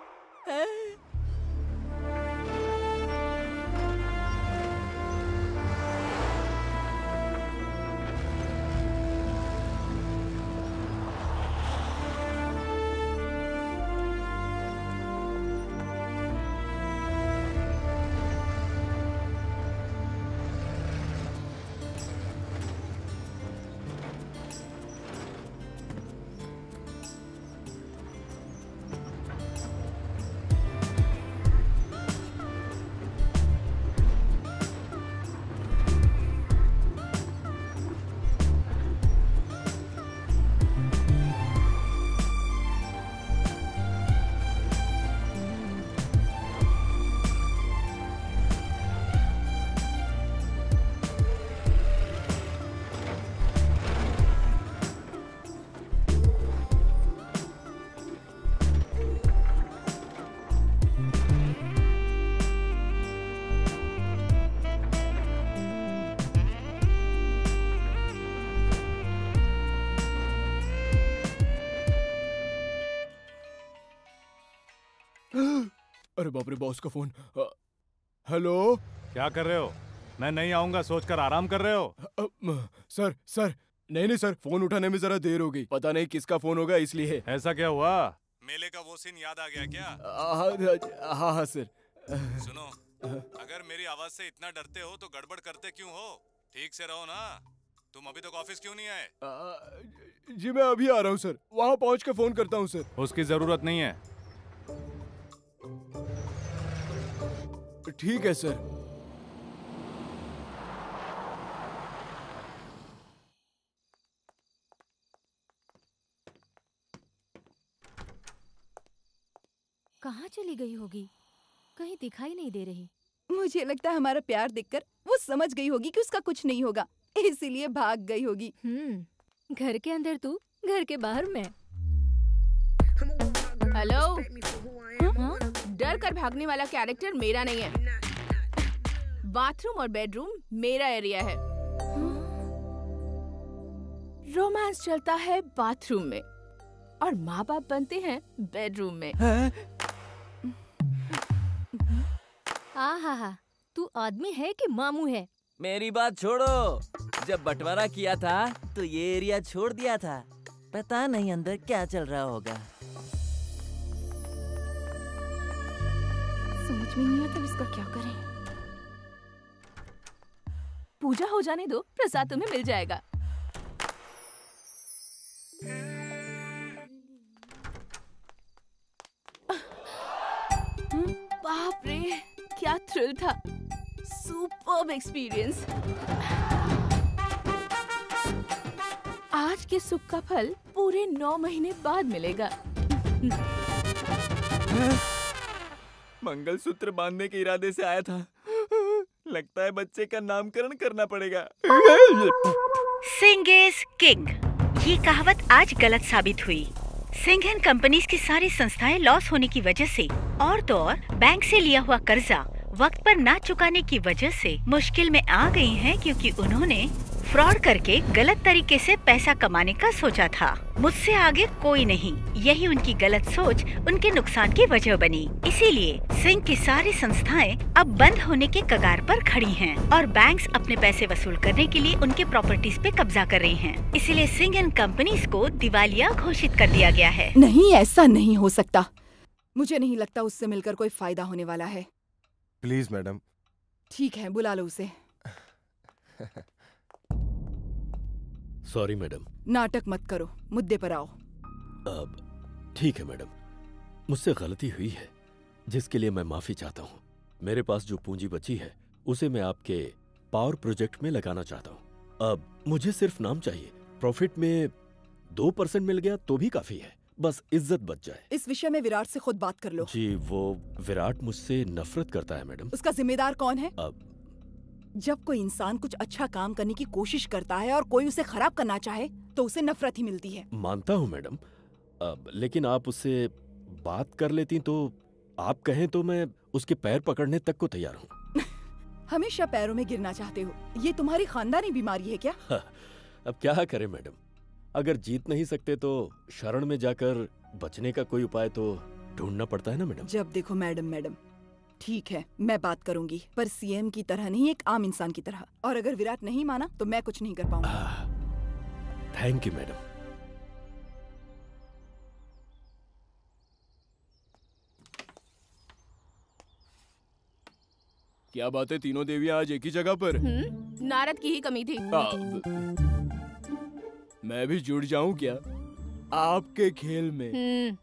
अरे बाप रे, बॉस का फोन। हेलो, क्या कर रहे हो? मैं नहीं आऊंगा सोचकर आराम कर रहे हो? सर सर नहीं नहीं सर, फोन उठाने में जरा देर हो गई, पता नहीं किसका फोन होगा इसलिए। ऐसा क्या हुआ? मेले का वो सीन याद आ गया क्या? हाँ हाँ सर। सुनो, अगर मेरी आवाज से इतना डरते हो तो गड़बड़ करते क्यों हो? ठीक से रहो ना। तुम अभी तक ऑफिस क्यों नहीं आए? जी मैं अभी आ रहा हूँ सर, वहाँ पहुँच के फोन करता हूँ सर। उसकी जरूरत नहीं है। ठीक है सर। कहाँ चली गई होगी? कहीं दिखाई नहीं दे रही। मुझे लगता है हमारा प्यार देखकर वो समझ गई होगी कि उसका कुछ नहीं होगा, इसीलिए भाग गई होगी। हम्म, घर के अंदर तू, घर के बाहर मैं। हेलो, हाँ? डर कर भागने वाला कैरेक्टर मेरा नहीं है। बाथरूम और बेडरूम मेरा एरिया है। रोमांस चलता है बाथरूम में और माँ बाप बनते हैं बेडरूम में। आ हा हा, तू आदमी है कि मामू है? मेरी बात छोड़ो, जब बंटवारा किया था तो ये एरिया छोड़ दिया था। पता नहीं अंदर क्या चल रहा होगा। समझ में नहीं आता इसका क्या करें। पूजा हो जाने दो, प्रसाद तुम्हें मिल जाएगा। बाप रे, क्या थ्रिल था। Superb experience. आज के सुख का फल पूरे नौ महीने बाद मिलेगा। मंगलसूत्र बांधने के इरादे से आया था, लगता है बच्चे का नामकरण करना पड़ेगा। सिंह इज किंग, ये कहावत आज गलत साबित हुई। सिंह एंड कंपनीज की सारी संस्थाएं लॉस होने की वजह से और तो और बैंक से लिया हुआ कर्जा वक्त पर ना चुकाने की वजह से मुश्किल में आ गई हैं, क्योंकि उन्होंने फ्रॉड करके गलत तरीके से पैसा कमाने का सोचा था। मुझसे आगे कोई नहीं, यही उनकी गलत सोच उनके नुकसान की वजह बनी। इसीलिए सिंह की सारी संस्थाएं अब बंद होने के कगार पर खड़ी हैं और बैंक्स अपने पैसे वसूल करने के लिए उनके प्रॉपर्टीज पे कब्जा कर रही हैं। इसीलिए सिंह एंड कंपनीज को दिवालिया घोषित कर दिया गया है। नहीं, ऐसा नहीं हो सकता। मुझे नहीं लगता उससे मिलकर कोई फायदा होने वाला है। Please madam. ठीक है, बुला लो उसे। Sorry madam. नाटक मत करो, मुद्दे पर आओ। अब ठीक है मैडम, मुझसे गलती हुई है जिसके लिए मैं माफी चाहता हूँ। मेरे पास जो पूंजी बची है उसे मैं आपके पावर प्रोजेक्ट में लगाना चाहता हूँ। अब मुझे सिर्फ नाम चाहिए। प्रॉफिट में दो परसेंट मिल गया तो भी काफी है, बस इज्जत बच जाए। इस विषय में विराट से खुद बात कर लो। जी, वो विराट मुझसे नफरत करता है मैडम। उसका जिम्मेदार कौन है? अब जब कोई इंसान कुछ अच्छा काम करने की कोशिश करता है और कोई उसे खराब करना चाहे तो उसे नफरत ही मिलती है। मानता हूँ मैडम, अब लेकिन आप उससे बात कर लेती तो आप कहें तो मैं उसके पैर पकड़ने तक को तैयार हूँ। हमेशा पैरों में गिरना चाहते हो, ये तुम्हारी खानदानी बीमारी है क्या? अब क्या करें मैडम, अगर जीत नहीं सकते तो शरण में जाकर बचने का कोई उपाय तो ढूंढना पड़ता है ना मैडम। जब देखो मैडम मैडम। ठीक है, मैं बात करूंगी, पर सीएम की तरह नहीं, एक आम इंसान की तरह। और अगर विराट नहीं माना तो मैं कुछ नहीं कर पाऊंगा। Thank you madam. क्या बात है, तीनों देवियां आज एक ही जगह पर? हम्म, नारद की ही कमी थी। अब मैं भी जुड़ जाऊं क्या आपके खेल में? हम्म।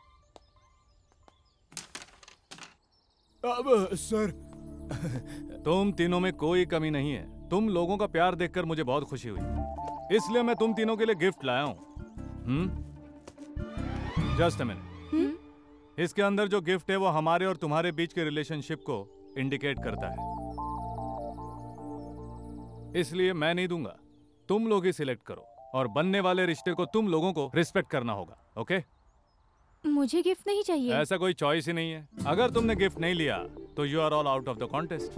अब सर तुम तीनों में कोई कमी नहीं है। तुम लोगों का प्यार देखकर मुझे बहुत खुशी हुई, इसलिए मैं तुम तीनों के लिए गिफ्ट लाया हूँ। Hmm just a minute. इसके अंदर जो गिफ्ट है वो हमारे और तुम्हारे बीच के रिलेशनशिप को इंडिकेट करता है, इसलिए मैं नहीं दूंगा, तुम लोग ही सिलेक्ट करो। और बनने वाले रिश्ते को तुम लोगों को रिस्पेक्ट करना होगा, ओके? मुझे गिफ्ट नहीं चाहिए। ऐसा कोई चॉइस ही नहीं है। अगर तुमने गिफ्ट नहीं लिया तो you are all out of the contest.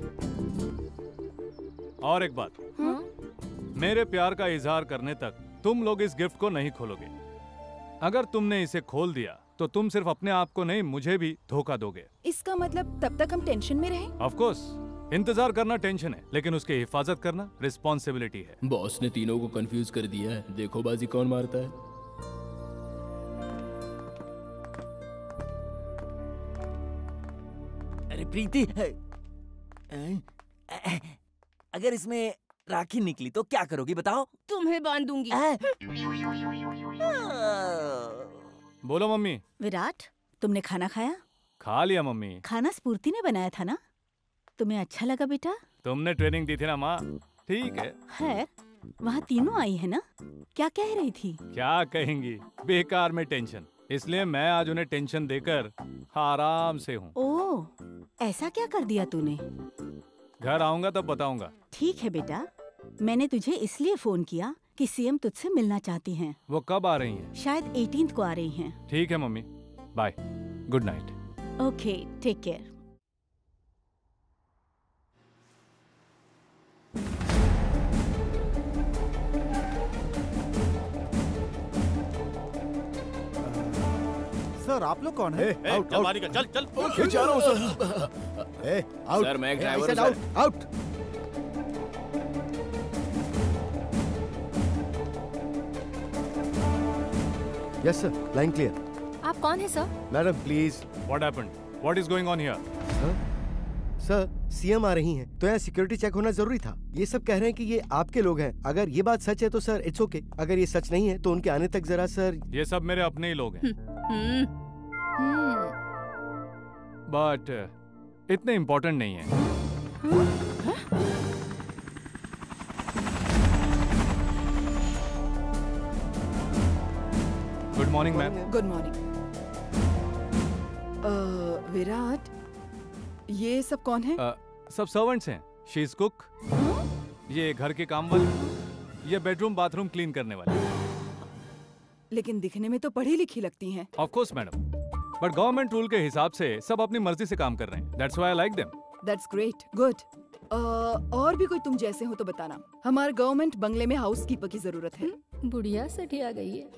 और एक बात, हाँ? मेरे प्यार का इजहार करने तक तुम लोग इस गिफ्ट को नहीं खोलोगे। अगर तुमने इसे खोल दिया तो तुम सिर्फ अपने आप को नहीं, मुझे भी धोखा दोगे। इसका मतलब तब तक हम टेंशन में रहें? ऑफ कोर्स, इंतजार करना टेंशन है, लेकिन उसकी हिफाजत करना रिस्पॉन्सिबिलिटी है। बॉस ने तीनों को कंफ्यूज कर दिया है। देखो बाजी कौन मारता है। अरे प्रीति, अगर इसमें राखी निकली तो क्या करोगी बताओ? तुम्हें बांध दूंगी। बोलो मम्मी। विराट, तुमने खाना खाया? खा लिया मम्मी। खाना स्फूर्ति ने बनाया था ना? तुम्हें अच्छा लगा बेटा? तुमने ट्रेनिंग दी थी ना माँ। ठीक है। है, वहाँ तीनों आई है ना? क्या कह रही थी? क्या कहेंगी, बेकार में टेंशन, इसलिए मैं आज उन्हें टेंशन देकर आराम से हूँ। ओह, ऐसा क्या कर दिया तूने? घर आऊंगा तब बताऊंगा। ठीक है बेटा, मैंने तुझे इसलिए फोन किया कि सीएम तुझसे मिलना चाहती हैं। वो कब आ रही हैं? शायद एटीन्थ को आ रही हैं। ठीक है mummy, bye, good night. Okay, take care. Sir, आप लोग कौन है? ए, ए, चल बारी का, चल चल। क्यों जा रहा हूँ सर? ए, आउट। सर, मैं एक ए, ड्राइवर I said हूँ, out, out. Yes sir, line clear. आप कौन है sir? Madam please. What happened? What is going on here? Sir, CM आ रही हैं, तो यहाँ सिक्योरिटी चेक होना जरूरी था। ये सब कह रहे हैं कि ये आपके लोग हैं। अगर ये बात सच है तो सर इट्स ओके, अगर ये सच नहीं है तो उनके आने तक जरा सर। ये सब मेरे अपने ही लोग हैं, बट इतने इम्पोर्टेंट नहीं है। Good morning ma'am. Good morning. Virat, ये सब कौन है? uh, सब सर्वेंट्स हैं। शी इज कुक, ये घर के काम वाले, ये बेडरूम बाथरूम क्लीन करने वाले। लेकिन दिखने में तो पढ़ी लिखी लगती हैं। Of course madam, but government rule के हिसाब से सब अपनी मर्जी से काम कर रहे हैं। That's why I like them. That's great, good. आ, और भी कोई तुम जैसे हो तो बताना। हमारे गवर्नमेंट बंगले में हाउस कीपर की जरूरत है। बुढ़िया सठिया गई है।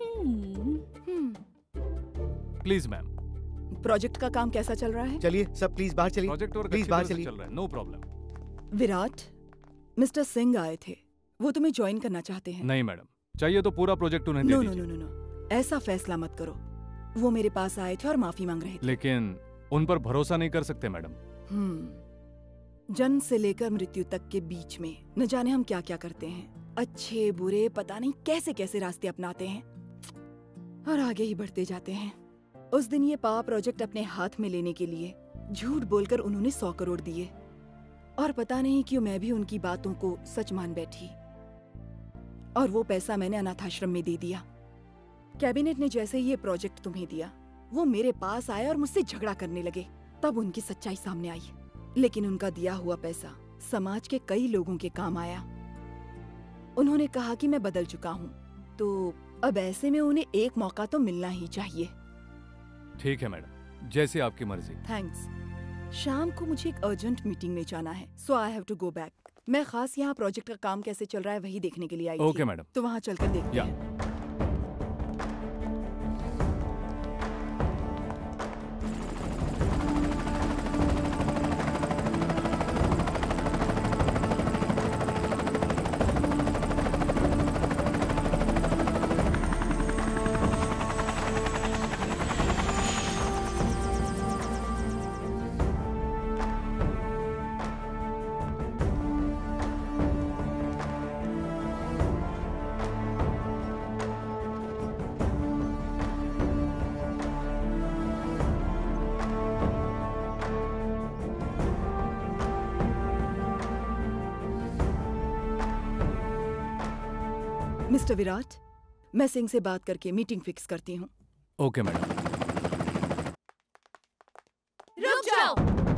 Please ma'am. प्रोजेक्ट का काम कैसा चल रहा है? चलिए सब प्लीज बाहर चलिए। प्रोजेक्ट और प्लीज बाहर चलिए। चल रहा है, no problem. Virat, mister Singh आए थे, वो तुम्हें ज्वाइन करना चाहते हैं। नहीं मैडम, चाहिए तो पूरा प्रोजेक्ट उन्हें दे नो दीजिए। नो नो नो, ऐसा फैसला मत करो। वो मेरे पास आए थे और माफी मांग रहे थे। लेकिन उन पर भरोसा नहीं कर सकते मैडम। हम्म, जन्म से लेकर मृत्यु तक के बीच में न जाने हम क्या क्या करते हैं। अच्छे बुरे पता नहीं कैसे कैसे रास्ते अपनाते हैं और आगे ही बढ़ते जाते हैं। उस दिन ये पावर प्रोजेक्ट अपने हाथ में लेने के लिए झूठ बोलकर उन्होंने सौ करोड़ दिए और पता नहीं क्यों मैं भी उनकी बातों को सच मान बैठी और वो पैसा मैंने अनाथाश्रम में दे दिया। कैबिनेट ने जैसे ही ये प्रोजेक्ट तुम्हें दिया, वो मेरे पास आए और मुझसे झगड़ा करने लगे। तब उनकी सच्चाई सामने आई, लेकिन उनका दिया हुआ पैसा समाज के कई लोगों के काम आया। उन्होंने कहा कि मैं बदल चुका हूँ, तो अब ऐसे में उन्हें एक मौका तो मिलना ही चाहिए। ठीक है मैडम, जैसी आपकी मर्जी। थैंक्स। शाम को मुझे एक अर्जेंट मीटिंग में जाना है, so I have to go back. मैं खास यहाँ प्रोजेक्ट का काम कैसे चल रहा है वही देखने के लिए आई थी। Okay madam. तो वहाँ चलकर देखते हैं। मिस्टर विराट, मैं सिंह से बात करके मीटिंग फिक्स करती हूँ। Okay madam. रुक जाओ।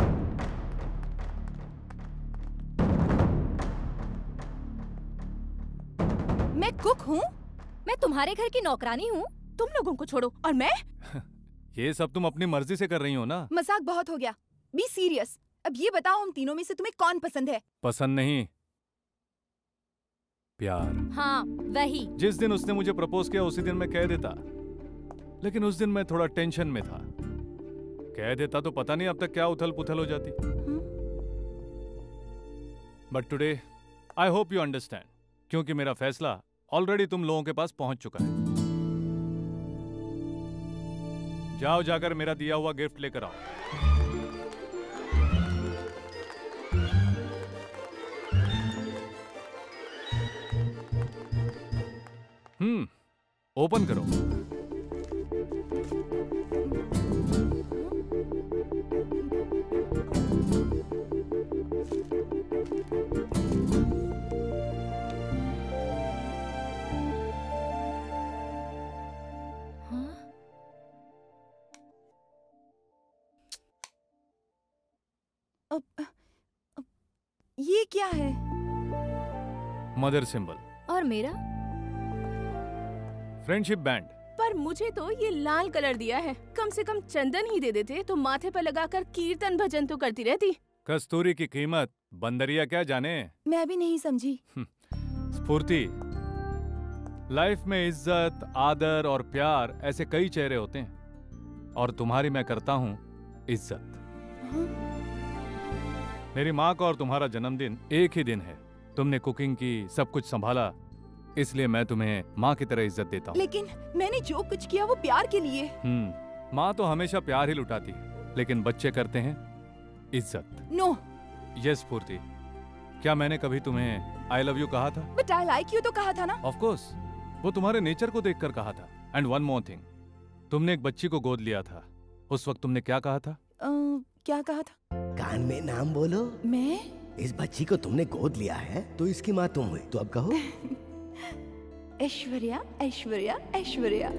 मैं कुक हूँ? मैं तुम्हारे घर की नौकरानी हूँ? तुम लोगों को छोड़ो, और मैं? ये सब तुम अपनी मर्जी से कर रही हो ना? मजाक बहुत हो गया, बी सीरियस। अब ये बताओ, हम तीनों में से तुम्हें कौन पसंद है? पसंद नहीं, प्यार। हाँ वही। जिस दिन उसने मुझे प्रपोज किया उसी दिन मैं कह देता, लेकिन उस दिन मैं थोड़ा टेंशन में था। कह देता तो पता नहीं अब तक क्या उथल पुथल हो जाती। But today I hope you understand, क्योंकि मेरा फैसला ऑलरेडी तुम लोगों के पास पहुंच चुका है। जाओ, जाकर मेरा दिया हुआ गिफ्ट लेकर आओ। हम्म, ओपन करो। अब, अब, ये क्या है? Mother symbol. और मेरा? Friendship band. पर मुझे तो ये लाल कलर दिया है। कम से कम चंदन ही दे देते तो माथे पर लगाकर कीर्तन भजन तो करती रहती। कस्तूरी की कीमत बंदरिया क्या जाने। मैं भी नहीं समझी। स्फूर्ति, लाइफ में इज्जत, आदर और प्यार ऐसे कई चेहरे होते हैं, और तुम्हारी मैं करता हूँ इज्जत। मेरी माँ का और तुम्हारा जन्मदिन एक ही दिन है। तुमने कुकिंग की, सब कुछ संभाला, इसलिए मैं तुम्हें माँ की तरह इज्जत देता हूँ। लेकिन मैंने जो कुछ किया वो प्यार के लिए। हम्म, माँ तो हमेशा प्यार ही लुटाती है, लेकिन बच्चे करते हैं इज्जत। नो। यस स्फूर्ति, क्या मैंने कभी तुम्हें आई लव यू कहा था? बट आई लाइक यू तो कहा था ना। ऑफ कोर्स, वो तुम्हारे नेचर को देखकर कहा था। एंड वन मोर थिंग, तुमने एक बच्ची को गोद लिया था, उस वक्त तुमने क्या कहा था? uh, क्या कहा था? कान में नाम बोलो। मैं? इस बच्ची को तुमने गोद लिया है तो इसकी माँ तुम हुई, तो अब कहो। ऐश्वर्या, ऐश्वर्या, ऐश्वर्या।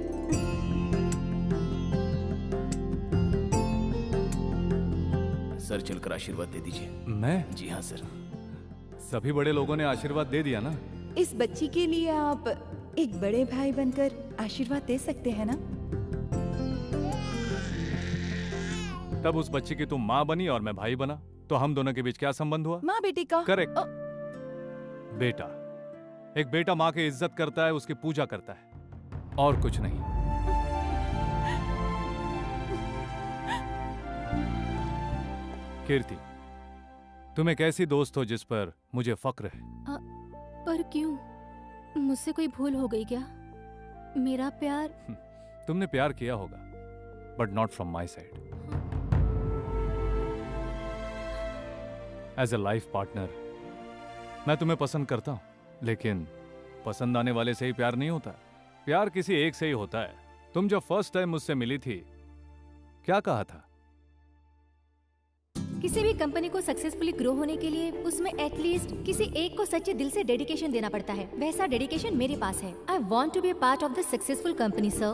सर चलकर आशीर्वाद दे दीजिए। मैं? जी हाँ सर। सभी बड़े लोगों ने आशीर्वाद दे दिया ना। इस बच्ची के लिए आप एक बड़े भाई बनकर आशीर्वाद दे सकते हैं ना? तब उस बच्ची की तुम माँ बनी और मैं भाई बना, तो हम दोनों के बीच क्या संबंध हुआ? माँ बेटी का। करेक्ट। बेटा, एक बेटा माँ की इज्जत करता है, उसकी पूजा करता है, और कुछ नहीं। कीर्ति, तुम एक ऐसी दोस्त हो जिस पर मुझे फक्र है। आ, पर क्यों? मुझसे कोई भूल हो गई क्या? मेरा प्यार। तुमने प्यार किया होगा, but not from my side. As a life partner मैं तुम्हें पसंद करता हूं, लेकिन पसंद आने वाले से ही प्यार नहीं होता। प्यार किसी एक से ही होता है। तुम जब फर्स्ट टाइम मुझसे मिली थी, क्या कहा था? किसी भी कंपनी को सक्सेसफुली ग्रो होने के लिए उसमें एटलीस्ट किसी एक को सच्चे दिल से डेडिकेशन देना पड़ता है। वैसा डेडिकेशन मेरे पास है। I want to be part of the successful company sir.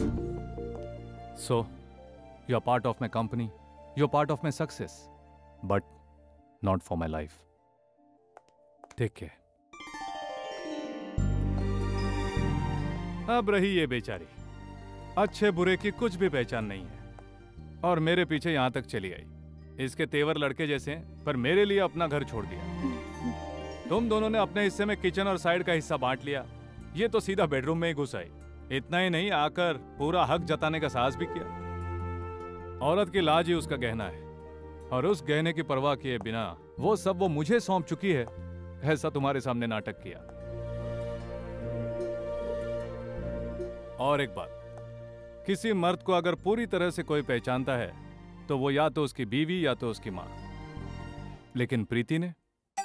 So you are part of my company, you are part of my success, but not for my life. Take care. अब रही ये बेचारी, अच्छे बुरे की कुछ भी पहचान नहीं है, और मेरे पीछे यहां तक चली आई। इसके तेवर लड़के जैसे हैं, पर मेरे लिए अपना घर छोड़ दिया। तुम दोनों ने अपने हिस्से में किचन और साइड का हिस्सा बांट लिया। ये तो सीधा बेडरूम में ही घुस आई। इतना ही नहीं, आकर पूरा हक जताने का साहस भी किया। औरत की लाज ही उसका गहना है, और उस गहने की परवाह किए बिना वो सब वो मुझे सौंप चुकी है। ऐसा तुम्हारे सामने नाटक किया। और एक बात, किसी मर्द को अगर पूरी तरह से कोई पहचानता है तो वो या तो उसकी बीवी या तो उसकी मां। लेकिन प्रीति ने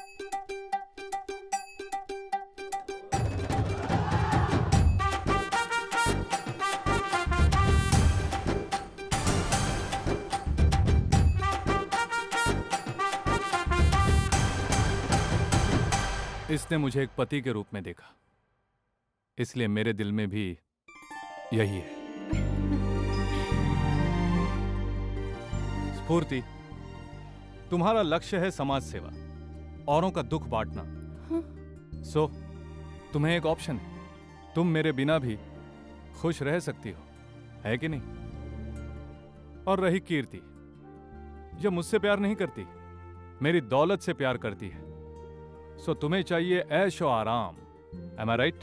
इसने मुझे एक पति के रूप में देखा, इसलिए मेरे दिल में भी यही है। स्फूर्ति, तुम्हारा लक्ष्य है समाज सेवा, औरों का दुख बांटना। सो तुम्हें एक ऑप्शन है, तुम मेरे बिना भी खुश रह सकती हो, है कि नहीं? और रही कीर्ति, जो मुझसे प्यार नहीं करती, मेरी दौलत से प्यार करती है। सो तुम्हें चाहिए ऐश और आराम, एम आई राइट?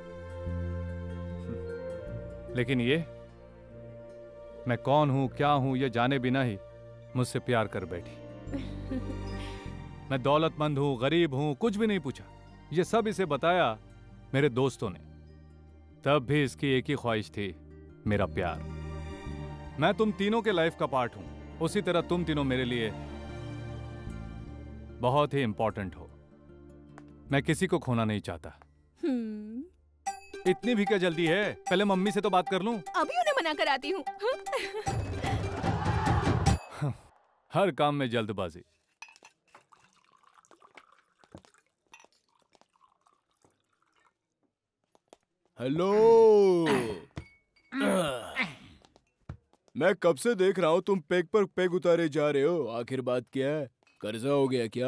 लेकिन ये, मैं कौन हूं, क्या हूं, ये जाने बिना ही मुझसे प्यार कर बैठी। मैं दौलतमंद हूं, गरीब हूं, कुछ भी नहीं पूछा। ये सब इसे बताया मेरे दोस्तों ने। तब भी इसकी एक ही ख्वाहिश थी, मेरा प्यार। मैं तुम तीनों के लाइफ का पार्ट हूं, उसी तरह तुम तीनों मेरे लिए बहुत ही इंपॉर्टेंट हो। मैं किसी को खोना नहीं चाहता। इतनी भी क्या जल्दी है? पहले मम्मी से तो बात कर लूं। अभी उन्हें मना कर आती हूँ। हर काम में जल्दबाजी। हेलो। मैं कब से देख रहा हूँ तुम पेग पर पेग उतारे जा रहे हो। आखिर बात क्या है? कर्जा हो गया क्या?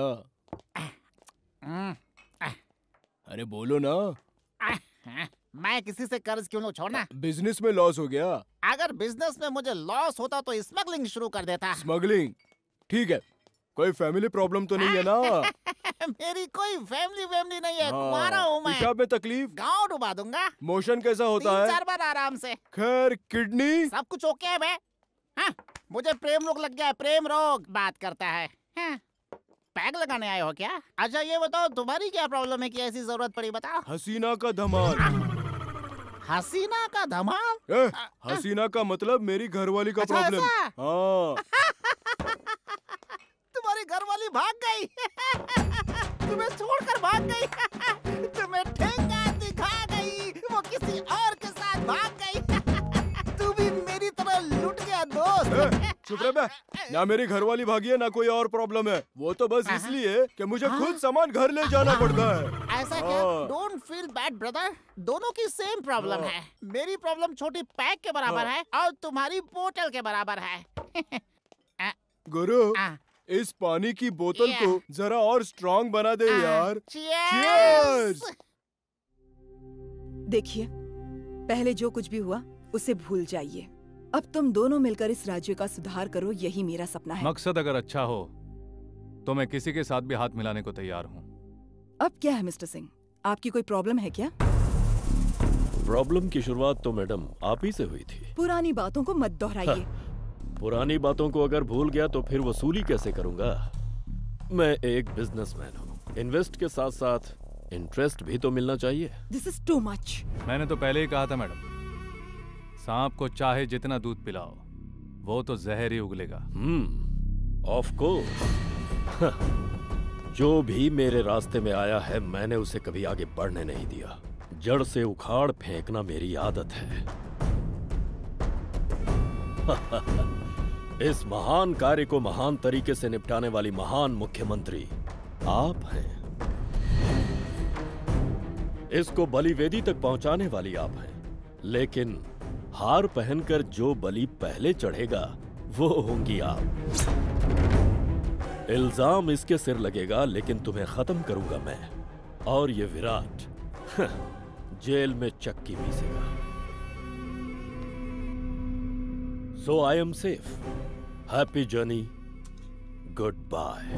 अरे बोलो ना। मैं किसी से कर्ज क्यों लूं, छोड़ना। बिजनेस में लॉस हो गया। अगर बिजनेस में मुझे लॉस होता तो स्मगलिंग शुरू कर देता। स्मगलिंग? ठीक है, कोई फैमिली प्रॉब्लम तो नहीं है ना? मेरी कोई फैमिली फैमिली नहीं है, हाँ, कुंवारा हूँ मैं। पेशाब में तकलीफ? गाँव डुबा दूंगा। मोशन कैसा होता तीन है? चार बार आराम से। खैर, किडनी? सब कुछ ओके है बे। हाँ, मुझे प्रेम रोग लग गया है, प्रेम रोग। बात करता है। हाँ, पैग लगाने आए हो क्या? अच्छा ये बताओ, तुम्हारी क्या प्रॉब्लम है कि ऐसी जरूरत पड़ी, बताओ। हसीना का धमाल। हसीना का धमाल? ए, हसीना का मतलब मेरी घरवाली का अच्छा, प्रॉब्लम। ऐसा? हाँ। तुम्हारी घरवाली भाग गई। तुम्हें छोड़कर भाग गई। तुम्हें ठेंगा दिखा गई, वो किसी और के साथ भाग गई। तू भी मेरी तरह लुट गया दोस्त। ए, चुप रह बे। ना मेरी घरवाली भागी है, ना कोई और प्रॉब्लम है। वो तो बस इसलिए कि मुझे खुद सामान घर ले जाना पड़ता है। ऐसा क्या? डोंट फील बैड ब्रदर, दोनों की सेम प्रॉब्लम है। मेरी प्रॉब्लम छोटी पैक के बराबर है और तुम्हारी बोतल के बराबर है। गुरु, इस पानी की बोतल को जरा और स्ट्रॉन्ग बना दे यार। चीयर्स। देखिए, पहले जो कुछ भी हुआ उसे भूल जाइए। अब तुम दोनों मिलकर इस राज्य का सुधार करो, यही मेरा सपना है। मकसद अगर अच्छा हो तो मैं किसी के साथ भी हाथ मिलाने को तैयार हूँ। अब क्या है मिस्टर सिंह, आपकी कोई प्रॉब्लम है क्या? प्रॉब्लम की शुरुआत तो मैडम आप ही से हुई थी। पुरानी बातों को मत दोहराइए। पुरानी बातों को अगर भूल गया तो फिर वसूली कैसे करूंगा? मैं एक बिजनेसमैन हूँ, इन्वेस्ट के साथ साथ इंटरेस्ट भी तो मिलना चाहिए। This is too much. मैंने तो पहले ही कहा था मैडम, सांप को चाहे जितना दूध पिलाओ वो तो जहर ही उगलेगा। हम्म, ऑफ कोर्स। जो भी मेरे रास्ते में आया है मैंने उसे कभी आगे बढ़ने नहीं दिया। जड़ से उखाड़ फेंकना मेरी आदत है। इस महान कार्य को महान तरीके से निपटाने वाली महान मुख्यमंत्री आप हैं। इसको बलि वेदी तक पहुंचाने वाली आप हैं। लेकिन हार पहनकर जो बलि पहले चढ़ेगा वो होंगी आप। इल्जाम इसके सिर लगेगा लेकिन तुम्हें खत्म करूंगा मैं। और ये विराट जेल में चक्की पीसेगा। So I am safe. Happy journey, good bye.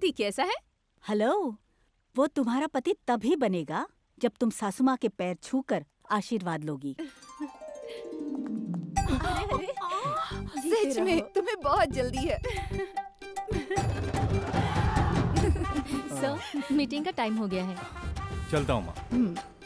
पति कैसा है? हेलो, वो तुम्हारा पति तभी बनेगा जब तुम सासू माँ के पैर छूकर आशीर्वाद लोगी। सच में तुम्हें बहुत जल्दी है। सर, मीटिंग का टाइम हो गया है। चलता हूँ माँ।